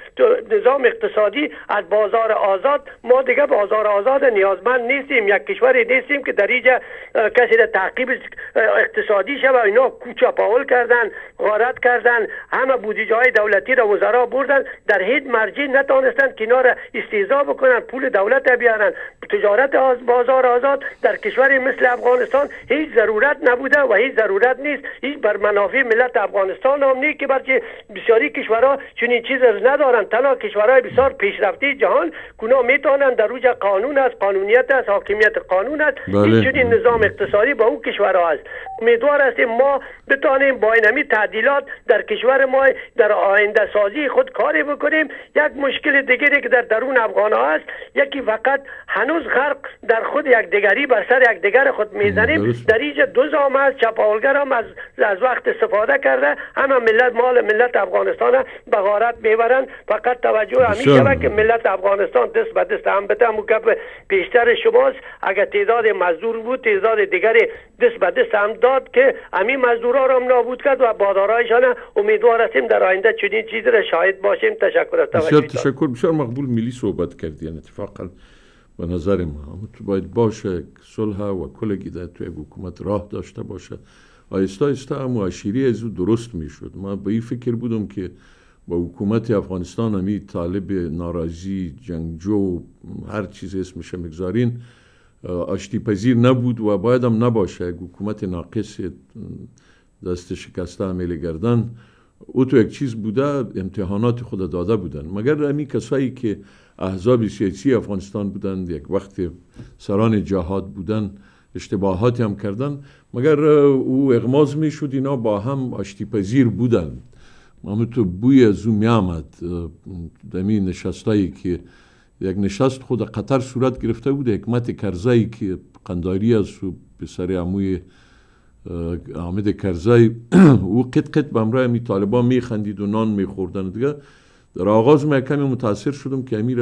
نظام اقتصادی از بازار آزاد. ما دیگه بازار آزاد نیازمند نیستیم. یک کشوری نیستیم که در اینجا کسی را تعقیب اقتصادی شود. اینا کوچه پاول کردن، غارت کردن، همه بودجه های دولتی را وزرا بردن، در هیچ مرجع نتونستن که اینا را استهزا بکنن، پول دولت بیارن. تجارت بازار آزاد در کشوری مثل افغانستان هیچ ضرورت نبوده و هیچ ضرورت نیست. هیچ بر منافع ملت افغانستان هم نیست که برچه بسیاری کشورها چنین چیز ندارن. تنها کشورهای بسیار پیشرفته جهان کنا میتونن در روی قانون است، قانونیت است، حاکمیت قانون است. این نظام اقتصادی با اون کشورها است. امیدوار هستیم ما بتانیم با اینمی تعدیلات در کشور ما در آینده سازی خود کاری بکنیم. یک مشکل دیگری که در درون افغان ها است، یکی فقط هنوز غرق در خود یک دیگری بر سر یک دیگر خود میزنیم. در اینجا دو زام است، چپاولگر هم از وقت استفاده کرده، همه ملت مال ملت افغانستان به غارت میبرن. فقط توجه همین شود که ملت افغانستان دست به دست هم بده. مکب بیشتر شماست. اگر تعداد مزدور بود تعداد دیگری دست به دست هم داد که همین مزدورا را نابود کرد و بازارهایشان. امیدوار هستیم در آینده چنین چیزی را شاهد باشیم. تشکر از توجهتان. تشکر. بسیار مقبول. میلی صحبت کردی. یعنی اتفاقا به نظر ما تو باید باشه صلح و کلگی در توی حکومت راه داشته باشه. آیسته آیسته هم معاشری از او درست میشد. ما به این فکر بودم که با حکومت افغانستان همی طالب ناراضی جنگجو هر چیز اسمش مگذارین آشتی پذیر نبود و باید هم نباشه. حکومت ناقص دست شکسته عمل گردن او تو یک چیز بوده، امتحانات خود داده بودن. مگر همین کسایی که احزاب سیاسی افغانستان بودند یک وقت سران جهاد بودن اشتباهاتی هم کردن، مگر او اغماض می شد اینا با هم آشتی پذیر بودن. ما تو بوی از او می آمد دمی نشستایی که یک نشست خود قطر صورت گرفته بود. حکمت کرزی که قنداری از پسر عموی حامد کرزی او قط به امرای می طالبان می خندید و نان می خوردن. دیگه در آغاز من کمی متاثر شدم که امیر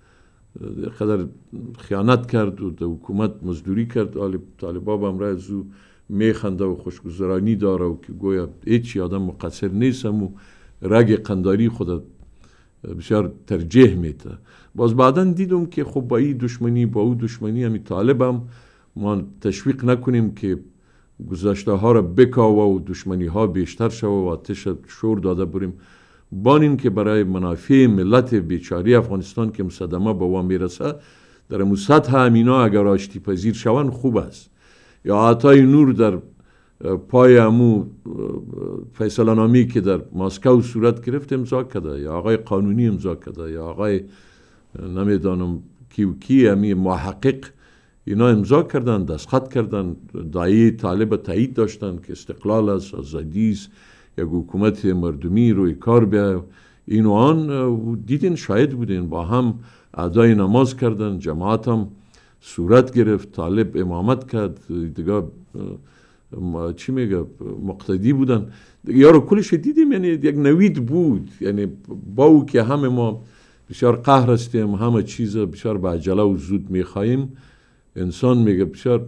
قدر خیانت کرد و در حکومت مزدوری کرد. طالبان به امرای از او می خنده و خوشگذرانی داره و که گویا هیچی آدم مقصر نیستم و رگ قنداری خود بسیار ترجیح میده. باز بعدا دیدم که خب با این دشمنی با او دشمنی همی طالب هم ما تشویق نکنیم که گذشته ها را بکاوه و دشمنی ها بیشتر شوه و آتش شور داده بریم بان این که برای منافع ملت بیچاره افغانستان که مصدمه به وام میرسه در امو سطح همینا اگر آشتی پذیر شوند خوب است. یا عطای نور در پای امو فیصله نامی که در مسکو صورت گرفت امضا کرده، یا آقای قانونی امضا کرده، یا آقای نمیدانم کی امی محقق، اینا امضا کردن، دستخط کردن، دعای طالب تایید داشتن که استقلال است، آزادی است، یک حکومت مردمی روی کار بیا. این و آن دیدین، شاهد بودین، با هم ادای نماز کردن، جماعت هم صورت گرفت، طالب امامت کرد، دیگه چی میگه مقتدی بودن یارو کلش دیدیم. یعنی یک نوید بود، یعنی با او که همه ما بسیار قهر هستیم، همه چیز بسیار به عجله و زود میخواییم، انسان میگه بسیار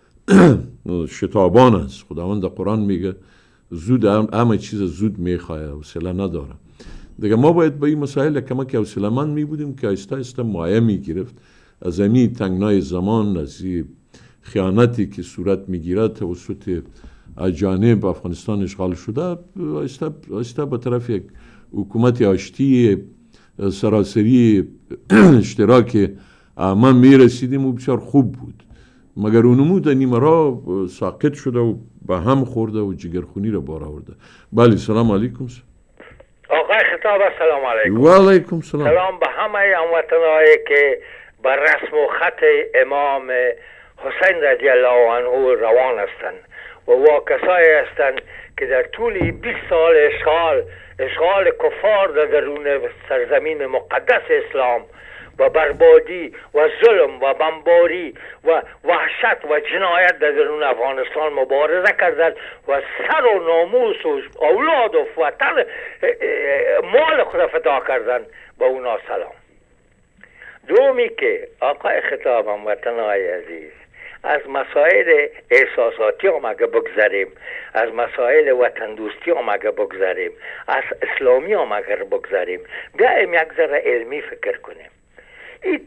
شتابان است. خداوند در قرآن میگه زود همه چیز زود میخواه، حوصله نداره. دیگه ما باید به این مسائل کمک حوصله‌مند می بودیم که آهسته آهسته مایه میگرفت از این تنگنای زمان، از این خیانتی که صورت میگیرد توسط اجانب افغانستان اشغال شده، آهسته به طرف یک حکومت آشتی سراسری اشتراک من میرسیدیم و بسیار خوب بود. مگر اونمو در نیمه را ساقط شده و به هم خورده و جگرخونی را بار آورده. بله، سلام علیکم. آقای خطاب سلام علیکم. و علیکم سلام. سلام به همه هموطنانی که بر رسم و خط امام حسین رضی الله عنه روان هستند و کسایی هستند که در طول 20 سال اشغال کفار در درون سرزمین مقدس اسلام و بربادی و ظلم و بمباری و وحشت و جنایت در درون افغانستان مبارزه کردند و سر و ناموس و اولاد و وطن مال خود فدا کردند. با اونا سلام. دومی که آقای خطاب هموطنای عزیز، از مسائل احساساتی هم اگه بگذاریم، از مسائل وطن دوستی هم اگه بگذاریم، از اسلامی هم اگر بگذاریم، بیاییم یک ذره علمی فکر کنیم. این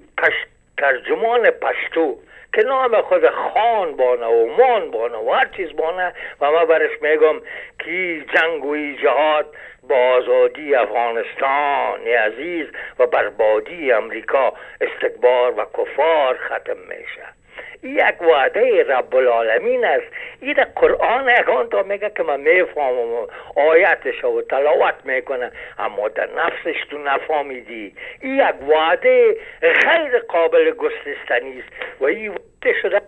ترجمان پشتو که نام خود خان بانه و مان بانه و هر چیز بانه و ما برش میگم که جنگ و جهاد با آزادی افغانستان عزیز و بربادی امریکا، استکبار و کفار ختم میشه. یک وعده رب العالمین است. این قرآن اگان تا میگه که من میفهمم آیتش و تلاوت میکنه، اما در نفسش تو نفهمیدی. این یک وعده غیر قابل گسستنی است و این وعده شده.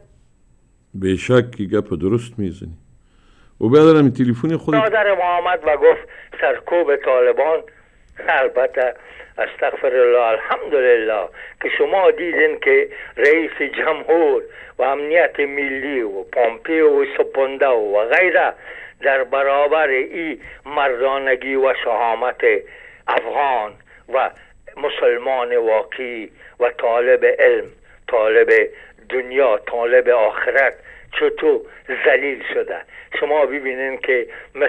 به شک گپ درست میزنی. و بعدم تلفن خودت برادر محمد و گفت سرکوب طالبان، البته استغفر الله، الحمدلله که شما دیدین که رئیس جمهور و امنیت ملی و پامپیو و سپنده و غیره در برابر این مردانگی و شهامت افغان و مسلمان واقعی و طالب علم، طالب دنیا، طالب آخرت چطور ذلیل شده. شما ببینین که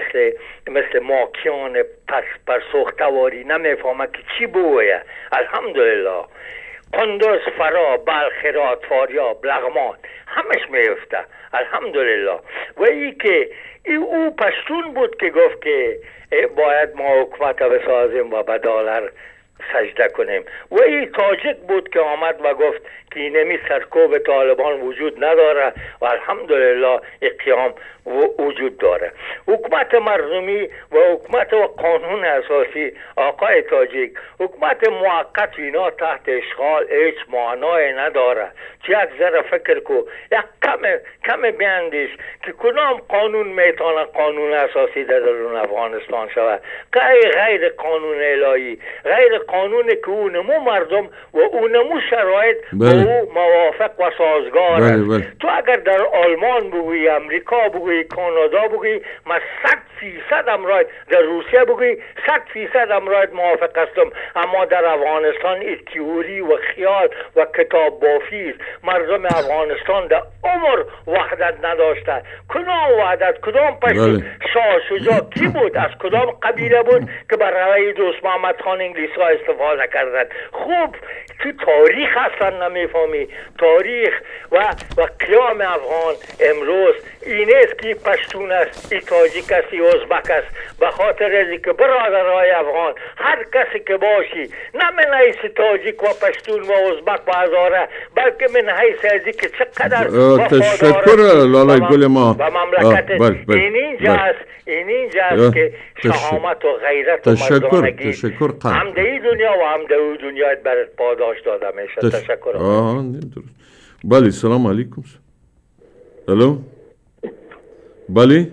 مثل ماکیان پرسوختواری نمیفهمه که چی بویه. الحمدلله قندوز، فرا، بلخ، هرات، فاریاب، لغمان همش میفته. الحمدلله. و ای که او پشتون بود که گفت که باید ما حکومت بسازیم و به دلار سجده کنیم. و این تاجیک بود که آمد و گفت که اینمی سرکوب طالبان وجود نداره و الحمدلله قیام وجود داره. حکومت مردمی و حکومت و قانون اساسی آقای تاجیک، حکومت موقت اینا تحت اشغال هیچ معنای نداره. چه یک ذره فکر کو، یک کم بیندیش که کدام قانون میتونه قانون اساسی در درون افغانستان شود. غیر قانون الهی، غیر قانونی که اونمو مردم و اونمو شرایط او موافق و سازگار است. تو اگر در آلمان بگویی، امریکا بگویی، کانادا بگویی، من 100% امراید در روسیه بگویی 100% امراید موافق هستم. اما در افغانستان این تئوری و خیال و کتاب بافی است. مردم افغانستان در عمر وحدت نداشته. کدام وحدت؟ کدام شاه شجاع کی بود؟ از کدام قبیله بود که برای دوست محمد خان انگلیس ها استفاده کردن. خوب تو تاریخ اصلا نمیفهمی. تاریخ و قیام افغان امروز این است که پشتون است، ای تاجیک است، ای ازبک است. به خاطر ازی که برادرای افغان هر کسی که باشی، نه من حیث تاجیک و پشتون و ازبک و هزاره، بلکه من حیث ازی که چقدر تشکر لالای گل ما و مملکت این اینجا است که شهامت و غیرت و مردانگی هم در این دنیا و هم در اون دنیا برات پاداش داده میشه. تشکر. بله سلام علیکم. الو بله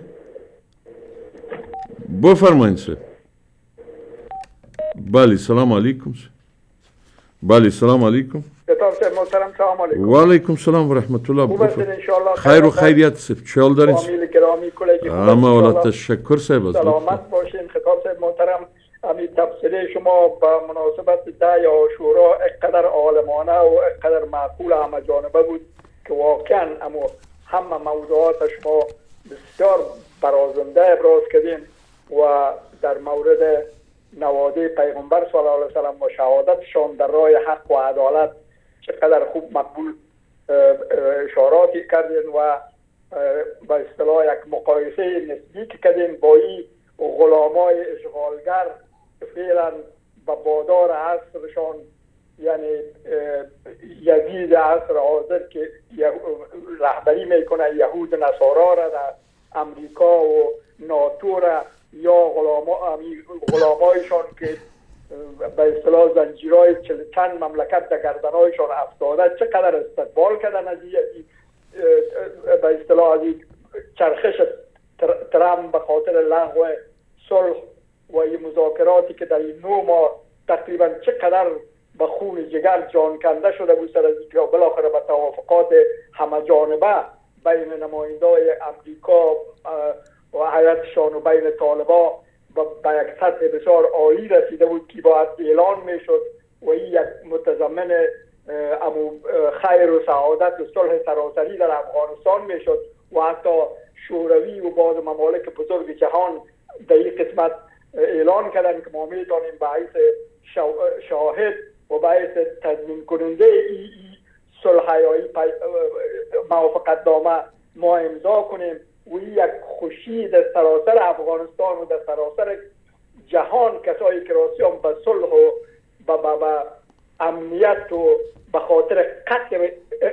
بفرمایید سر. بله سلام علیکم. بله سلام علیکم. محترم سلام علیکم. و علیکم سلام و رحمت الله. خیر و خیریت سب چال دارین؟ فامیل گرامی کلگی اما والا تشکر صاحب از سلامت باشین. خطاب صاحب محترم، امی تفسیر شما با مناسبت ده یا شورا اقدر عالمانه و اقدر معقول همه جانبه بود که واقعا اما همه موضوعات شما بسیار برازنده ابراز کردین و در مورد نواده پیغمبر صلی الله علیه و سلم و شهادتشان در راه حق و عدالت چقدر خوب مقبول اشاراتی کردین و به اصطلاح یک مقایسه نسبی کردین با این غلامای اشغالگر فعلا به بادار عصرشان، یعنی یزید عصر حاضر که رهبری میکنه یهود نصارا را در امریکا و ناتو را، یا غلامایشان که به اصطلاح زنجیرهای چند مملکت در گردنهایشان افتاده چقدر استقبال کردن از به اصطلاح از چرخش ترامپ به خاطر لغو صلح و این مذاکراتی که در این 9 ماه تقریبا چقدر به خون جگر جان کنده شده بود سر از اینکه بالاخره به توافقات همه جانبه بین نمایندای امریکا و هیئتشان و بین طالبا به یک سطح بسیار عالی رسیده بود که باید اعلان میشد و این یک متضمن خیر و سعادت و صلح سراسری در افغانستان میشد و حتی شوروی و بعض ممالک بزرگ جهان در این قسمت اعلان کردن که ما میتونیم به حیث شاهد و به حیث تضمین کننده این صلح یا موافقت نامه ما امضا کنیم و این یک خوشی در سراسر افغانستان و در سراسر جهان کسایی که راسیان به صلح و به امنیت و به خاطر قتل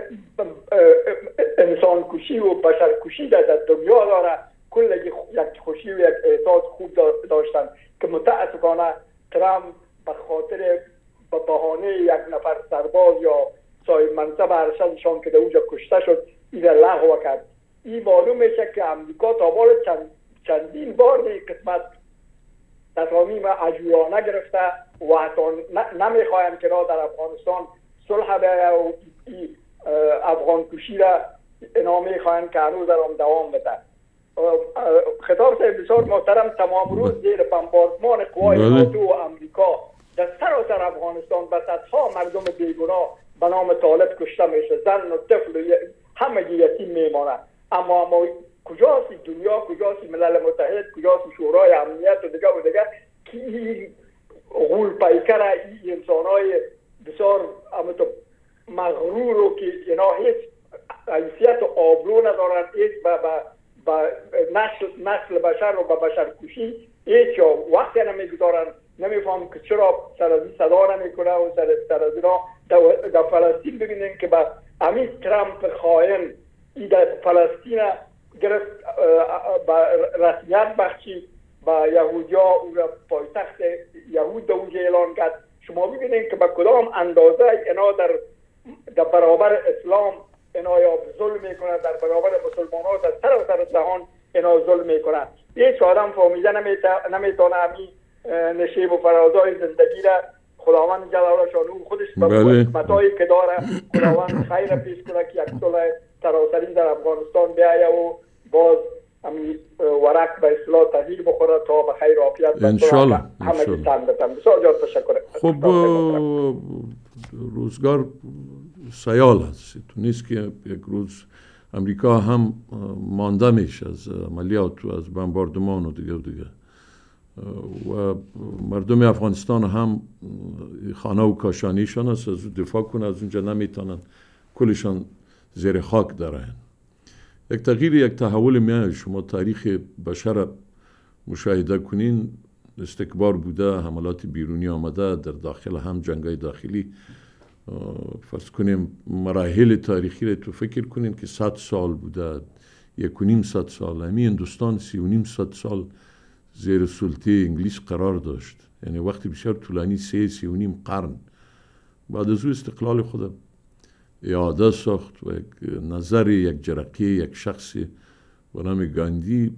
انسان کشی و بشر کشی در دنیا داره کل یک خوشی و یک احساس خوب داشتن که متاسفانه ترامپ به خاطر به بهانه یک نفر سرباز یا صاحب منصب ارشدشان که در اونجا کشته شد این لغو کرد. این معلوم میشه که امریکا تا بال چندین بار در این قسمت تصامیم عجولانه گرفته و حتی نمیخوایم که در افغانستان صلح بیاید و افغان کشی را اینا میخوایم که هنوز در دوام بده. خطاب صاحب بسیار محترم، تمام روز زیر بمباردمان قوای ناتو و امریکا در سراسر افغانستان به صدها مردم بیگناه به نام طالب کشته میشه، زن و طفل همه یتیم میمانه. اما کجاست دنیا، کجاست ملل متحد، کجاست شورای امنیت و دیگه که این غول پیکر این انسانهای بسیار مغرور رو که اینا هیچ حیثیت و آبرو ندارن، هیچ به نسل بشر و به بشر کشی هیچ وقت نمیگذارن. نمیفهم که چرا سر از این صدا نمیکنه و سر از اینا در فلسطین ببینین که به همین ترامپ خائن ای در فلسطین گرفت با رسمیت بخشی با یهودیا او را پایتخت یهود اونجا اعلان کرد. شما ببینید که با کدام اندازه اینا در برابر اسلام اینا یا ظلم میکنه، در برابر مسلمان ها در سراسر جهان اینا ظلم میکنه. هیچ آدم فهمیده نمیتونه همین نشیب و فرازای زندگی را خداوند جلاله شانو خودش به حکمتایی که داره خداوند خیر پیش کنه که یک صلح سراسری در افغانستان بیایه و باز همین ورق به اصطلاح تغییر بخوره تا به خیر و عافیت انشالله. همه تن بتن. بسیار جان تشکر. خب روزگار سیال هست، تو نیست که یک روز امریکا هم مانده میشه از عملیات و از بمباردمان و دیگه و مردم افغانستان هم خانه و کاشانیشان است، از دفاع کنه، از اونجا نمیتونن، کلشان زیر خاک دارن. یک تغییر، یک تحول میاد. شما تاریخ بشر مشاهده کنین، استکبار بوده، حملات بیرونی آمده، در داخل هم جنگای داخلی. فرض کنیم مراحل تاریخی رو تو فکر کنین که 100 سال بوده، 1.5 سال. همین هندوستان 3.5 سال زیر سلطه انگلیس قرار داشت، یعنی وقتی بسیار طولانی، 3.5 قرن. بعد از او استقلال خود اعاده ساخت و یک نظر، یک جرقه، یک شخصی به نام گاندی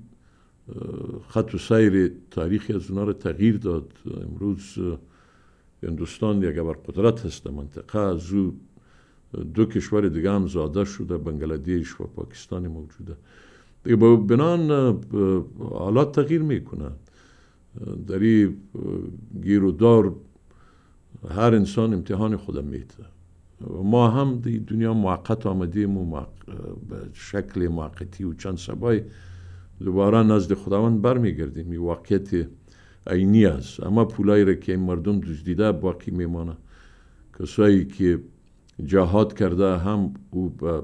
خط و سیر تاریخی از اونا رو تغییر داد. امروز هندوستان یک ابرقدرت هست منطقه، از او 2 کشور دیگه هم زاده شده، بنگلادیش و پاکستان موجوده. دیگه با بنان حالات تغییر میکنه. در این گیر و دار هر انسان امتحان خودم میده. ما هم دی دنیا موقت آمدیم و به شکل موقتی و چند سبای دوباره نزد خداوند برمیگردیم. این واقعیت عینی است، اما پولایی را که این مردم دزدیده باقی میمانه. کسایی که جهاد کرده هم او به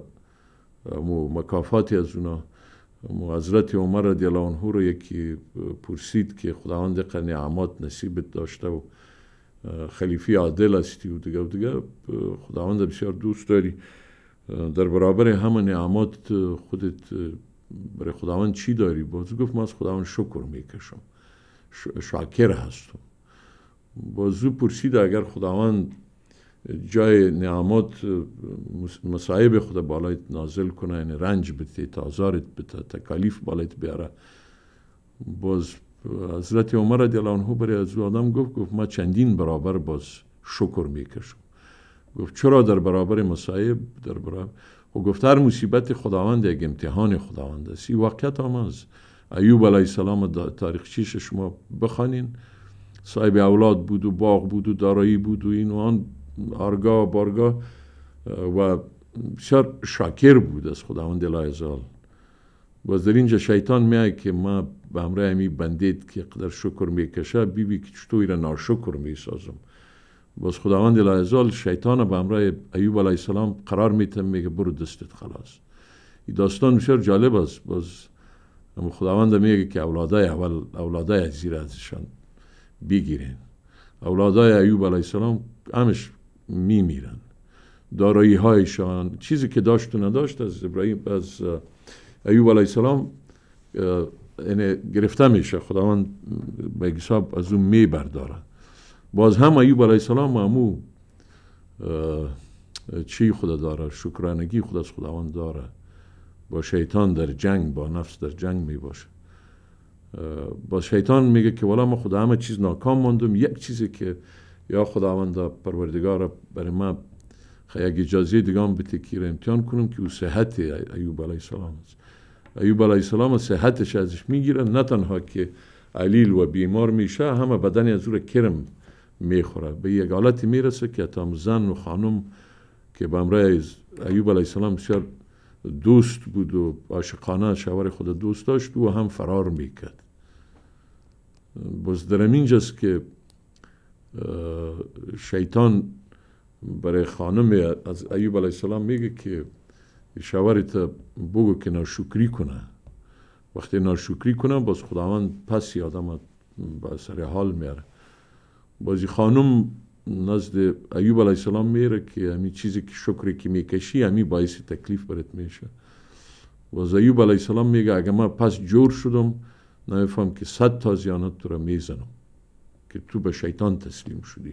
مکافاتی از اونا. حضرت عمر رضی الله عنه رو یکی پرسید که خداوند قدر نعمات نصیبت داشته و خلیفه عادل هستی و دیگه خداوند بسیار دوست داری، در برابر همه نعمات خودت برای خداوند چی داری؟ باز گفت من از خداوند شکر میکشم، شاکر هستم. بازو پرسید اگر خداوند جای نعمات مصائب خدا بالایت نازل کنه، یعنی رنج بده، تازارت بده، تکالیف بالایت بیاره، باز حضرت عمر رضی الله عنه برای از آدم گفت ما چندین برابر باز شکر میکشم. گفت چرا؟ در برابر مصائب، در برابر و گفت هر مصیبت خداوند یک امتحان خداوند است. این واقعیت هم است. ایوب علیه السلام تاریخچیش شما بخوانین، صاحب اولاد بود و باغ بود و دارایی بود و این و آن، آرگاه بارگاه، و بسیار شاکر بود از خداوند لایزال. باز در اینجا شیطان میای که ما به همراه همی بندید که قدر شکر میکشه، بیبی که چطوری را ناشکر میسازم. باز خداوند لایزال شیطان به همراه ایوب علیه السلام قرار میتم، میگه برو دستت خلاص. این داستان بسیار جالب است. باز خداوند میگه که اولادای زیر ازشان بگیرین. اولادای ایوب علیه السلام همش میمیرن، دارایی هایشان، چیزی که داشت و نداشت از ایوب علیه السلام گرفته میشه، خداوند به حساب از اون میبرداره. باز هم ایوب علیه السلام همو چی خدا داره؟ شکرانگی خدا از خداوند داره. با شیطان در جنگ، با نفس در جنگ می باشه. با شیطان میگه که والا ما خدا همه چیز ناکام ماندم، یک چیزی که یا خداوند پروردگار برای ما یک اجازه دیگه هم بده که امتحان کنم که او صحت ایوب علیه السلام است. ایوب علیه السلام صحتش ازش میگیره، نه تنها که علیل و بیمار میشه، همه بدنی از او کرم میخوره. به یک حالتی میرسه که تا زن و خانم که به همراه ایوب علیه السلام بسیار دوست بود و عاشقانه شوهر خود دوست داشت و هم فرار میکرد. باز در اینجاست که شیطان برای خانم از ایوب علیه السلام میگه که شوهرت بگو که ناشکری کنه. وقتی ناشکری کنه باز خداوند پس آدم با سر حال میاره. بازی خانم نزد ایوب علیه السلام میره که همین چیزی که شکری که میکشی همین باعث تکلیف برات میشه. باز ایوب علیه السلام میگه اگه من پس جور شدم نمیفهم که 100 تازیانت تو را میزنم که تو به شیطان تسلیم شدی،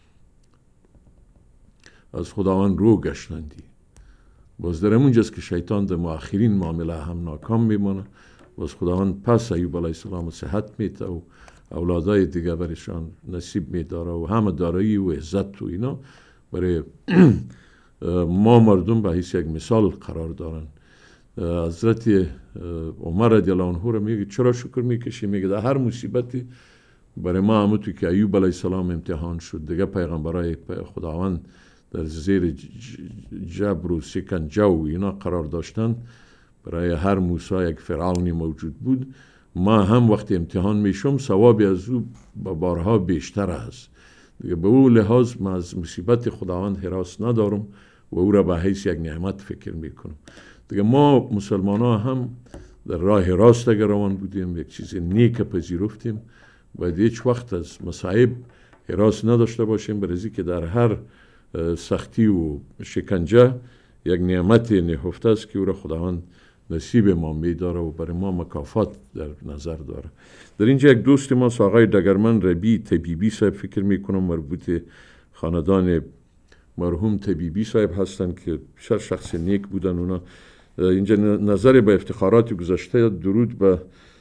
از خداوند رو گشتندی. باز در همونجاست که شیطان در مؤخرین معامله هم ناکام میمونه. باز خداوند پس ایوب علیه السلام صحت میده و اولادای دیگه برشان نصیب میداره و همه دارایی و عزت و اینا برای ما مردم به حیث یک مثال قرار دارن. حضرت عمر رضی الله عنه رو میگه چرا شکر میکشی؟ میگه در هر مصیبتی برای ما همونطور که ایوب علیه السلام امتحان شد، دیگه پیغمبرای خداوند در زیر جبر و سکنجه و اینا قرار داشتن. برای هر موسی یک فرعونی موجود بود ما هم وقتی امتحان میشم ثواب از او بارها بیشتر است. دیگه به او لحاظ من از مصیبت خداوند هراس ندارم و او را به حیث یک نعمت فکر میکنم. دیگه ما مسلمان ها هم در راه راست اگر روان بودیم، یک چیز نیک پذیرفتیم و هیچ وقت از مصائب هراس نداشته باشیم، برای که در هر سختی و شکنجه یک نعمت نهفته است که او را خداوند نصیب ما میداره و برای ما مکافات در نظر داره. در اینجا یک دوست ما آقای دگرمن ربی طبیبی صاحب فکر میکنم مربوط خاندان مرحوم طبیبی صاحب هستند که بسیار شخص نیک بودن. اونا اینجا نظر به افتخارات گذشته، درود به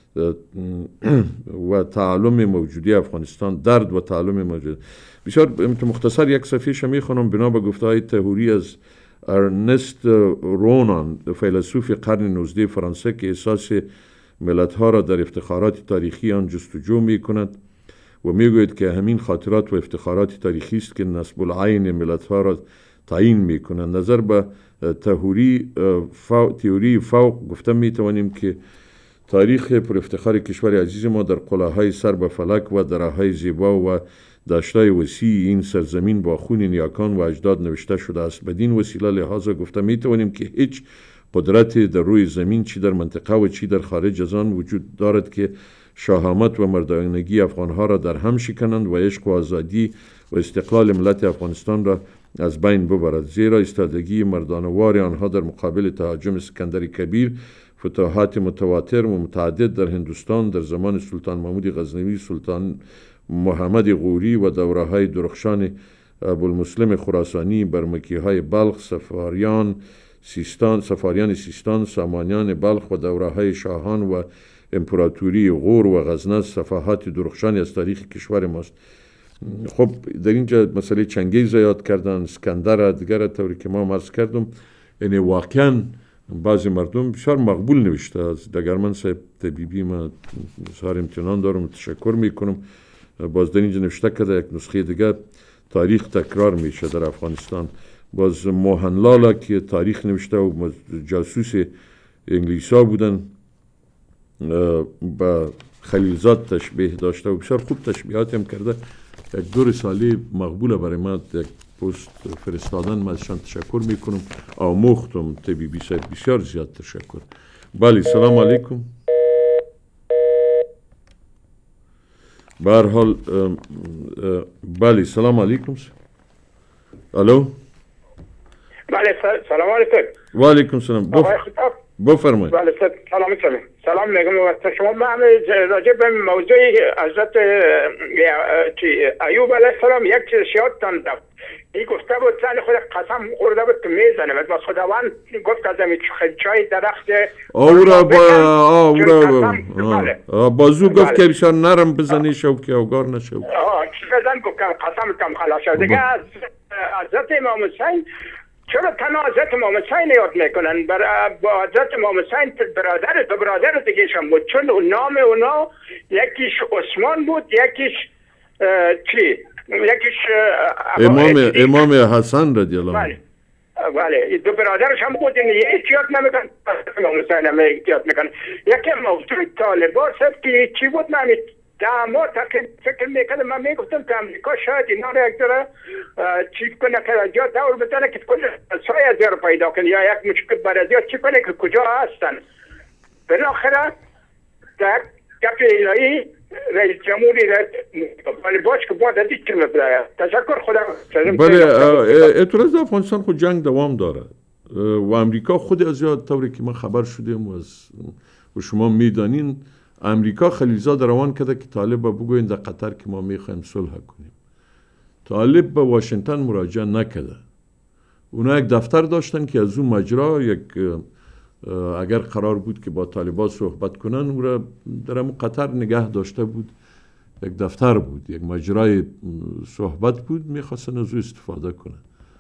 و تعالم موجودی افغانستان، درد و تعالم موجود. بسیار مختصر یک صفحه میخونم بنا به گفته‌های طهوری از ارنست رونان، فیلسوف قرن 19 فرانسه که احساس ملت‌ها را در افتخارات تاریخی آن جستجو می‌کند و میگوید که همین خاطرات و افتخارات تاریخی است که نسب العین ملت‌ها را تعیین می‌کنند. نظر به تئوری فوق گفته می‌توانیم که تاریخ پر افتخار کشور عزیز ما در قله‌های سر به فلک و دره‌های زیبا و دشتای وسیع این سرزمین با خون نیاکان و اجداد نوشته شده است. بدین وسیله لحاظا گفته می‌توانیم که هیچ قدرت در روی زمین چی در منطقه و چی در خارج از آن وجود دارد که شهامت و مردانگی افغانها را در هم شکنند و عشق و آزادی و استقلال ملت افغانستان را از بین ببرد، زیرا ایستادگی مردانوار آنها در مقابل تهاجم اسکندر کبیر، فتوحات متواتر و متعدد در هندوستان در زمان سلطان محمود غزنوی، سلطان محمد غوری و دوره‌های درخشان ابوالمسلم خراسانی، برمکی‌های بلخ، سفاریان سیستان، سامانیان بلخ و دوره‌های شاهان و امپراتوری غور و غزنه صفحات درخشانی از تاریخ کشور ماست. خب در اینجا مسئله چنگیز یاد کردن، اسکندر دیگر طوری که ما عرض کردم، یعنی واقعا بعضی مردم بسیار مقبول نوشته. از دگرمن صاحب طبیبی من بسیار امتنان دارم، تشکر میکنم. باز در اینجا نوشته کرده یک نسخه دیگه تاریخ تکرار میشه در افغانستان. باز موهنلالا که تاریخ نوشته و جاسوس انگلیسا بودن با خلیلزاد تشبیه داشته و بسیار خوب تشبیهات هم کرده. یک 2 رساله مقبوله برای ما یک پست فرستادن، من ازشان تشکر میکنم. آموختم طبیبی صاحب، بسیار زیاد تشکر. بله سلام علیکم. به هر حال بله سلام علیکم. الو بله سلام علیکم. و علیکم سلام. بفرمایید. بله سلام علیکم. سلام میگم وقت شما. من راجع به موضوع حضرت ایوب علیه السلام یک چیز یادتان رفت. این گفته بود زن خود قسم خورده بود که میزنه و خداوند گفت از این چای درخت بازو گفت که بسیار نرم بزنی شوکی اوگار نشو. چی بزن گفت قسم کم خلاص شد. دیگه از حضرت امام حسین چرا تنها حضرت امام حسین یاد میکنن؟ با حضرت امام حسین برادر دیگه شم بود، چون نام اونا یکیش عثمان بود، یکیش یکیش امام حسن رضی الله عنه. بله 2 برادرش هم بود. یکی یاد نمیکن، امام حسین هم یاد میکن. یکی موضوع طالبان سب که چی بود؟ من داماد فکر میکنم، من میگفتم که امریکا شاید اینا رو یک داره چی کنه که جا دور بزنه که کل سای از رو پیدا کنه یا یک مشکل برای چی کنه که کجا هستن. بالاخره در گپ الهی رئیس جمهوری ولی باش که باید دید که مبلایه. تشکر خدا. بله اعتراض افغانستان خود جنگ دوام داره و امریکا خود از یاد طوری که من خبر شدیم و شما میدانین امریکا خلیلزاد روان کرده که طالب بگوین در قطر که ما میخوایم صلح کنیم. طالب به واشنگتن مراجعه نکرده. اونا یک دفتر داشتن که از اون مجرا اگر قرار بود که با طالبان صحبت کنن او را در همون قطر نگه داشته بود. یک دفتر بود، یک مجرای صحبت بود، میخواستن از او استفاده کنن.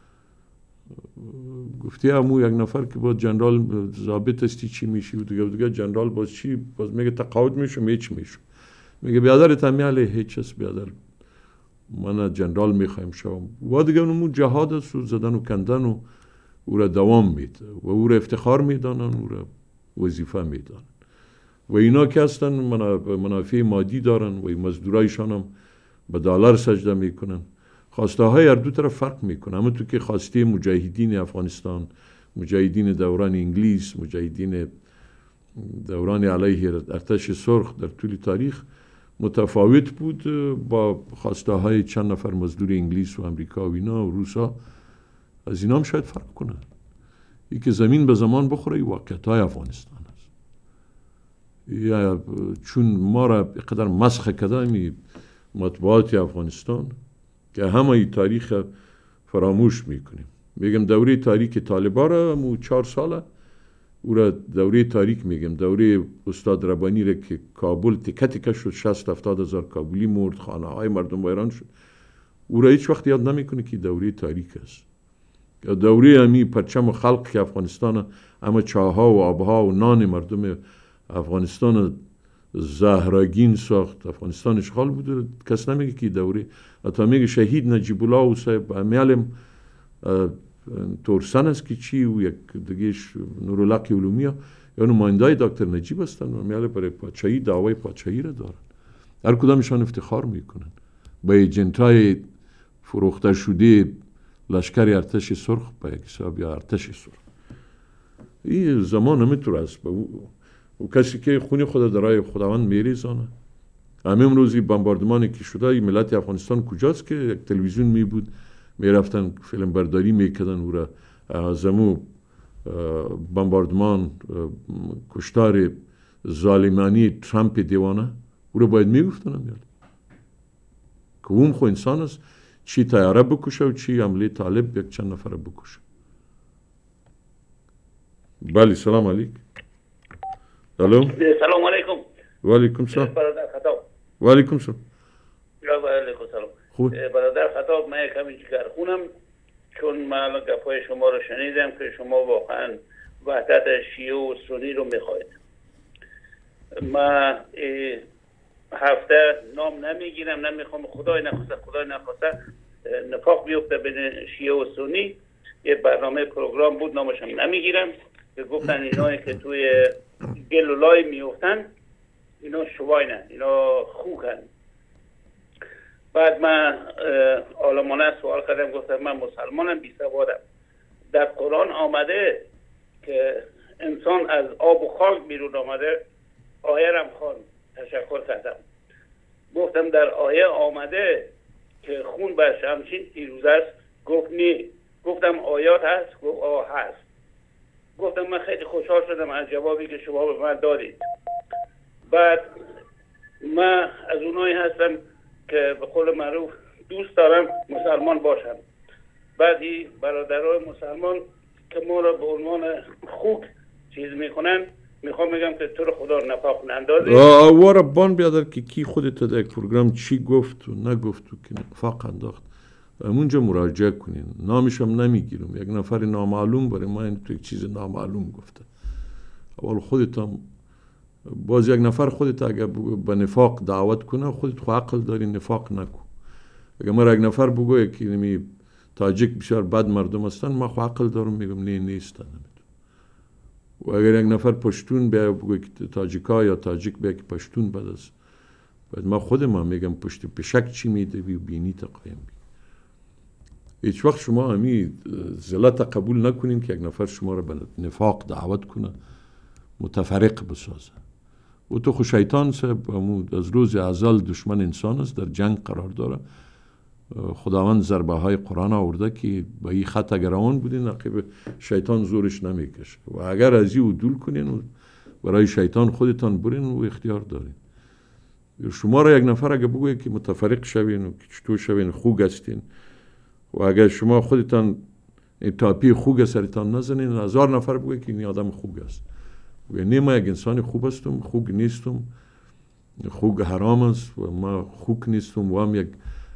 گفتی همون یک نفر که با جنرال ضابط استی چی میشی و دیگه جنرال باز چی؟ باز میگه تقاعد میشم هیچ میشم. میگه بیادر تمی علیه هیچ است بیادر، من جنرال میخوایم شوم. و دیگه اونمون جهاد است و زدن و کندن و او را دوام میده و او را افتخار میدانن، او را وظیفه میدانن. و اینا که هستن منافع مادی دارن و مزدورایشان هم به دلار سجده میکنن. خواسته های هر دو طرف فرق میکنه. اما تو که خواسته مجاهدین افغانستان، مجاهدین دوران انگلیس، مجاهدین دوران علیه ارتش سرخ در طول تاریخ متفاوت بود با خواسته های چند نفر مزدور انگلیس و امریکا و اینا و روسا. از اینا هم شاید فرق کنه. ای که زمین به زمان بخوره ای واقعیت های افغانستان است. یا چون ما را قدر مسخ کردن مطبوعات افغانستان که همه ای تاریخ فراموش میکنیم. میگم دوره تاریک طالبان را مو 4 ساله او را دوره تاریک میگم. دوره استاد ربانی را که کابل تکه تکه شد، 60-70 هزار کابلی مرد، خانه های مردم ویران شد، او را هیچ وقت یاد نمیکنه که دوره تاریک است. یا دوره همی پرچم خلق که افغانستان اما چاها و آبها و نان مردم افغانستان زهراگین ساخت، افغانستان اشغال بود، کس نمیگه که دوره. حتی میگه شهید نجیب الله و صاحب امیالم تورسن است که چی و یک دیگهش نورالحق علومیا یا نمایندای دکتر نجیب هستن و امیال برای پادشاهی دعوای پادشاهی را دارن. هر کدامشان افتخار میکنن با ایجنتای فروخته شده لشکر ارتش سرخ به یک حساب یا ارتش سرخ. این زمان نمیتونه است و کسی که خون خود در راه خداوند میریزانه. همه امروزی بمباردمانی که شده ملت افغانستان کجاست که یک تلویزیون می بود میرفتن فیلم برداری میکردن او را زمو بمباردمان کشتار ظالمانی ترامپ دیوانه او را باید میگفتن امیال که اون خو انسان است، چی تیاره بکشه و چی عملی طالب یک چند نفر بکشه. بله سلام علیکم. الو سلام علیکم. و علیکم سلام. برادر خطاب. و علیکم سلام. و علیکم سلام. خوب. برادر خطاب، من کمی جگر خونم چون من گپای شما رو شنیدم که شما واقعا وحدت شیعه و سنی رو میخواید. من هفته نام نمیگیرم، نمیخوام، خدای نخواسته نفاق بیفته بین شیعه و سنی. یه برنامه پروگرام بود نامش هم نمیگیرم که گفتن اینایی که توی گل و لای میفتن اینا شواینن، اینا خوکن. بعد من عالمانه سوال کردم، گفتم من مسلمانم، بی سوادم. در قرآن آمده که انسان از آب و خاک بیرون آمده. آیه رم خوان تشکر کردم. گفتم در آیه آمده که خون بر شمشیر پیروز است. گفت نی. گفتم آیات هست؟ گفت آه هست. گفتم من خیلی خوشحال شدم از جوابی که شما به من دادید. بعد من از اونایی هستم که به قول معروف دوست دارم مسلمان باشم. بعدی برادرای مسلمان که ما را به عنوان خوک چیز میکنن، میخوام بگم که تو رو خدا نفاق نندازی. واره بان بیادر که کی خودت در یک پروگرام چی گفت و نگفت و که نفاق انداخت همونجا مراجعه کنین. نامشم نمیگیرم. یک نفر نامعلوم برای ما این تو یک چیز نامعلوم گفته. اول خودت هم باز یک نفر خودت اگر به نفاق دعوت کنه خودت خو عقل داری نفاق نکن. اگر من یک نفر بگوید که نمی تاجیک بسیار بد مردم هستن، من خو عقل دارم میگم نه نیستن. و اگر یک نفر پشتون بیا بگوید که تاجیکا یا تاجیک بیا که پشتون بد است، بعد من خودم میگم پشت پشک چی میده و بینی تا قایم بی. هیچ وقت شما همی ذلت قبول نکنین که یک نفر شما را به نفاق دعوت کنه، متفرق بسازه. و تو خو شیطان صاحب از روز ازل دشمن انسان است، در جنگ قرار داره. خداوند ضربه های قرآن آورده که با این خط اگر آن بودین عقیب شیطان زورش نمیکشه و اگر از این عدول کنین و برای شیطان خودتان برین و اختیار دارین. شما را یک نفر اگر بگوید که متفرق شوین و که چطور شوین خوگ هستین و اگر شما خودتان تاپی خوگ سرتان نزنین، 1000 نفر بگوید که این آدم خوگ است. یعنی ما یک انسان خوب هستم، خوگ نیستم، خوگ حرام است و ما خوگ نیستم و هم یک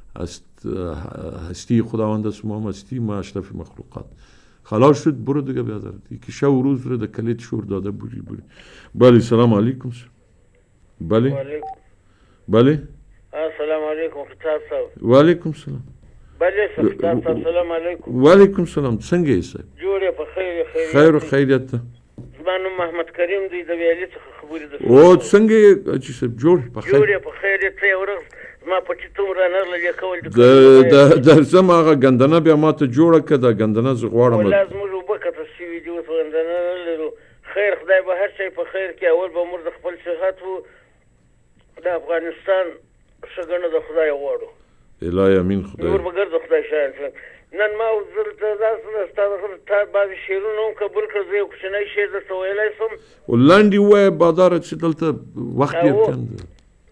هستی خداوند است، ما هم هستی، ما اشرف مخلوقات. خلاص شد، برو دیگه بیادر که شب و روز رو در کلیت شور داده بوری. بله سلام علیکم. بله بله السلام علیکم فتاب صاحب. و علیکم سلام. بله فتاب صاحب سلام علیکم. و علیکم سلام. څنګه یې صاحب؟ جوړه په خیر خیر و خیریت. زما نوم محمد کریم دی د ویالې څخه خبرې د او څنګه چې سب جوړ په خیر جوړ په خیر ته ورغ ما په چې تمره نه لږه کول د درسم هغه ګندنه بیا ماته جوړه کړه ګندنه زغواړم لازم وبکه سی ویډیو څنګه نه لرو خیر خدای به هر شي په خیر کې اول به مر د خپل صحت وو د افغانستان څنګه د خدای غواړو الهي امين خدای نور بغیر د خدای شان نن ما زرت داسې ستاسو ته بعض شیرونه قبول کړې یو کوچنی شیر د سویلای سم ولندي وای بازار چې دلته وخت ډیر کم دی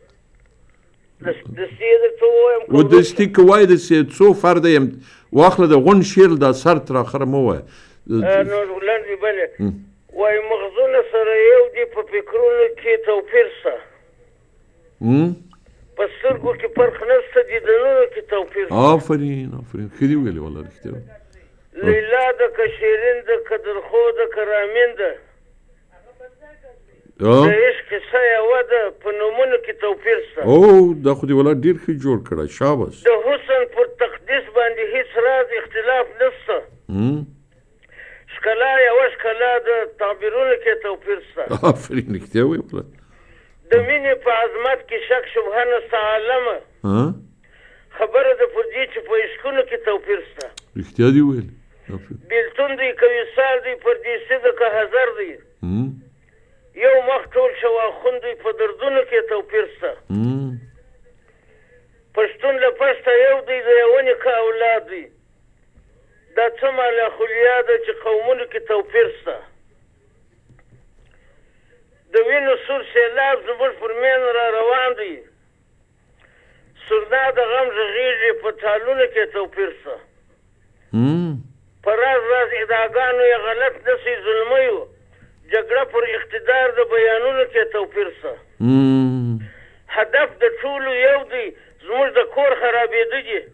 د سید ته وایم و د سټیک وای د سید څو فرد یم واخله د غون شیر د سر تر اخره مو وای نو ولندي بل وای مغزونه سره یو دی په فکرونو کې توپیر سره په سترګو کې فرق نشته دي د نورو کې توپیر آفرین خدي ویلې والله رښتیا لیلا د کشیرین د قدرخو د کرامین د عشق کیسه یوه ده په نومونو کې توپیر شته او دا خو دې والله ډېر ښه جوړ کړی شاباس د حسن پر تقدیس باندې هیڅ راز اختلاف نشته ښکلا یوه ښکلا د تعبیرونو کې توپیر شته آفرین رښتیا وایې والله د مینې په عظمت کې شک شبهه نشته عالمه خبره ده پر دې چې په عشقونو کې توپیر شته رښتیا دې ویل بېلتون دی که وصال دی پردیسي ده که حضر دی یو مخ ټول شواخون دی په دردونو کې توپیر شته پښتون له پسته یو دی د یوه نیکه اولاد دی دا څه ماله خولیا ده چې قومونو کې توپیر شته د وینو سور سیلاب زموږ پر مین را روان دی سرنا د غم غږیږي په تالونو کې توپیر شته په راز راز ادعاګانو یې غلط نسي ظلمیو جګړه پر اقتدار د بیانونو کې توپیر شته هدف د ټولو یو دی زموږ د کور خرابېده دي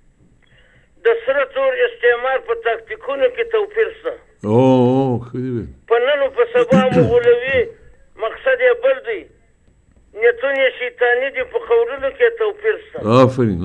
د سره تور استعمار په تاکتیکونو کې توپیر شته په نن او په سبا مغولوي مقصد یې بل دی نیتونه شیطاني دي په قولونو کې توپیر شته آفرین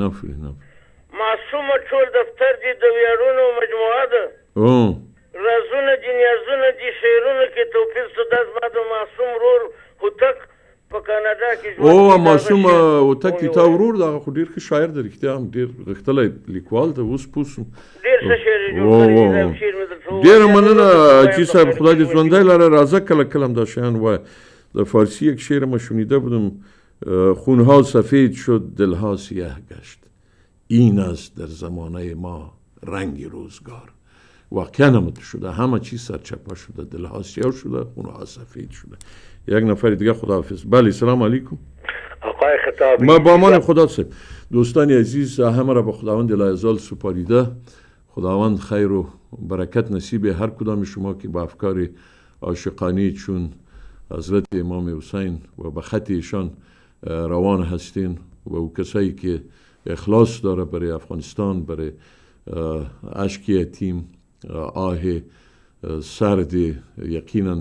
معصومه ټول دفتر دي د ویاړونو مجموعه ده رازونه دي نیازونه دي شعرونو کې توپیر شته دا زما د معصوم ورور هوتک په کاناډا کې او معصوم هوتک دي تا ورور دغه خو ډېر ښه شاعر دی رښتیا هم ډېر غښتلی لیکوال دی اوس پوه ډېر ښه شعر یې جوړ کړی شعر مې درته ډېره مننه حاجي صاحب خدای دې ژوندی لره راځه کله کله هم دا شیان وایه در فارسی یک شعر ما شنیده بودم خونها سفید شد دلها سیاه گشت این است در زمانه ما رنگ روزگار واقعا هم شده همه چیز سرچپه شده دلها سیاه شده خونها سفید شده یک نفر دیگه خداحافظ بله سلام علیکم آقای خطابی ما با امان خدا صاحب دوستان عزیز همه را به خداوند لایزال سپاریده خداوند خیر و برکت نصیب هر کدام شما که با افکار عاشقانه چون حضرت امام حسین و به خط ایشان روان هستین و او کسایی که اخلاص داره برای افغانستان برای اشک یتیم آه سرد یقینا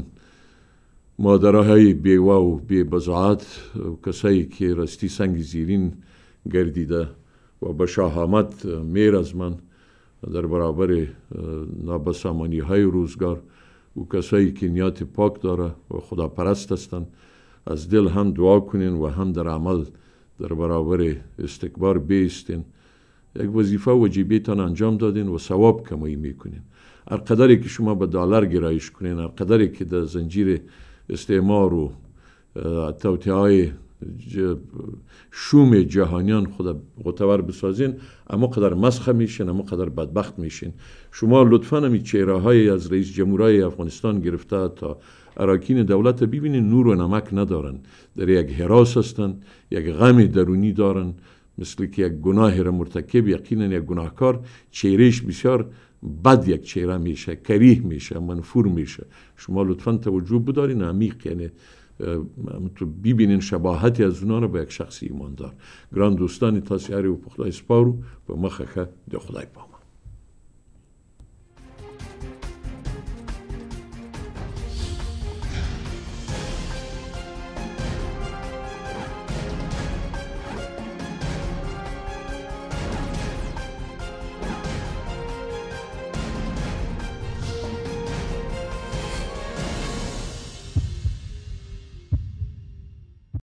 مادرهای بیوه و بی بضاعت و کسایی که راستی سنگ زیرین گردیده و به شهامت میر از من در برابر نابسامانی های روزگار و کسایی که نیت پاک داره و خدا پرست هستند از دل هم دعا کنین و هم در عمل در برابر استکبار بیستین یک وظیفه واجبیتان انجام دادین و ثواب کمایی میکنین هر قدری که شما به دلار گرایش کنین هر قدری که در زنجیر استعمار و توطئه‌های شوم جهانیان خدا غتور بسازین اما قدر مسخ میشین اما قدر بدبخت میشین چشما لطفاً همی چهره های از رئیس جمهورهای افغانستان گرفته تا اراکین دولت ببینین نور و نمک ندارن در یک هراس هستن یک غم درونی دارن مثل که یک گناه را مرتکب یقینا یک گناهکار چهرهش بسیار بد یک چهره میشه کریه میشه منفور میشه شما لطفاً توجه بدارین عمیق یعنی تو ببینین شباهتی از اونا رو به یک شخص ایماندار گران دوستانی تاسیاری و پخلای سپارو به مخخه ده خدای پام